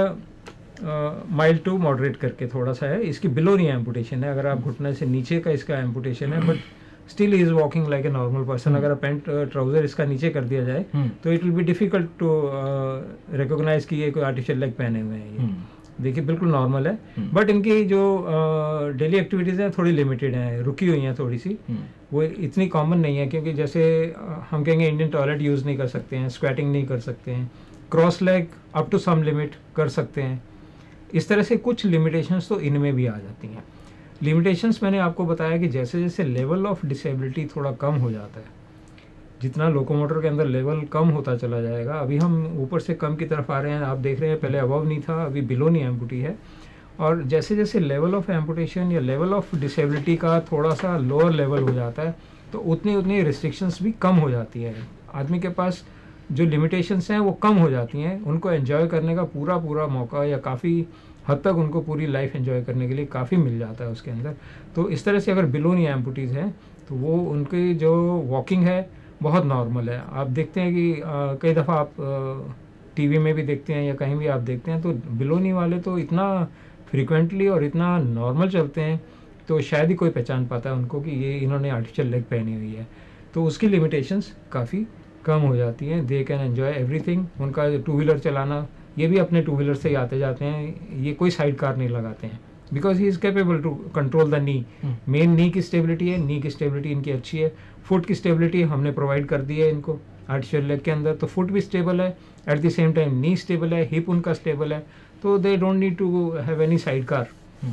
Speaker 2: the mild to moderate करके थोड़ा सा है। इसकी बिलो नहीं एम्पुटेशन है, अगर आप घुटने से नीचे का इसका एम्पुटेशन है, but still is walking like a normal person. अगर पैंट ट्राउजर इसका नीचे कर दिया जाए तो it will be difficult to recognise कि ये कोई आर्टिफिशियल लेग पहने हुए हैं। ये देखिए बिल्कुल नॉर्मल है, बट इनकी जो डेली एक्टिविटीज़ हैं थोड़ी लिमिटेड हैं, रुकी हुई हैं थोड़ी सी, वो इतनी कॉमन नहीं है। क्योंकि जैसे हम कहेंगे इंडियन टॉयलेट यूज़ नहीं कर सकते हैं, स्क्वैटिंग नहीं कर सकते हैं, cross leg up to some limit कर सकते हैं। इस तरह से कुछ लिमिटेशंस तो इनमें भी आ जाती हैं। लिमिटेशंस मैंने आपको बताया कि जैसे जैसे लेवल ऑफ डिसेबिलिटी थोड़ा कम हो जाता है, जितना लोकोमोटर के अंदर लेवल कम होता चला जाएगा, अभी हम ऊपर से कम की तरफ आ रहे हैं, आप देख रहे हैं, पहले अबव नहीं था, अभी बिलो नहीं एम्पुटी है। और जैसे जैसे लेवल ऑफ एम्पुटेशन या लेवल ऑफ डिसेबिलिटी का थोड़ा सा लोअर लेवल हो जाता है तो उतनी उतनी रिस्ट्रिक्शंस भी कम हो जाती है। आदमी के पास जो लिमिटेशंस हैं वो कम हो जाती हैं, उनको एंजॉय करने का पूरा मौका या काफ़ी हद तक उनको पूरी लाइफ एंजॉय करने के लिए काफ़ी मिल जाता है उसके अंदर। तो इस तरह से अगर बिलो नहीं एम्पुटीज़ हैं तो वो उनकी जो वॉकिंग है बहुत नॉर्मल है। आप देखते हैं कि कई दफ़ा आप टीवी में भी देखते हैं या कहीं भी आप देखते हैं तो बिलोनी वाले तो इतना फ्रीक्वेंटली और इतना नॉर्मल चलते हैं तो शायद ही कोई पहचान पाता है उनको कि ये इन्होंने आर्टिफिशियल लेग पहनी हुई है। तो उसकी लिमिटेशंस काफ़ी कम हो जाती हैं। They can enjoy everything. उनका टू व्हीलर चलाना, ये भी अपने टू व्हीलर से ही आते जाते हैं, ये कोई साइड कार नहीं लगाते हैं, because he is capable to control the knee. Main knee की स्टेबिलिटी है, नी की स्टेबिलिटी इनकी अच्छी है। फुट की स्टेबिलिटी हमने प्रोवाइड कर दी है इनको आर्टिफिशियल लेग के अंदर, तो फुट भी स्टेबल है, at the same time knee stable है, हिप उनका स्टेबल है, तो they don't need to have any side car.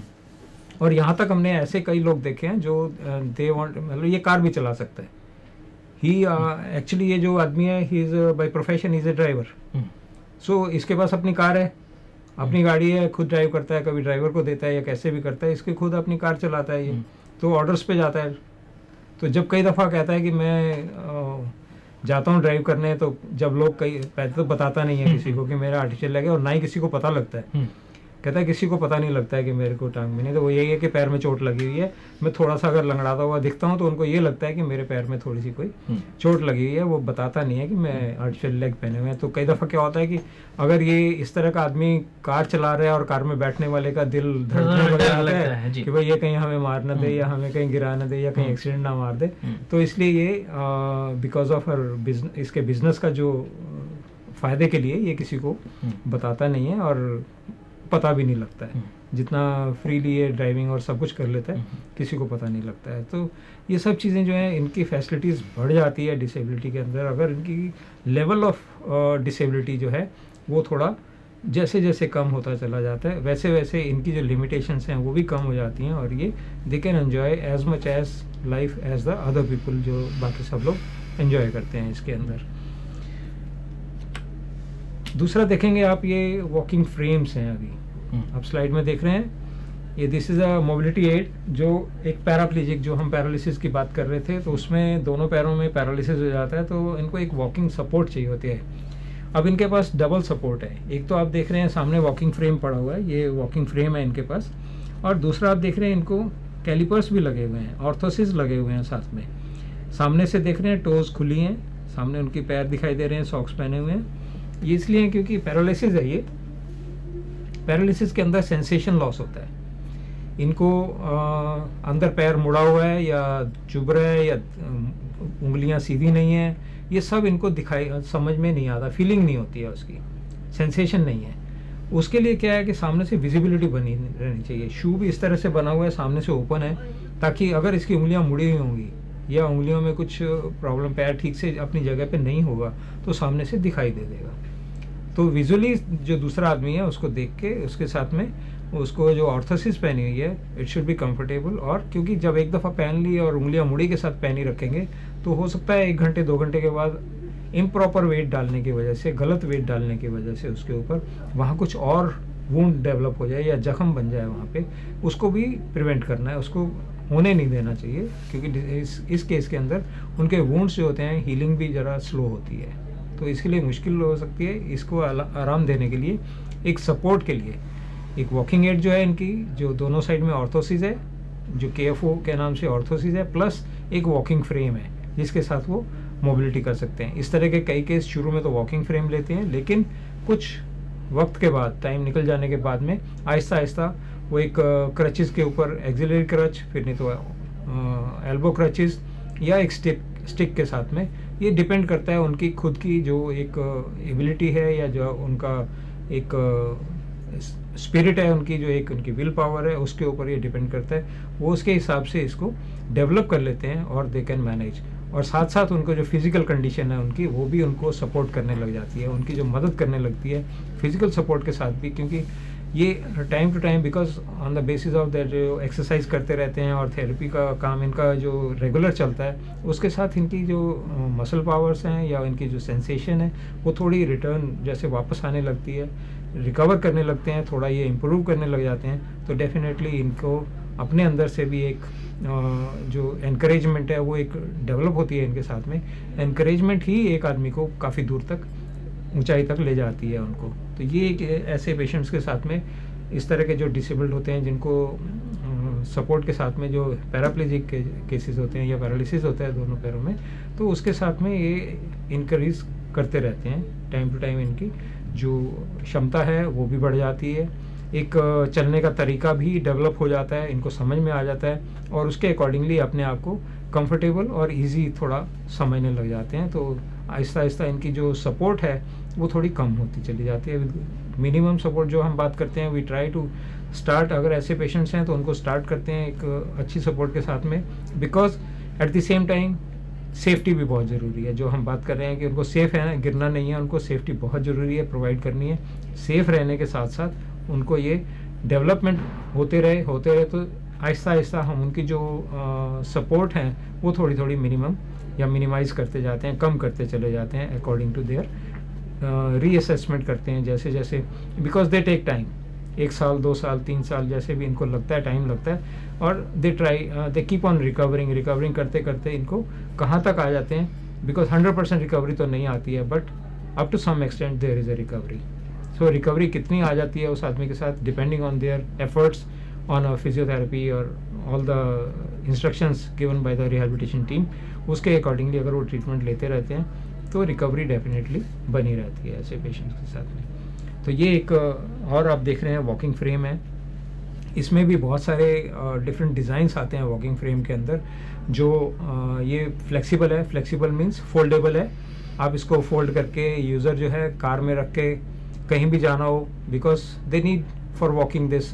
Speaker 2: और यहाँ तक हमने ऐसे कई लोग देखे हैं जो दे वांट, मतलब ये कार भी चला सकता है। ही एक्चुअली ये जो आदमी है, he is by profession is a driver. So इसके पास अपनी कार है, अपनी गाड़ी है, खुद ड्राइव करता है, कभी ड्राइवर को देता है या कैसे भी करता है, इसके खुद अपनी कार चलाता है ये, तो ऑर्डर्स पे जाता है। तो जब कई दफ़ा कहता है कि मैं जाता हूँ ड्राइव करने, तो जब लोग कई पहले तो बताता नहीं है किसी को कि मेरा आर्टिफिशियल लेग है, और ना ही किसी को पता लगता है। कहता है किसी को पता नहीं लगता है कि मेरे को टांग में नहीं, तो वो यही है कि पैर में चोट लगी हुई है। मैं थोड़ा सा अगर लंगड़ाता हुआ दिखता हूँ तो उनको ये लगता है कि मेरे पैर में थोड़ी सी कोई चोट लगी हुई है, वो बताता नहीं है कि मैं आर्टिफिशियल लेग पहने हुए हैं। तो कई दफ़ा क्या होता है कि अगर ये इस तरह का आदमी कार चला रहा है और कार में बैठने वाले का दिल धड़कने लग जाता है कि भाई ये कहीं हमें मार न दे या हमें कहीं गिरा न दे या कहीं एक्सीडेंट ना मार दे। तो इसलिए ये बिकॉज ऑफ इसके बिजनेस का जो फ़ायदे के लिए ये किसी को बताता नहीं है और पता भी नहीं लगता है। जितना फ्रीली ये ड्राइविंग और सब कुछ कर लेता है, किसी को पता नहीं लगता है। तो ये सब चीज़ें जो हैं, इनकी फैसिलिटीज़ बढ़ जाती है डिसेबिलिटी के अंदर अगर इनकी लेवल ऑफ डिसेबिलिटी जो है वो थोड़ा जैसे जैसे कम होता चला जाता है, वैसे वैसे इनकी जो लिमिटेशंस हैं वो भी कम हो जाती हैं, और ये they can enjoy as much as life as the other people, जो बाकी सब लोग एंजॉय करते हैं इसके अंदर। दूसरा देखेंगे आप, ये वॉकिंग फ्रेम्स हैं। अभी आप स्लाइड में देख रहे हैं, ये this is a mobility aid, जो एक पैराप्लेजिक, जो हम पैरालिसिस की बात कर रहे थे, तो उसमें दोनों पैरों में पैरालिसिस हो जाता है, तो इनको एक वॉकिंग सपोर्ट चाहिए होती है। अब इनके पास डबल सपोर्ट है। एक तो आप देख रहे हैं सामने वॉकिंग फ्रेम पड़ा हुआ है, ये वॉकिंग फ्रेम है इनके पास, और दूसरा आप देख रहे हैं इनको कैलिपर्स भी लगे हुए हैं, ऑर्थोसिस लगे हुए हैं साथ में। सामने से देख रहे हैं टोज खुली हैं, सामने उनके पैर दिखाई दे रहे हैं, सॉक्स पहने हुए हैं। ये इसलिए क्योंकि पैरालिसिस है, ये पैरालिसिस के अंदर सेंसेशन लॉस होता है। इनको अंदर पैर मुड़ा हुआ है या चुभ रहा है या उंगलियां सीधी नहीं है, ये सब इनको दिखाई समझ में नहीं आता, फीलिंग नहीं होती है, उसकी सेंसेशन नहीं है। उसके लिए क्या है कि सामने से विजिबिलिटी बनी रहनी चाहिए। शू भी इस तरह से बना हुआ है, सामने से ओपन है, ताकि अगर इसकी उंगलियां मुड़ी हुई होंगी या उंगलियों में कुछ प्रॉब्लम, पैर ठीक से अपनी जगह पे नहीं होगा, तो सामने से दिखाई दे देगा। तो विजुअली जो दूसरा आदमी है उसको देख के उसके साथ में उसको जो ऑर्थोसिस पहनी हुई है, इट शुड बी कंफर्टेबल। और क्योंकि जब एक दफ़ा पहन ली और उंगलियां मुड़ी के साथ पहनी रखेंगे तो हो सकता है 1 घंटे 2 घंटे के बाद इम्प्रॉपर वेट डालने की वजह से, गलत वेट डालने की वजह से उसके ऊपर वहाँ कुछ और वुंड डेवलप हो जाए या जख्म बन जाए वहाँ पे, उसको भी प्रिवेंट करना है, उसको होने नहीं देना चाहिए। क्योंकि इस केस के अंदर उनके वुंड्स जो होते हैं, हीलिंग भी ज़रा स्लो होती है, तो इसके लिए मुश्किल हो सकती है। इसको आराम देने के लिए, एक सपोर्ट के लिए, एक वॉकिंग एड जो है इनकी, जो दोनों साइड में ऑर्थोसिस है, जो KFO के नाम से ऑर्थोसिस है, प्लस एक वॉकिंग फ्रेम है जिसके साथ वो मोबिलिटी कर सकते हैं। इस तरह के कई केस शुरू में तो वॉकिंग फ्रेम लेते हैं, लेकिन कुछ वक्त के बाद, टाइम निकल जाने के बाद में आहिस्ता आहिस्ता वो एक क्रचेस के ऊपर, एक्सिलरी क्रच, फिर नहीं तो एल्बो क्रचेस या एक स्टिक के साथ में, ये डिपेंड करता है उनकी खुद की जो एक एबिलिटी है या जो उनका एक स्पिरिट है, उनकी जो एक उनकी विल पावर है, उसके ऊपर ये डिपेंड करता है। वो उसके हिसाब से इसको डेवलप कर लेते हैं और दे कैन मैनेज। और साथ साथ उनको जो फिजिकल कंडीशन है उनकी, वो भी उनको सपोर्ट करने लग जाती है, उनकी जो मदद करने लगती है फिजिकल सपोर्ट के साथ भी। क्योंकि ये time to time, because on the basis of that जो एक्सरसाइज करते रहते हैं और थेरेपी का काम इनका जो रेगुलर चलता है, उसके साथ इनकी जो मसल पावर्स हैं या इनकी जो सेंसेशन है वो थोड़ी रिटर्न जैसे वापस आने लगती है, रिकवर करने लगते हैं, थोड़ा ये इम्प्रूव करने लग जाते हैं। तो डेफिनेटली इनको अपने अंदर से भी एक जो एनकरेजमेंट है वो एक डेवलप होती है इनके साथ में। एनकरेजमेंट ही एक आदमी को काफ़ी दूर तक, ऊंचाई तक ले जाती है उनको। तो ये एक ऐसे पेशेंट्स के साथ में, इस तरह के जो डिसेबल्ड होते हैं, जिनको सपोर्ट के साथ में जो पैराप्लेजिक के केसेस होते हैं या पैरालिसिस होता है दोनों पैरों में, तो उसके साथ में ये इंक्रीज करते रहते हैं टाइम टू टाइम। इनकी जो क्षमता है वो भी बढ़ जाती है, एक चलने का तरीका भी डेवलप हो जाता है, इनको समझ में आ जाता है और उसके अकॉर्डिंगली अपने आप को कंफर्टेबल और इजी थोड़ा समझने लग जाते हैं। तो आहिस्ता आहिस्ता इनकी जो सपोर्ट है वो थोड़ी कम होती चली जाती है। मिनिमम सपोर्ट जो हम बात करते हैं, वी ट्राई टू स्टार्ट, अगर ऐसे पेशेंट्स हैं तो उनको स्टार्ट करते हैं एक अच्छी सपोर्ट के साथ में, because at the same time safety भी बहुत ज़रूरी है। जो हम बात कर रहे हैं कि उनको सेफ है ना, गिरना नहीं है, उनको सेफ्टी बहुत ज़रूरी है, प्रोवाइड करनी है। सेफ रहने के साथ साथ उनको ये डेवलपमेंट होते रहे तो आहिस्ता आहिस्ता हम उनकी जो सपोर्ट हैं वो थोड़ी थोड़ी मिनिमम या मिनिमाइज़ करते जाते हैं, कम करते चले जाते हैं अकॉर्डिंग टू देयर रीअसेसमेंट करते हैं जैसे जैसे, बिकॉज दे टेक टाइम। 1 साल 2 साल 3 साल जैसे भी इनको लगता है, टाइम लगता है, और दे कीप ऑन रिकवरिंग करते करते इनको कहाँ तक आ जाते हैं। बिकॉज 100% रिकवरी तो नहीं आती है, but up to some extent there is a recovery. So recovery कितनी आ जाती है उस आदमी के साथ, depending on their efforts on a physiotherapy और all the instructions given by the rehabilitation team, उसके अकॉर्डिंगली अगर वो ट्रीटमेंट लेते रहते हैं तो रिकवरी डेफिनेटली बनी रहती है ऐसे पेशेंट्स के साथ में। तो ये एक और आप देख रहे हैं वॉकिंग फ्रेम है, इसमें भी बहुत सारे डिफरेंट डिज़ाइंस आते हैं वॉकिंग फ्रेम के अंदर। जो ये फ्लेक्सिबल है, फ्लेक्सिबल मीन्स फोल्डेबल है, आप इसको फोल्ड करके यूज़र जो है कार में रख के कहीं भी जाना हो, because they need for walking this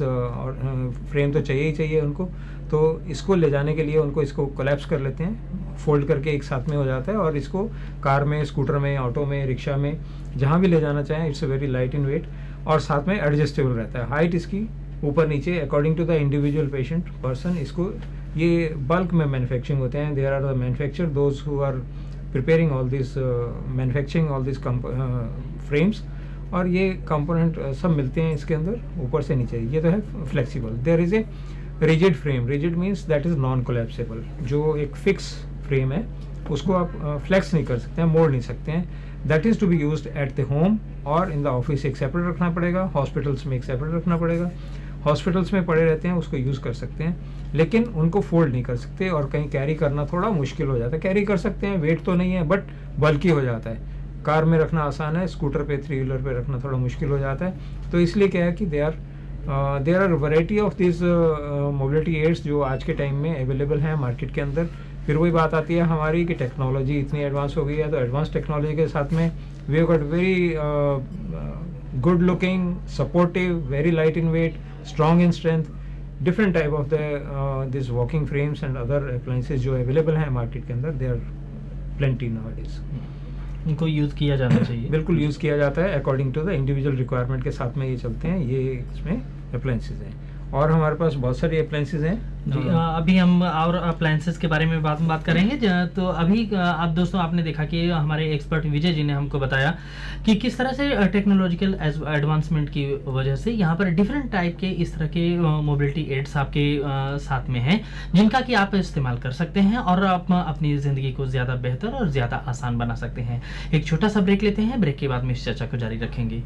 Speaker 2: frame तो चाहिए ही चाहिए उनको, तो इसको ले जाने के लिए उनको इसको कोलैप्स कर लेते हैं, फोल्ड करके एक साथ में हो जाता है, और इसको कार में, स्कूटर में, ऑटो में, रिक्शा में, जहाँ भी ले जाना चाहें, it's very light in weight और साथ में एडजस्टेबल रहता है। हाइट इसकी ऊपर नीचे according to the individual patient person, इसको ये बल्क में मैन्युफैक्चरिंग होते हैं। There are the manufacture those who are preparing all this, manufacturing all this frames, और ये कंपोनेंट सब मिलते हैं इसके अंदर ऊपर से नीचे। ये तो है flexible. There is a rigid frame, rigid means that is non collapsible. जो एक फिक्स फ्रेम है उसको आप फ्लेक्स नहीं कर सकते हैं, मोड़ नहीं सकते हैं, that is to be used at the home, और इन द ऑफिस एक सेपरेट रखना पड़ेगा, हॉस्पिटल्स में एक सेपरेट रखना पड़ेगा। हॉस्पिटल्स में पड़े रहते हैं, उसको यूज़ कर सकते हैं, लेकिन उनको फोल्ड नहीं कर सकते और कहीं कैरी करना थोड़ा मुश्किल हो जाता है। कैरी कर सकते हैं, वेट तो नहीं है बट बल्कि हो जाता है। कार में रखना आसान है, स्कूटर पे, 3 व्हीलर पे रखना थोड़ा मुश्किल हो जाता है। तो इसलिए क्या है कि there are variety of this mobility aids जो आज के टाइम में अवेलेबल हैं मार्केट के अंदर। फिर वही बात आती है हमारी कि टेक्नोलॉजी इतनी एडवांस हो गई है, तो एडवांस टेक्नोलॉजी के साथ में we have got very good looking, supportive, very light in weight, strong in strength, different type of the this walking frames and other appliances जो available हैं मार्केट के अंदर, they are plenty nowadays।
Speaker 1: इनको यूज किया जाना चाहिए।
Speaker 2: बिल्कुल यूज किया जाता है, according to the individual requirement के साथ में ये चलते हैं। ये इसमें अप्लायंसेज हैं और हमारे पास बहुत सारी अप्लायंसेज हैं
Speaker 1: जी। अभी हम और अप्लायंसेस के बारे में बात करेंगे। तो अभी आप दोस्तों आपने देखा कि हमारे एक्सपर्ट विजय जी ने हमको बताया कि किस तरह से टेक्नोलॉजिकल एडवांसमेंट की वजह से यहाँ पर डिफरेंट टाइप के इस तरह के मोबिलिटी एड्स आपके साथ में हैं, जिनका कि आप इस्तेमाल कर सकते हैं और आप अपनी ज़िंदगी को ज़्यादा बेहतर और ज़्यादा आसान बना सकते हैं। एक छोटा सा ब्रेक लेते हैं, ब्रेक के बाद में इस चर्चा को जारी रखेंगे।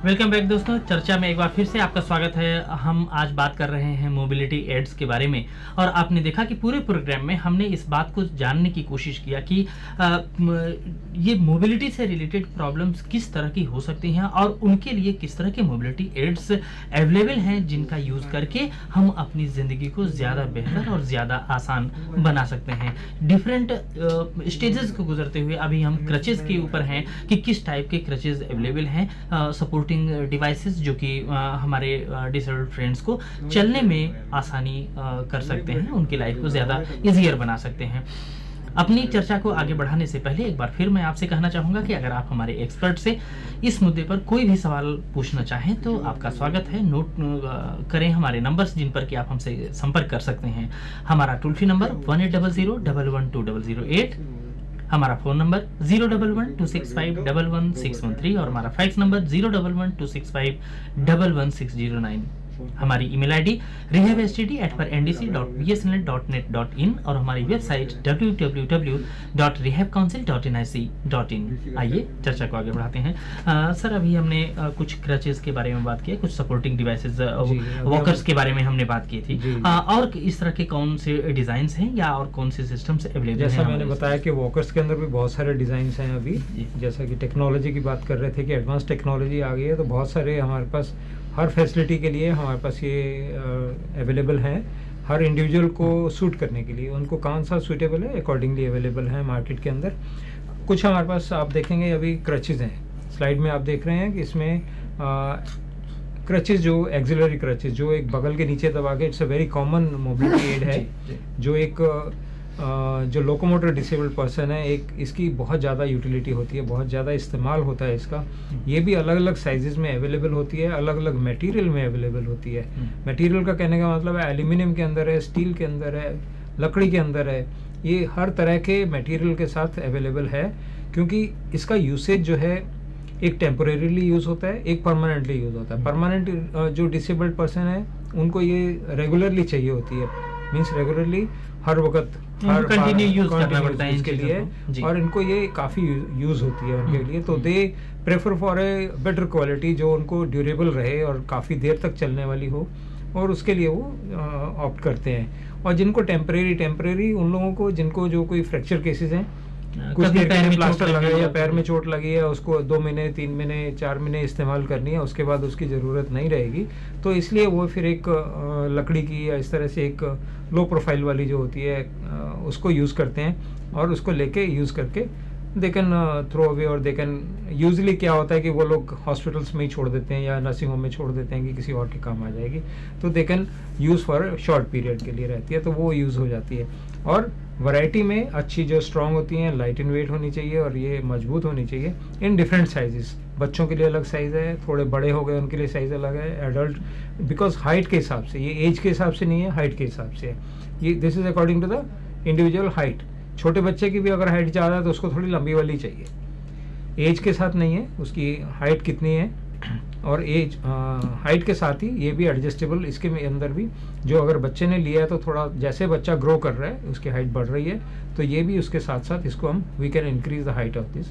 Speaker 1: वेलकम बैक दोस्तों, चर्चा में एक बार फिर से आपका स्वागत है। हम आज बात कर रहे हैं मोबिलिटी एड्स के बारे में, और आपने देखा कि पूरे प्रोग्राम में हमने इस बात को जानने की कोशिश किया कि ये मोबिलिटी से रिलेटेड प्रॉब्लम्स किस तरह की हो सकती हैं और उनके लिए किस तरह के मोबिलिटी एड्स अवेलेबल हैं जिनका यूज़ करके हम अपनी ज़िंदगी को ज़्यादा बेहतर और ज़्यादा आसान बना सकते हैं। डिफरेंट स्टेजेस को गुजरते हुए अभी हम क्रचेस के ऊपर हैं कि किस टाइप के क्रचेस अवेलेबल हैं, सपोर्टिंग डिवाइसेस जो कि हमारे डिसेबल्ड फ्रेंड्स को चलने में आसानी कर सकते हैं, उनकी लाइफ को ज़्यादा ईजियर बना सकते हैं। अपनी चर्चा को आगे बढ़ाने से पहले एक बार फिर मैं आपसे कहना चाहूँगा कि अगर आप हमारे एक्सपर्ट से इस मुद्दे पर कोई भी सवाल पूछना चाहें तो आपका स्वागत है। नोट करें हमारे नंबर्स जिन पर कि आप हमसे संपर्क कर सकते हैं। हमारा टोल फ्री नंबर 1800112008, हमारा फ़ोन नंबर 01126511613 और हमारा फैक्स नंबर 01126511609। हमारी ईमेल आईडी rehabstd@ndc.bsnl.net.in और हमारी वेबसाइट www.rehabcouncil.nic.in। आइए चर्चा को आगे बढ़ाते हैं। सर, अभी हमने कुछ क्रचेस के बारे में बात की, कुछ सपोर्टिंग डिवाइसेस, वॉकर्स के बारे में हमने बात की थी। और इस तरह के कौन से डिजाइन हैं या और कौन से सिस्टम्स अवेलेबल हैं?
Speaker 2: जैसा मैंने बताया कि वॉकर्स के अंदर भी बहुत सारे डिजाइन हैं अभी। जैसा कि टेक्नोलॉजी की बात कर रहे थे कि एडवांस टेक्नोलॉजी आ गई है, तो बहुत सारे हमारे पास हर फैसिलिटी के लिए हमारे पास ये अवेलेबल हैं। हर इंडिविजुअल को सूट करने के लिए उनको कौन सा सूटेबल है अकॉर्डिंगली अवेलेबल है मार्केट के अंदर। कुछ हमारे पास आप देखेंगे अभी क्रचेज हैं, स्लाइड में आप देख रहे हैं कि इसमें क्रचेज जो एक्सिलरी क्रचेज जो एक बगल के नीचे दबा के, it's a very common mobility aid है। जो एक जो लोकोमोटर डिसेबल्ड पर्सन है, एक इसकी बहुत ज़्यादा यूटिलिटी होती है, बहुत ज़्यादा इस्तेमाल होता है इसका। ये भी अलग अलग साइजेस में अवेलेबल होती है, अलग अलग मटेरियल में अवेलेबल होती है। मटेरियल का कहने का मतलब है एल्यूमिनियम के अंदर है, स्टील के अंदर है, लकड़ी के अंदर है। ये हर तरह के मटेरियल के साथ अवेलेबल है, क्योंकि इसका यूसेज जो है एक टेम्पोरेरीली यूज़ होता है, एक परमानेंटली यूज़ होता है। परमानेंट जो डिसेबल्ड पर्सन है उनको ये रेगुलरली चाहिए होती है, मीन्स रेगुलरली हर वक्त
Speaker 1: कंटिन्यू यूज करना पड़ता है
Speaker 2: इसके लिए, और इनको ये काफ़ी यूज़ होती है उनके लिए। तो they prefer for a better quality जो उनको ड्यूरेबल रहे और काफ़ी देर तक चलने वाली हो, और उसके लिए वो ऑप्ट करते हैं। और जिनको टेम्परेरी उन लोगों को जिनको जो कोई फ्रैक्चर केसेस हैं, कुछ देर के लिए प्लास्टर लगा है या पैर में चोट लगी है, उसको 2 महीने 3 महीने 4 महीने इस्तेमाल करनी है, उसके बाद उसकी ज़रूरत नहीं रहेगी। तो इसलिए वो फिर एक लकड़ी की या इस तरह से एक लो प्रोफाइल वाली जो होती है उसको यूज़ करते हैं, और उसको लेके यूज़ करके दे कैन थ्रो अवे, और दे कैन यूजली क्या होता है कि वो लोग हॉस्पिटल्स में ही छोड़ देते हैं या नर्सिंग होम में छोड़ देते हैं कि किसी और के काम आ जाएगी, तो they can use for short period के लिए रहती है, तो वो यूज़ हो जाती है। और वैरायटी में अच्छी जो स्ट्रॉन्ग होती हैं, लाइट इन वेट होनी चाहिए और ये मजबूत होनी चाहिए इन डिफरेंट साइजेस। बच्चों के लिए अलग साइज़ है, थोड़े बड़े हो गए उनके लिए साइज़ अलग है, एडल्ट बिकॉज हाइट के हिसाब से, ये एज के हिसाब से नहीं है, हाइट के हिसाब से है ये। This is according to the individual height. छोटे बच्चे की भी अगर हाइट ज़्यादा है तो उसको थोड़ी लंबी वाली चाहिए, एज के साथ नहीं है, उसकी हाइट कितनी है और एज हाइट के साथ ही ये भी एडजस्टेबल। इसके अंदर भी जो अगर बच्चे ने लिया है तो थोड़ा जैसे बच्चा ग्रो कर रहा है उसकी हाइट बढ़ रही है, तो ये भी उसके साथ साथ इसको हम we can increase the height of this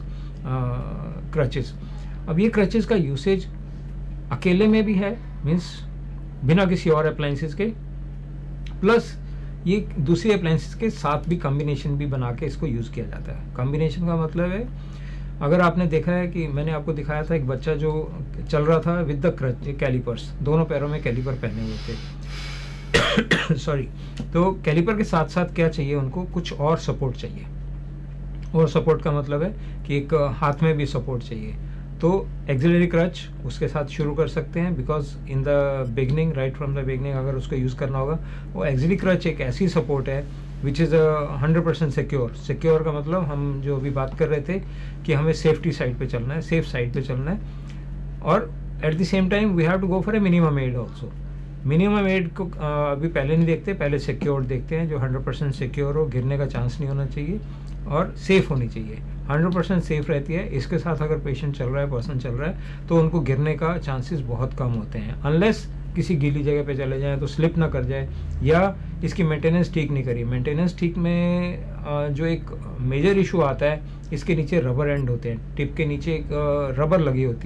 Speaker 2: crutches. अब ये क्रचेस का यूसेज अकेले में भी है, मीन्स बिना किसी और अप्लाइंसेस के, प्लस ये दूसरी अप्लाइंसेस के साथ भी कॉम्बिनेशन भी बना के इसको यूज़ किया जाता है। कॉम्बिनेशन का मतलब है, अगर आपने देखा है कि मैंने आपको दिखाया था एक बच्चा जो चल रहा था विद द क्रच कैलिपर्स, दोनों पैरों में कैलिपर पहने हुए थे सॉरी। तो कैलिपर के साथ साथ क्या चाहिए उनको, कुछ और सपोर्ट चाहिए। और सपोर्ट का मतलब है कि एक हाथ में भी सपोर्ट चाहिए, तो एक्सिलरी क्रच उसके साथ शुरू कर सकते हैं। Because in the beginning, right from the beginning अगर उसको यूज़ करना होगा, वो एक्सिलरी क्रच एक ऐसी सपोर्ट है विच इज़ 100% सिक्योर। सिक्योर का मतलब हम जो अभी बात कर रहे थे कि हमें सेफ्टी साइड पे चलना है, सेफ साइड पे चलना है, और at the same time we have to go for a minimum aid also. Minimum aid को अभी पहले नहीं देखते, पहले सिक्योर देखते हैं, जो 100% सिक्योर हो, गिरने का चांस नहीं होना चाहिए और सेफ़ होनी चाहिए। 100% सेफ रहती है। इसके साथ अगर पेशेंट चल रहा है, पर्सन चल रहा है, तो उनको गिरने का चांसेस बहुत कम होते हैं, अनलेस किसी गीली जगह पे चले जाएं तो स्लिप ना कर जाए, या इसकी मेंटेनेंस ठीक नहीं करी। मेंटेनेंस ठीक में जो एक मेजर इशू आता है, इसके नीचे रबर एंड होते हैं, टिप के नीचे एक रबर लगी होती है।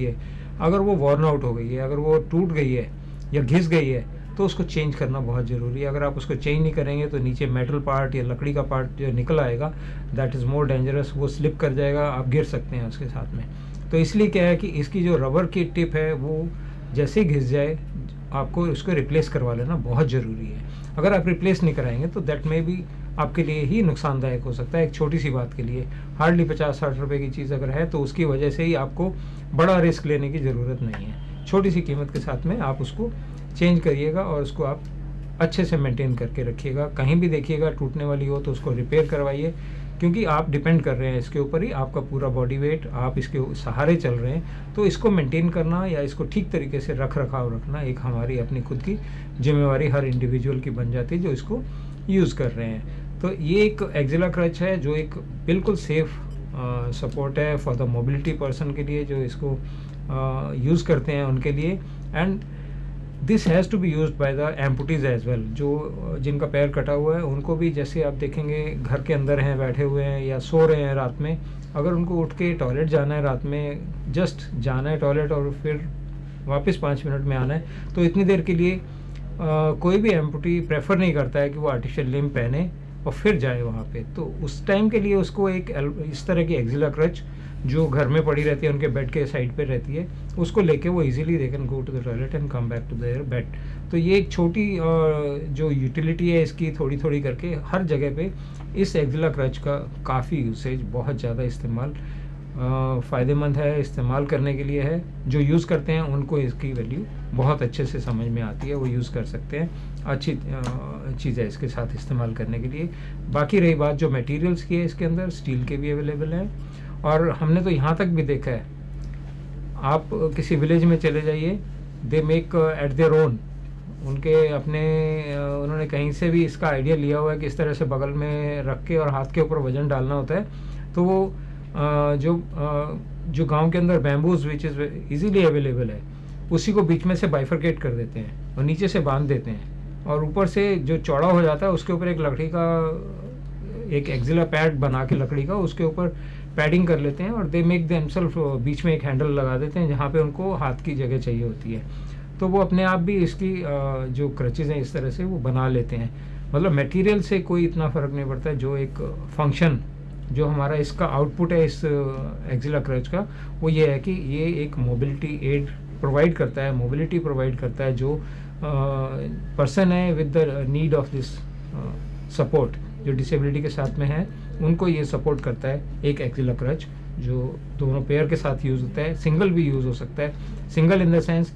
Speaker 2: अगर वो वॉर्न आउट हो गई है, अगर वो टूट गई है या घिस गई है, तो उसको चेंज करना बहुत ज़रूरी है। अगर आप उसको चेंज नहीं करेंगे तो नीचे मेटल पार्ट या लकड़ी का पार्ट जो निकल आएगा, दैट इज़ मोर डेंजरस, वो स्लिप कर जाएगा, आप गिर सकते हैं उसके साथ में। तो इसलिए क्या है कि इसकी जो रबर की टिप है वो जैसे ही घिस जाए आपको उसको रिप्लेस करवा लेना बहुत ज़रूरी है। अगर आप रिप्लेस नहीं कराएंगे तो दैट में भी आपके लिए ही नुकसानदायक हो सकता है। एक छोटी सी बात के लिए हार्डली 50-60 रुपए की चीज़ अगर है तो उसकी वजह से ही आपको बड़ा रिस्क लेने की ज़रूरत नहीं है। छोटी सी कीमत के साथ में आप उसको चेंज करिएगा और उसको आप अच्छे से मेंटेन करके रखिएगा। कहीं भी देखिएगा टूटने वाली हो तो उसको रिपेयर करवाइए, क्योंकि आप डिपेंड कर रहे हैं इसके ऊपर ही, आपका पूरा बॉडी वेट, आप इसके सहारे चल रहे हैं। तो इसको मेंटेन करना या इसको ठीक तरीके से रख रखाव रखना एक हमारी अपनी खुद की जिम्मेवारी हर इंडिविजुअल की बन जाती है जो इसको यूज़ कर रहे हैं। तो ये एक एक्जिला क्रच है जो एक बिल्कुल सेफ सपोर्ट है फॉर द मोबिलिटी पर्सन के लिए, जो इसको यूज़ करते हैं उनके लिए। And this has to be used by the amputees as well, जो जिनका पैर कटा हुआ है उनको भी, जैसे आप देखेंगे घर के अंदर हैं, बैठे हुए हैं या सो रहे हैं रात में, अगर उनको उठ के टॉयलेट जाना है रात में, जस्ट जाना है टॉयलेट और फिर वापस 5 मिनट में आना है, तो इतनी देर के लिए कोई भी एम्पुटी प्रेफर नहीं करता है कि वो आर्टिफिशियल लिम्ब पहने और फिर जाए वहाँ पे। तो उस टाइम के लिए उसको एक इस तरह की एक्जिला क्रच जो घर में पड़ी रहती है, उनके बेड के साइड पे रहती है, उसको लेके वो easily they can go to the toilet and come back to their bed. तो ये एक छोटी जो यूटिलिटी है इसकी, थोड़ी थोड़ी करके हर जगह पे इस एक्जिला क्रच का काफ़ी यूसेज, बहुत ज़्यादा इस्तेमाल फ़ायदेमंद है, इस्तेमाल करने के लिए है। जो यूज़ करते हैं उनको इसकी वैल्यू बहुत अच्छे से समझ में आती है, वो यूज़ कर सकते हैं, अच्छी चीज़ है इसके साथ इस्तेमाल करने के लिए। बाकी रही बात जो मटेरियल्स की है, इसके अंदर स्टील के भी अवेलेबल हैं, और हमने तो यहाँ तक भी देखा है, आप किसी विलेज में चले जाइए, they make at their own, उनके अपने उन्होंने कहीं से भी इसका आइडिया लिया हुआ है कि इस तरह से बगल में रख के और हाथ के ऊपर वजन डालना होता है। तो वो जो गांव के अंदर bamboos which is easily available है, उसी को बीच में से बाइफरकेट कर देते हैं और नीचे से बांध देते हैं, और ऊपर से जो चौड़ा हो जाता है उसके ऊपर एक लकड़ी का एक एक्जिला पैड बना के लकड़ी का उसके ऊपर पैडिंग कर लेते हैं, और दे मेक देमसेल्फ, बीच में एक हैंडल लगा देते हैं जहाँ पे उनको हाथ की जगह चाहिए होती है। तो वो अपने आप भी इसकी जो क्रचेज़ हैं इस तरह से वो बना लेते हैं। मतलब मटेरियल से कोई इतना फ़र्क नहीं पड़ता है, जो एक फंक्शन जो हमारा इसका आउटपुट है इस एक्जिला क्रच का, वो ये है कि ये एक मोबिलिटी एड प्रोवाइड करता है, मोबिलिटी प्रोवाइड करता है। जो पर्सन है with the need of this support, जो डिसेबिलिटी के साथ में है, उनको ये सपोर्ट करता है एक एक्जिला क्रच, जो दोनों पैर के साथ यूज़ होता है। सिंगल भी यूज़ हो सकता है, सिंगल इन द सेंस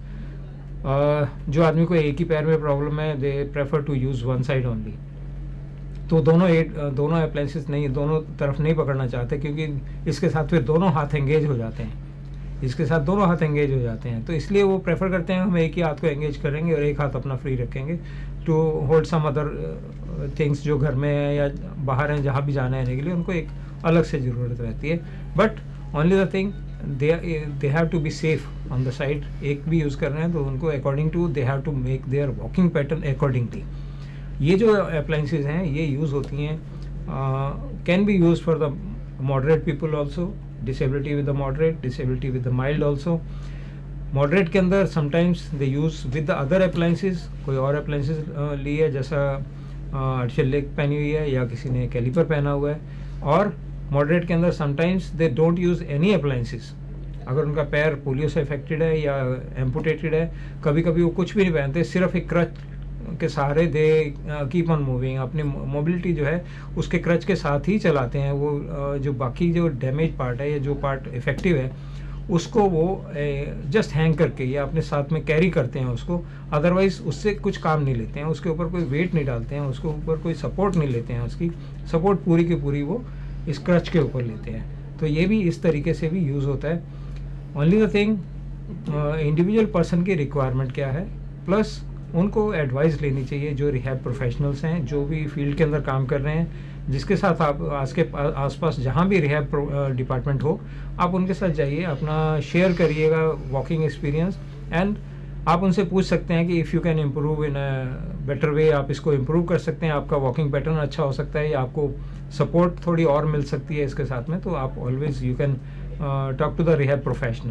Speaker 2: जो आदमी को एक ही पैर में प्रॉब्लम है, they prefer to use one side only. तो दोनों अप्लायंसेस नहीं, दोनों तरफ नहीं पकड़ना चाहते, क्योंकि इसके साथ फिर दोनों हाथ एंगेज हो जाते हैं, इसके साथ दोनों हाथ एंगेज हो जाते हैं। तो इसलिए वो प्रेफर करते हैं हम एक ही हाथ को एंगेज करेंगे और एक हाथ अपना फ्री रखेंगे to hold some other things जो घर में है या बाहर हैं, जहाँ भी जाना है के लिए उनको एक अलग से ज़रूरत रहती है। But only the thing they have to be safe on the side. एक भी यूज़ कर रहे हैं तो उनको according to they have to make their walking pattern accordingly. ये जो अप्लायंसेज हैं ये यूज़ होती हैं, can be use for the moderate people also, disability with the moderate, disability with the mild also. Moderate के अंदर sometimes they use with the other appliances, कोई और अप्लायंसेज ली है, जैसा आर्टिफिशियल लेग पहनी हुई है या किसी ने कैलिपर पहना हुआ है। और मॉडरेट के अंदर sometimes they don't use any appliances. अगर उनका पैर पोलियो से अफेक्टेड है या एम्पुटेटेड है, कभी कभी वो कुछ भी नहीं पहनते, सिर्फ एक क्रच के सहारे दे कीप ऑन मूविंग, अपनी मोबिलिटी जो है उसके क्रच के साथ ही चलाते हैं। वो जो बाकी जो डैमेज पार्ट है या जो पार्ट इफेक्टिव है उसको वो जस्ट हैंग करके या अपने साथ में कैरी करते हैं उसको, अदरवाइज उससे कुछ काम नहीं लेते हैं, उसके ऊपर कोई वेट नहीं डालते हैं, उसके ऊपर कोई सपोर्ट नहीं लेते हैं, उसकी सपोर्ट पूरी की पूरी वो इस क्रच के ऊपर लेते हैं। तो ये भी इस तरीके से भी यूज़ होता है। Only the thing individual person की रिक्वायरमेंट क्या है, प्लस उनको एडवाइस लेनी चाहिए जो रिहैब प्रोफेशनल्स हैं, जो भी फील्ड के अंदर काम कर रहे हैं, जिसके साथ आप आसपास जहाँ भी रिहैब डिपार्टमेंट हो, आप उनके साथ जाइए, अपना शेयर करिएगा वॉकिंग एक्सपीरियंस, एंड आप उनसे पूछ सकते हैं कि if you can improve in a better way, आप इसको इम्प्रूव कर सकते हैं, आपका वॉकिंग पैटर्न अच्छा हो सकता है या आपको सपोर्ट थोड़ी और मिल सकती है इसके साथ में, तो आप always you can talk to the rehab professional.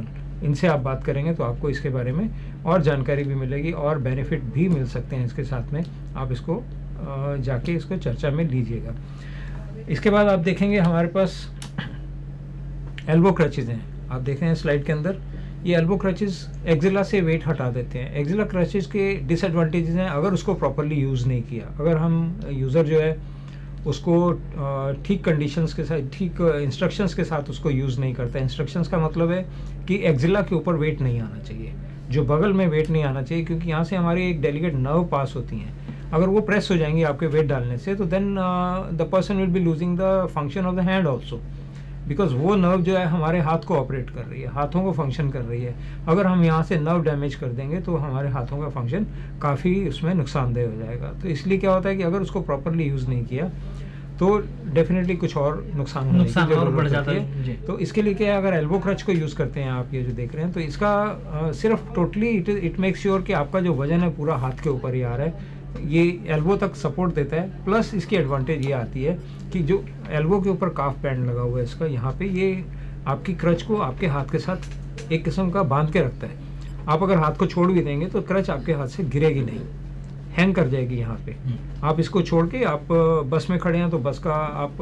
Speaker 2: इनसे आप बात करेंगे तो आपको इसके बारे में और जानकारी भी मिलेगी और बेनिफिट भी मिल सकते हैं इसके साथ में। आप इसको जाके इसको चर्चा में लीजिएगा। इसके बाद आप देखेंगे हमारे पास एल्बो क्रचेज हैं। आप देख रहे हैं स्लाइड के अंदर, ये एल्बो क्रचेज एक्जिला से वेट हटा देते हैं। एक्जिला क्रचेज के डिसएडवांटेजेस हैं अगर उसको प्रॉपरली यूज़ नहीं किया। अगर हम यूज़र जो है उसको ठीक कंडीशंस के साथ, ठीक इंस्ट्रक्शंस के साथ उसको यूज़ नहीं करता। इंस्ट्रक्शंस का मतलब है कि एक्जिला के ऊपर वेट नहीं आना चाहिए, जो बगल में वेट नहीं आना चाहिए, क्योंकि यहाँ से हमारी एक डेलिकेट नर्व पास होती हैं। अगर वो प्रेस हो जाएंगी आपके वेट डालने से तो then the person will be losing the function of the hand also, because वो नर्व जो है हमारे हाथ को ऑपरेट कर रही है, हाथों को फंक्शन कर रही है। अगर हम यहाँ से नर्व डैमेज कर देंगे तो हमारे हाथों का फंक्शन काफ़ी उसमें नुकसानदेह हो जाएगा। तो इसलिए क्या होता है कि अगर उसको प्रॉपरली यूज़ नहीं किया तो डेफिनेटली कुछ और नुकसान
Speaker 1: और बढ़ जाता है।
Speaker 2: तो इसके लिए क्या है, अगर एल्बो क्रच को यूज़ करते हैं आप, ये जो देख रहे हैं, तो इसका सिर्फ टोटली इट मेक श्योर कि आपका जो वजन है पूरा हाथ के ऊपर ही आ रहा है। ये एल्बो तक सपोर्ट देता है। प्लस इसकी एडवांटेज ये आती है कि जो एल्बो के ऊपर काफ बैंड लगा हुआ है इसका, यहाँ पे ये आपकी क्रच को आपके हाथ के साथ एक किस्म का बांध के रखता है। आप अगर हाथ को छोड़ भी देंगे तो क्रच आपके हाथ से गिरेगी नहीं, हैंग कर जाएगी यहाँ पे। आप इसको छोड़ के आप बस में खड़े हैं तो बस का आप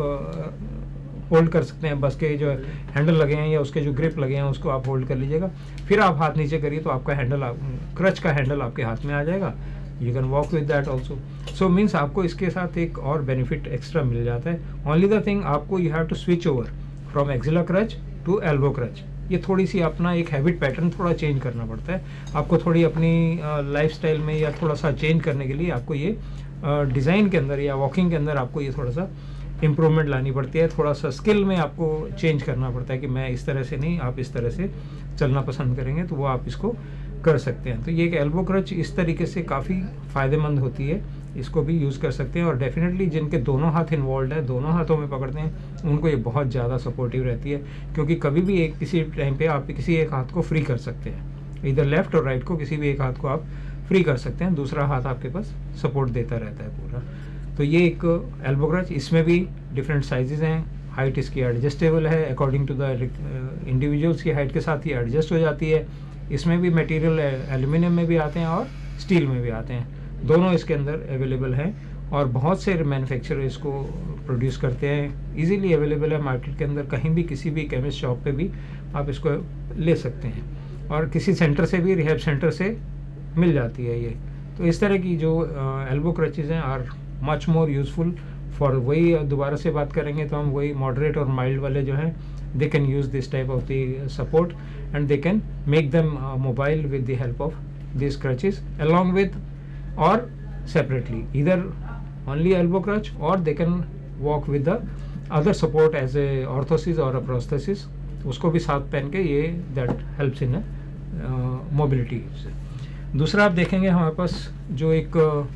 Speaker 2: होल्ड कर सकते हैं, बस के जो हैंडल लगे हैं या उसके जो ग्रिप लगे हैं उसको आप होल्ड कर लीजिएगा। फिर आप हाथ नीचे करिए तो आपका हैंडल, क्रच का हैंडल आपके हाथ में आ जाएगा। You can walk with that also. So means आपको इसके साथ एक और बेनिफिट एक्स्ट्रा मिल जाता है। ओनली द थिंग, आपको you have to switch over from axilla crutch to elbow crutch. ये थोड़ी सी अपना एक हैबिट पैटर्न थोड़ा चेंज करना पड़ता है आपको, थोड़ी अपनी लाइफस्टाइल में या थोड़ा सा चेंज करने के लिए आपको ये डिज़ाइन के अंदर या वॉकिंग के अंदर आपको ये थोड़ा सा इम्प्रूवमेंट लानी पड़ती है। थोड़ा सा स्किल में आपको चेंज करना पड़ता है कि मैं इस तरह से नहीं, आप इस तरह से चलना पसंद करेंगे तो वो आप इसको कर सकते हैं। तो ये एक एल्बो क्रच इस तरीके से काफ़ी फ़ायदेमंद होती है, इसको भी यूज़ कर सकते हैं। और डेफिनेटली जिनके दोनों हाथ इन्वॉल्व है, दोनों हाथों में पकड़ते हैं, उनको ये बहुत ज़्यादा सपोर्टिव रहती है, क्योंकि कभी भी एक किसी टाइम पे आप किसी एक हाथ को फ्री कर सकते हैं, इधर लेफ्ट और राइट को किसी भी एक हाथ को आप फ्री कर सकते हैं, दूसरा हाथ आपके पास सपोर्ट देता रहता है पूरा। तो ये एक एल्बो क्रच, इसमें भी डिफरेंट साइजेज़ हैं, हाइट इसकी एडजस्टेबल है, अकॉर्डिंग टू द इंडिविजुअल्स की हाइट के साथ ही एडजस्ट हो जाती है। इसमें भी मटेरियल एल्युमिनियम में भी आते हैं और स्टील में भी आते हैं, दोनों इसके अंदर अवेलेबल हैं। और बहुत से मैन्युफैक्चरर इसको प्रोड्यूस करते हैं, इजीली अवेलेबल है मार्केट के अंदर, कहीं भी किसी भी केमिस्ट शॉप पे भी आप इसको ले सकते हैं, और किसी सेंटर से भी, रिहैब सेंटर से मिल जाती है ये। तो इस तरह की जो एल्बो क्रचेज हैं are much more useful for, वही दोबारा से बात करेंगे तो हम वही मॉडरेट और माइल्ड वाले जो हैं, they can use this type of the support and they can make them mobile with the help of these crutches, along with or separately, either only elbow crutch or they can walk with the other support as a orthosis or a prosthesis, उसको भी साथ पहन के ये that helps in mobility। दूसरा आप देखेंगे हमारे पास जो एक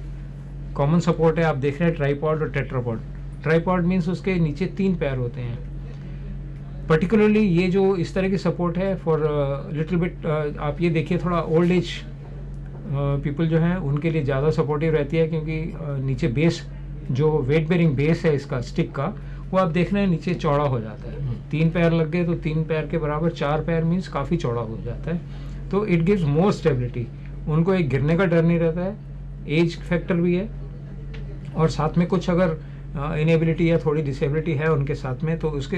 Speaker 2: कॉमन सपोर्ट है, आप देख रहे हैं ट्राईपॉड और टेट्रापॉड। ट्राईपॉड मीन्स उसके नीचे 3 पैर होते हैं। पर्टिकुलरली ये जो इस तरह की सपोर्ट है फॉर लिटिल बिट, आप ये देखिए थोड़ा ओल्ड एज पीपल जो हैं उनके लिए ज़्यादा सपोर्टिव रहती है, क्योंकि नीचे बेस जो वेट बेरिंग बेस है इसका स्टिक का, वो आप देख रहे हैं नीचे चौड़ा हो जाता है। 3 पैर लग गए तो 3 पैर के बराबर 4 पैर मीन्स काफ़ी चौड़ा हो जाता है। तो इट गिव्स मोर स्टेबिलिटी, उनको एक गिरने का डर नहीं रहता है, एज फैक्टर भी है, और साथ में कुछ अगर इनेबिलिटी या थोड़ी डिसेबिलिटी है उनके साथ में, तो उसके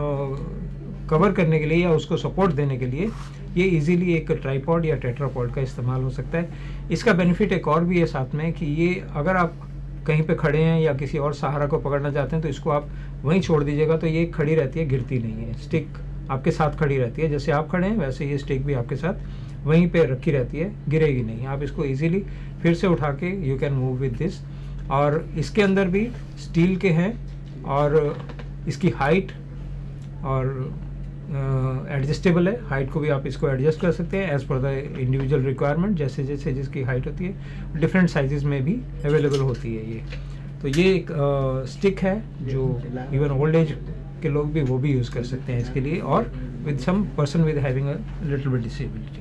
Speaker 2: कवर करने के लिए या उसको सपोर्ट देने के लिए ये इजीली एक ट्राईपॉड या टेट्रापॉड का इस्तेमाल हो सकता है। इसका बेनिफिट एक और भी है साथ में कि ये अगर आप कहीं पे खड़े हैं या किसी और सहारा को पकड़ना चाहते हैं तो इसको आप वहीं छोड़ दीजिएगा, तो ये खड़ी रहती है, गिरती नहीं है। स्टिक आपके साथ खड़ी रहती है, जैसे आप खड़े हैं वैसे ये स्टिक भी आपके साथ वहीं पे रखी रहती है, गिरेगी नहीं। आप इसको इजीली फिर से उठा के you can move with this. और इसके अंदर भी स्टील के हैं, और इसकी हाइट और एडजस्टेबल है, हाइट को भी आप इसको एडजस्ट कर सकते हैं as per the individual requirement, जैसे जैसे जिसकी हाइट होती है। डिफरेंट साइजेस में भी अवेलेबल होती है ये। तो ये एक स्टिक है जो इवन ओल्ड एज के लोग भी वो भी यूज़ कर सकते हैं इसके लिए, और with some person with having a little bit disability.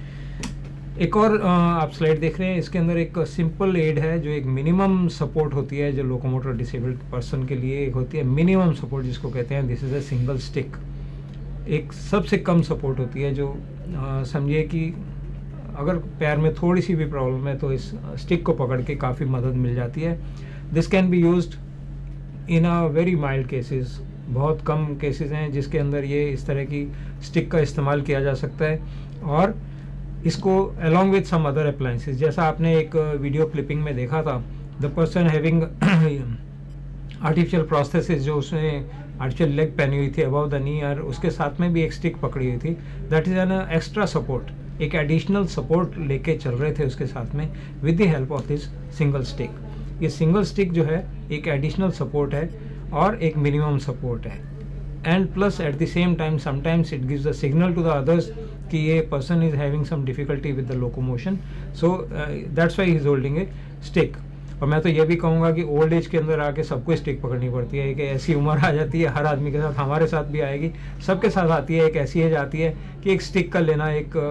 Speaker 2: एक और आप स्लाइड देख रहे हैं, इसके अंदर एक सिंपल एड है जो एक मिनिमम सपोर्ट होती है जो लोकोमोटर डिसेबल्ड पर्सन के लिए एक होती है मिनिमम सपोर्ट जिसको कहते हैं। This is a single stick. एक सबसे कम सपोर्ट होती है, जो समझिए कि अगर पैर में थोड़ी सी भी प्रॉब्लम है तो इस स्टिक को पकड़ के काफ़ी मदद मिल जाती है। This can be used in a very mild cases, बहुत कम केसेस हैं जिसके अंदर ये इस तरह की स्टिक का इस्तेमाल किया जा सकता है। और इसको along with some other appliances, जैसा आपने एक वीडियो क्लिपिंग में देखा था, the person having artificial prosthesis, जो उसने आर्टिफिशियल लेग पहनी हुई थी अबव द नी, और उसके साथ में भी एक स्टिक पकड़ी हुई थी, that is an extra support, एक एडिशनल सपोर्ट लेके चल रहे थे उसके साथ में with the help of this single stick. ये सिंगल स्टिक जो है एक एडिशनल सपोर्ट है और एक मिनिमम सपोर्ट है, and plus at the same time sometimes it gives a signal to the others कि ये person is having some difficulty with the locomotion, so that's why he is holding A stick. और मैं तो ये भी कहूँगा कि ओल्ड एज के अंदर आके सबको स्टिक पकड़नी पड़ती है, एक ऐसी उम्र आ जाती है हर आदमी के साथ, हमारे साथ भी आएगी, सबके साथ आती है, एक ऐसी एज आती है कि एक स्टिक का लेना,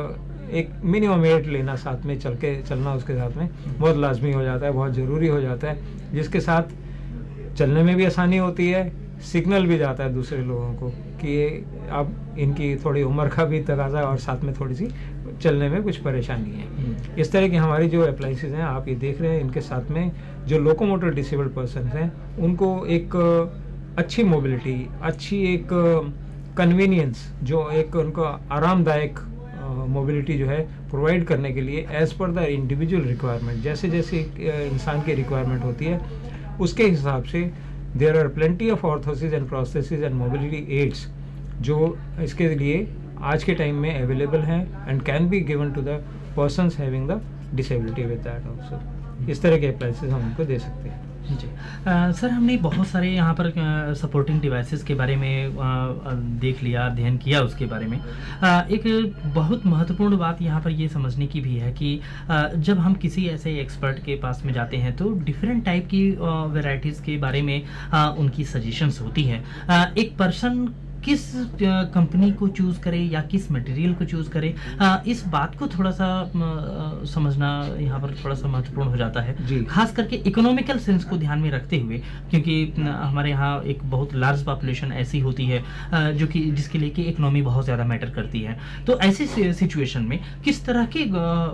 Speaker 2: एक मिनिमम एज लेना, साथ में चलना उसके साथ में बहुत लाजमी हो जाता है, बहुत ज़रूरी हो जाता है, जिसके साथ चलने में भी आसानी होती है, सिग्नल भी जाता है दूसरे लोगों को कि अब इनकी थोड़ी उम्र का भी तकाजा है और साथ में थोड़ी सी चलने में कुछ परेशानी है। इस तरह की हमारी जो अप्लायंसेस हैं आप ये देख रहे हैं, इनके साथ में जो लोकोमोटर डिसेबल्ड पर्सन हैं उनको एक अच्छी मोबिलिटी, अच्छी एक कन्वीनियंस, जो एक उनको आरामदायक मोबिलिटी जो है प्रोवाइड करने के लिए as per the individual requirement, जैसे जैसे इंसान की रिक्वायरमेंट होती है उसके हिसाब से there are plenty of orthosis and prosthesis and mobility aids जो इसके लिए आज के टाइम में अवेलेबल हैं and can be given to the persons having the disability with that also. इस तरह के अप्लायंसेस हम उनको दे सकते हैं।
Speaker 1: जी सर, हमने बहुत सारे यहाँ पर सपोर्टिंग डिवाइसेस के बारे में देख लिया, अध्ययन किया उसके बारे में। एक बहुत महत्वपूर्ण बात यहाँ पर ये समझने की भी है कि जब हम किसी ऐसे एक्सपर्ट के पास में जाते हैं तो डिफरेंट टाइप की वैरायटीज़ के बारे में उनकी सजेशंस होती हैं। एक पर्सन किस कंपनी को चूज करे या किस मटेरियल को चूज करे, इस बात को थोड़ा सा समझना यहाँ पर थोड़ा सा महत्वपूर्ण हो जाता है, खास करके इकोनॉमिकल सेंस को ध्यान में रखते हुए, क्योंकि हमारे यहाँ एक बहुत लार्ज पॉपुलेशन ऐसी होती है जो कि जिसके लिए कि इकोनॉमी बहुत ज़्यादा मैटर करती है। तो ऐसी सिचुएशन में किस तरह के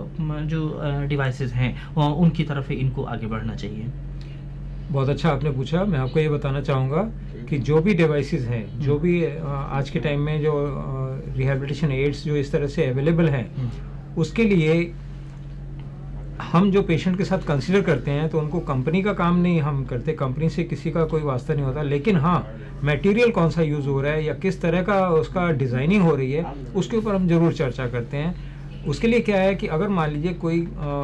Speaker 1: जो डिवाइसेस हैं उनकी तरफ इनको आगे बढ़ना चाहिए?
Speaker 2: बहुत अच्छा आपने पूछा। मैं आपको ये बताना चाहूँगा कि जो भी डिवाइसेस हैं, जो भी आज के टाइम में जो रिहैबिलिटेशन एड्स जो इस तरह से अवेलेबल हैं, उसके लिए हम जो पेशेंट के साथ कंसीडर करते हैं तो उनको कंपनी का काम नहीं हम करते, कंपनी से किसी का कोई वास्ता नहीं होता, लेकिन हाँ मटेरियल कौन सा यूज़ हो रहा है या किस तरह का उसका डिज़ाइनिंग हो रही है उसके ऊपर हम ज़रूर चर्चा करते हैं। उसके लिए क्या है कि अगर मान लीजिए कोई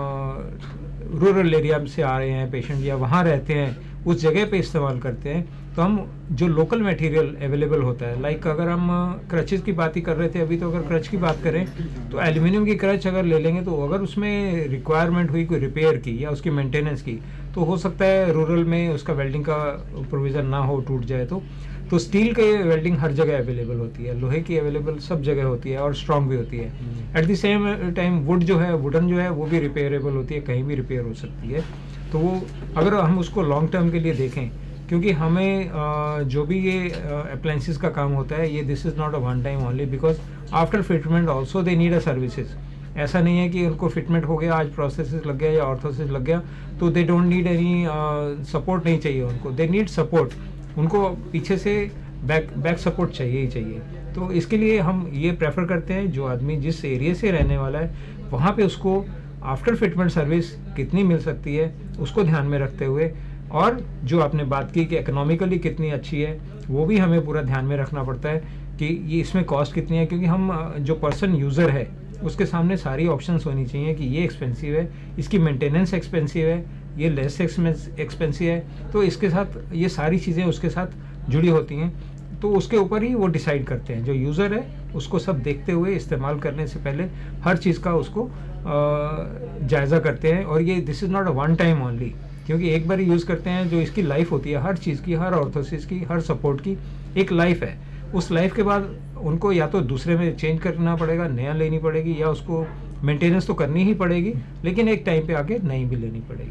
Speaker 2: रूरल एरिया से आ रहे हैं पेशेंट या वहाँ रहते हैं, उस जगह पे इस्तेमाल करते हैं, तो हम जो लोकल मटेरियल अवेलेबल होता है, लाइक अगर हम क्रचेस की बात ही कर रहे थे अभी, तो अगर क्रच की बात करें तो एल्यूमिनियम की क्रच अगर ले लेंगे तो अगर उसमें रिक्वायरमेंट हुई कोई रिपेयर की या उसकी मेंटेनेंस की, तो हो सकता है रूरल में उसका वेल्डिंग का प्रोविज़न ना हो, टूट जाए तो स्टील के वेल्डिंग हर जगह अवेलेबल होती है, लोहे की अवेलेबल सब जगह होती है और स्ट्रॉन्ग भी होती है। At the same time wooden जो है वो भी रिपेयरेबल होती है, कहीं भी रिपेयर हो सकती है। तो वो अगर हम उसको लॉन्ग टर्म के लिए देखें, क्योंकि हमें जो भी ये अप्लायंसेस का काम होता है, ये this is not a one time only, because after fitment also they need a services. ऐसा नहीं है कि उनको फिटमेंट हो गया, आज प्रोस्थेसिस लग गया या ऑर्थोसिस लग गया तो they don't need any support, नहीं चाहिए उनको, दे नीड सपोर्ट, उनको पीछे से बैक सपोर्ट चाहिए ही चाहिए। तो इसके लिए हम ये प्रेफर करते हैं जो आदमी जिस एरिया से रहने वाला है वहाँ पे उसको आफ्टर फिटमेंट सर्विस कितनी मिल सकती है उसको ध्यान में रखते हुए, और जो आपने बात की कि इकोनॉमिकली कितनी अच्छी है वो भी हमें पूरा ध्यान में रखना पड़ता है कि ये इसमें कॉस्ट कितनी है, क्योंकि हम जो पर्सन यूज़र है उसके सामने सारी ऑप्शंस होनी चाहिए कि ये एक्सपेंसिव है, इसकी मेंटेनेंस एक्सपेंसिव है, ये लेस एक्सपेंसिव है, तो इसके साथ ये सारी चीज़ें उसके साथ जुड़ी होती हैं, तो उसके ऊपर ही वो डिसाइड करते हैं। जो यूज़र है उसको सब देखते हुए इस्तेमाल करने से पहले हर चीज़ का उसको जायज़ा करते हैं, और ये this is not a one time only, क्योंकि एक बार यूज़ करते हैं जो इसकी लाइफ होती है, हर चीज़ की, हर ऑर्थोसिस की, हर सपोर्ट की एक लाइफ है। उस लाइफ के बाद उनको या तो दूसरे में चेंज करना पड़ेगा, नया लेनी पड़ेगी, या उसको मेंटेनेंस तो करनी ही पड़ेगी, लेकिन एक टाइम पे आके नई भी लेनी पड़ेगी।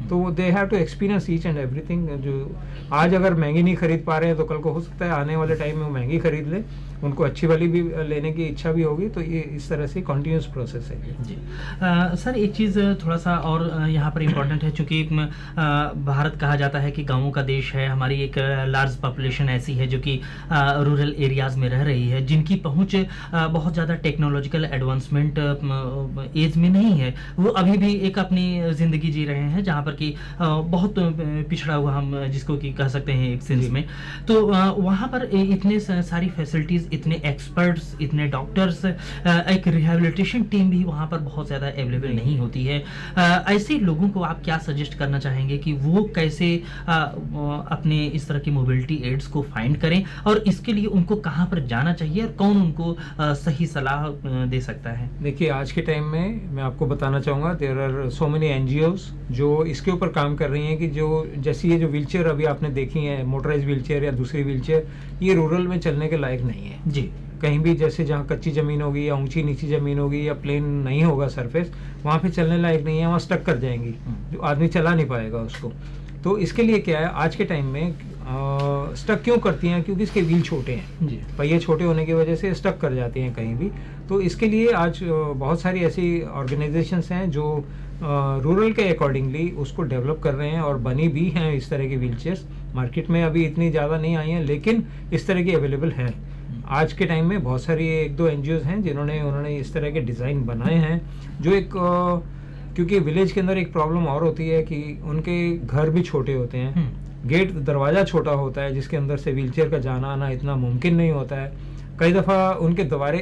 Speaker 2: तो they have to experience each and everything. जो आज अगर महंगी नहीं खरीद पा रहे हैं तो कल को हो सकता है आने वाले टाइम में वो महंगी खरीद ले, उनको अच्छी वाली भी लेने की इच्छा भी होगी। तो ये इस तरह से कंटिन्यूस प्रोसेस है
Speaker 1: जी। सर एक चीज़ थोड़ा सा और यहाँ पर इम्पोर्टेंट है, चूँकि भारत कहा जाता है कि गाँवों का देश है, हमारी एक लार्ज पॉपुलेशन ऐसी है जो कि रूरल एरियाज़ में रह रही है, जिनकी पहुँच बहुत ज़्यादा टेक्नोलॉजिकल एडवांसमेंट एज में नहीं है। वो अभी भी एक अपनी ज़िंदगी जी रहे हैं जहाँ पर कि बहुत पिछड़ा हुआ हम जिसको कि कह सकते हैं एक सेंस में। तो वहाँ पर इतने सारी फैसिलिटीज़, इतने एक्सपर्ट्स, इतने डॉक्टर्स, एक रिहैबिलिटेशन टीम भी वहाँ पर बहुत ज़्यादा अवेलेबल नहीं होती है। ऐसे लोगों को आप क्या सजेस्ट करना चाहेंगे कि वो कैसे अपने इस तरह की मोबिलिटी एड्स को फाइंड करें, और इसके लिए उनको कहाँ पर जाना चाहिए और कौन उनको सही सलाह दे सकता है?
Speaker 2: देखिए आज के टाइम में मैं आपको बताना चाहूँगा, there are so many NGOs जो इसके ऊपर काम कर रही हैं कि जो जैसी ये जो व्हीलचेयर अभी आपने देखी है, मोटराइज व्हीलचेयर या दूसरी व्हीलचेयर, ये रूरल में चलने के लायक नहीं है
Speaker 1: जी।
Speaker 2: कहीं भी जैसे जहाँ कच्ची ज़मीन होगी या ऊंची नीची ज़मीन होगी या प्लेन नहीं होगा सरफेस, वहाँ पे चलने लायक नहीं है, वहाँ स्टक कर जाएंगी, जो आदमी चला नहीं पाएगा उसको। तो इसके लिए क्या है, आज के टाइम में स्टक क्यों करती हैं? क्योंकि इसके व्हील छोटे हैं जी, पहिए छोटे होने की वजह से स्टक कर जाती हैं कहीं भी। तो इसके लिए आज बहुत सारी ऐसी ऑर्गेनाइजेशंस हैं जो रूरल के अकॉर्डिंगली उसको डेवलप कर रहे हैं और बनी भी हैं इस तरह की व्हीलचेयर्स। मार्केट में अभी इतनी ज़्यादा नहीं आई हैं, लेकिन इस तरह की अवेलेबल हैं। आज के टाइम में बहुत सारी 1-2 NGOs हैं उन्होंने इस तरह के डिज़ाइन बनाए हैं, जो एक क्योंकि विलेज के अंदर एक प्रॉब्लम और होती है कि उनके घर भी छोटे होते हैं, गेट दरवाज़ा छोटा होता है जिसके अंदर से व्हीलचेयर का जाना आना इतना मुमकिन नहीं होता है। कई दफ़ा उनके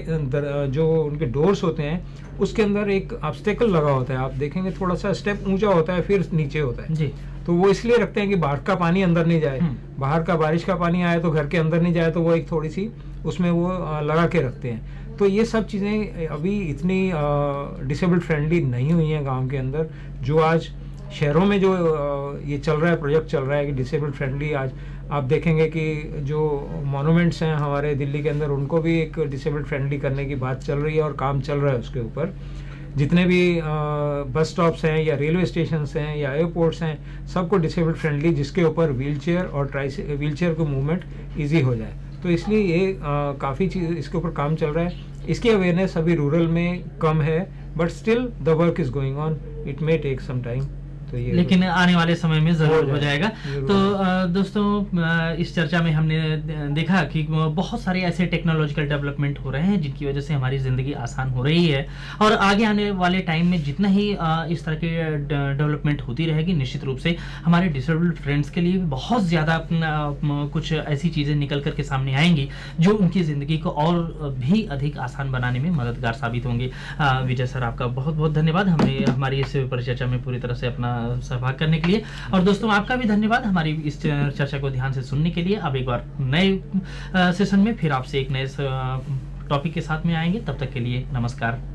Speaker 2: जो उनके डोर्स होते हैं उसके अंदर एक ऑब्स्टेकल लगा होता है, आप देखेंगे थोड़ा सा स्टेप ऊंचा होता है फिर नीचे होता है जी। तो वो इसलिए रखते हैं कि बाहर का पानी अंदर नहीं जाए, बाहर का बारिश का पानी आए तो घर के अंदर नहीं जाए, तो वो एक थोड़ी सी उसमें वो लगा के रखते हैं। तो ये सब चीज़ें अभी इतनी डिसेबल्ड फ्रेंडली नहीं हुई हैं गाँव के अंदर। जो आज शहरों में जो ये चल रहा है, प्रोजेक्ट चल रहा है कि डिसेबल्ड फ्रेंडली, आज आप देखेंगे कि जो मॉन्यूमेंट्स हैं हमारे दिल्ली के अंदर उनको भी एक डिसेबल्ड फ्रेंडली करने की बात चल रही है और काम चल रहा है उसके ऊपर। जितने भी बस स्टॉप्स हैं या रेलवे स्टेशन हैं या एयरपोर्ट्स हैं, सबको डिसेबल्ड फ्रेंडली, जिसके ऊपर व्हीलचेयर और व्हीलचेयर को मूवमेंट ईजी हो जाए। तो इसलिए ये काफ़ी चीज़ इसके ऊपर काम चल रहा है। इसकी अवेयरनेस अभी रूरल में कम है, but still the work is going on, it may take some time. तो ये
Speaker 1: लेकिन आने वाले समय में जरूर हो जाएगा। तो दोस्तों इस चर्चा में हमने देखा कि बहुत सारे ऐसे टेक्नोलॉजिकल डेवलपमेंट हो रहे हैं जिनकी वजह से हमारी ज़िंदगी आसान हो रही है, और आगे आने वाले टाइम में जितना ही इस तरह के डेवलपमेंट होती रहेगी, निश्चित रूप से हमारे डिसेबल्ड फ्रेंड्स के लिए बहुत ज़्यादा कुछ ऐसी चीज़ें निकल करके सामने आएंगी जो उनकी ज़िंदगी को और भी अधिक आसान बनाने में मददगार साबित होंगे। विजय सर, आपका बहुत बहुत धन्यवाद हमें हमारी इस परिचर्चा में पूरी तरह से अपना सहभाग करने के लिए। और दोस्तों आपका भी धन्यवाद हमारी इस चर्चा को ध्यान से सुनने के लिए। अब एक बार नए सेशन में फिर आपसे एक नए टॉपिक के साथ में आएंगे, तब तक के लिए नमस्कार।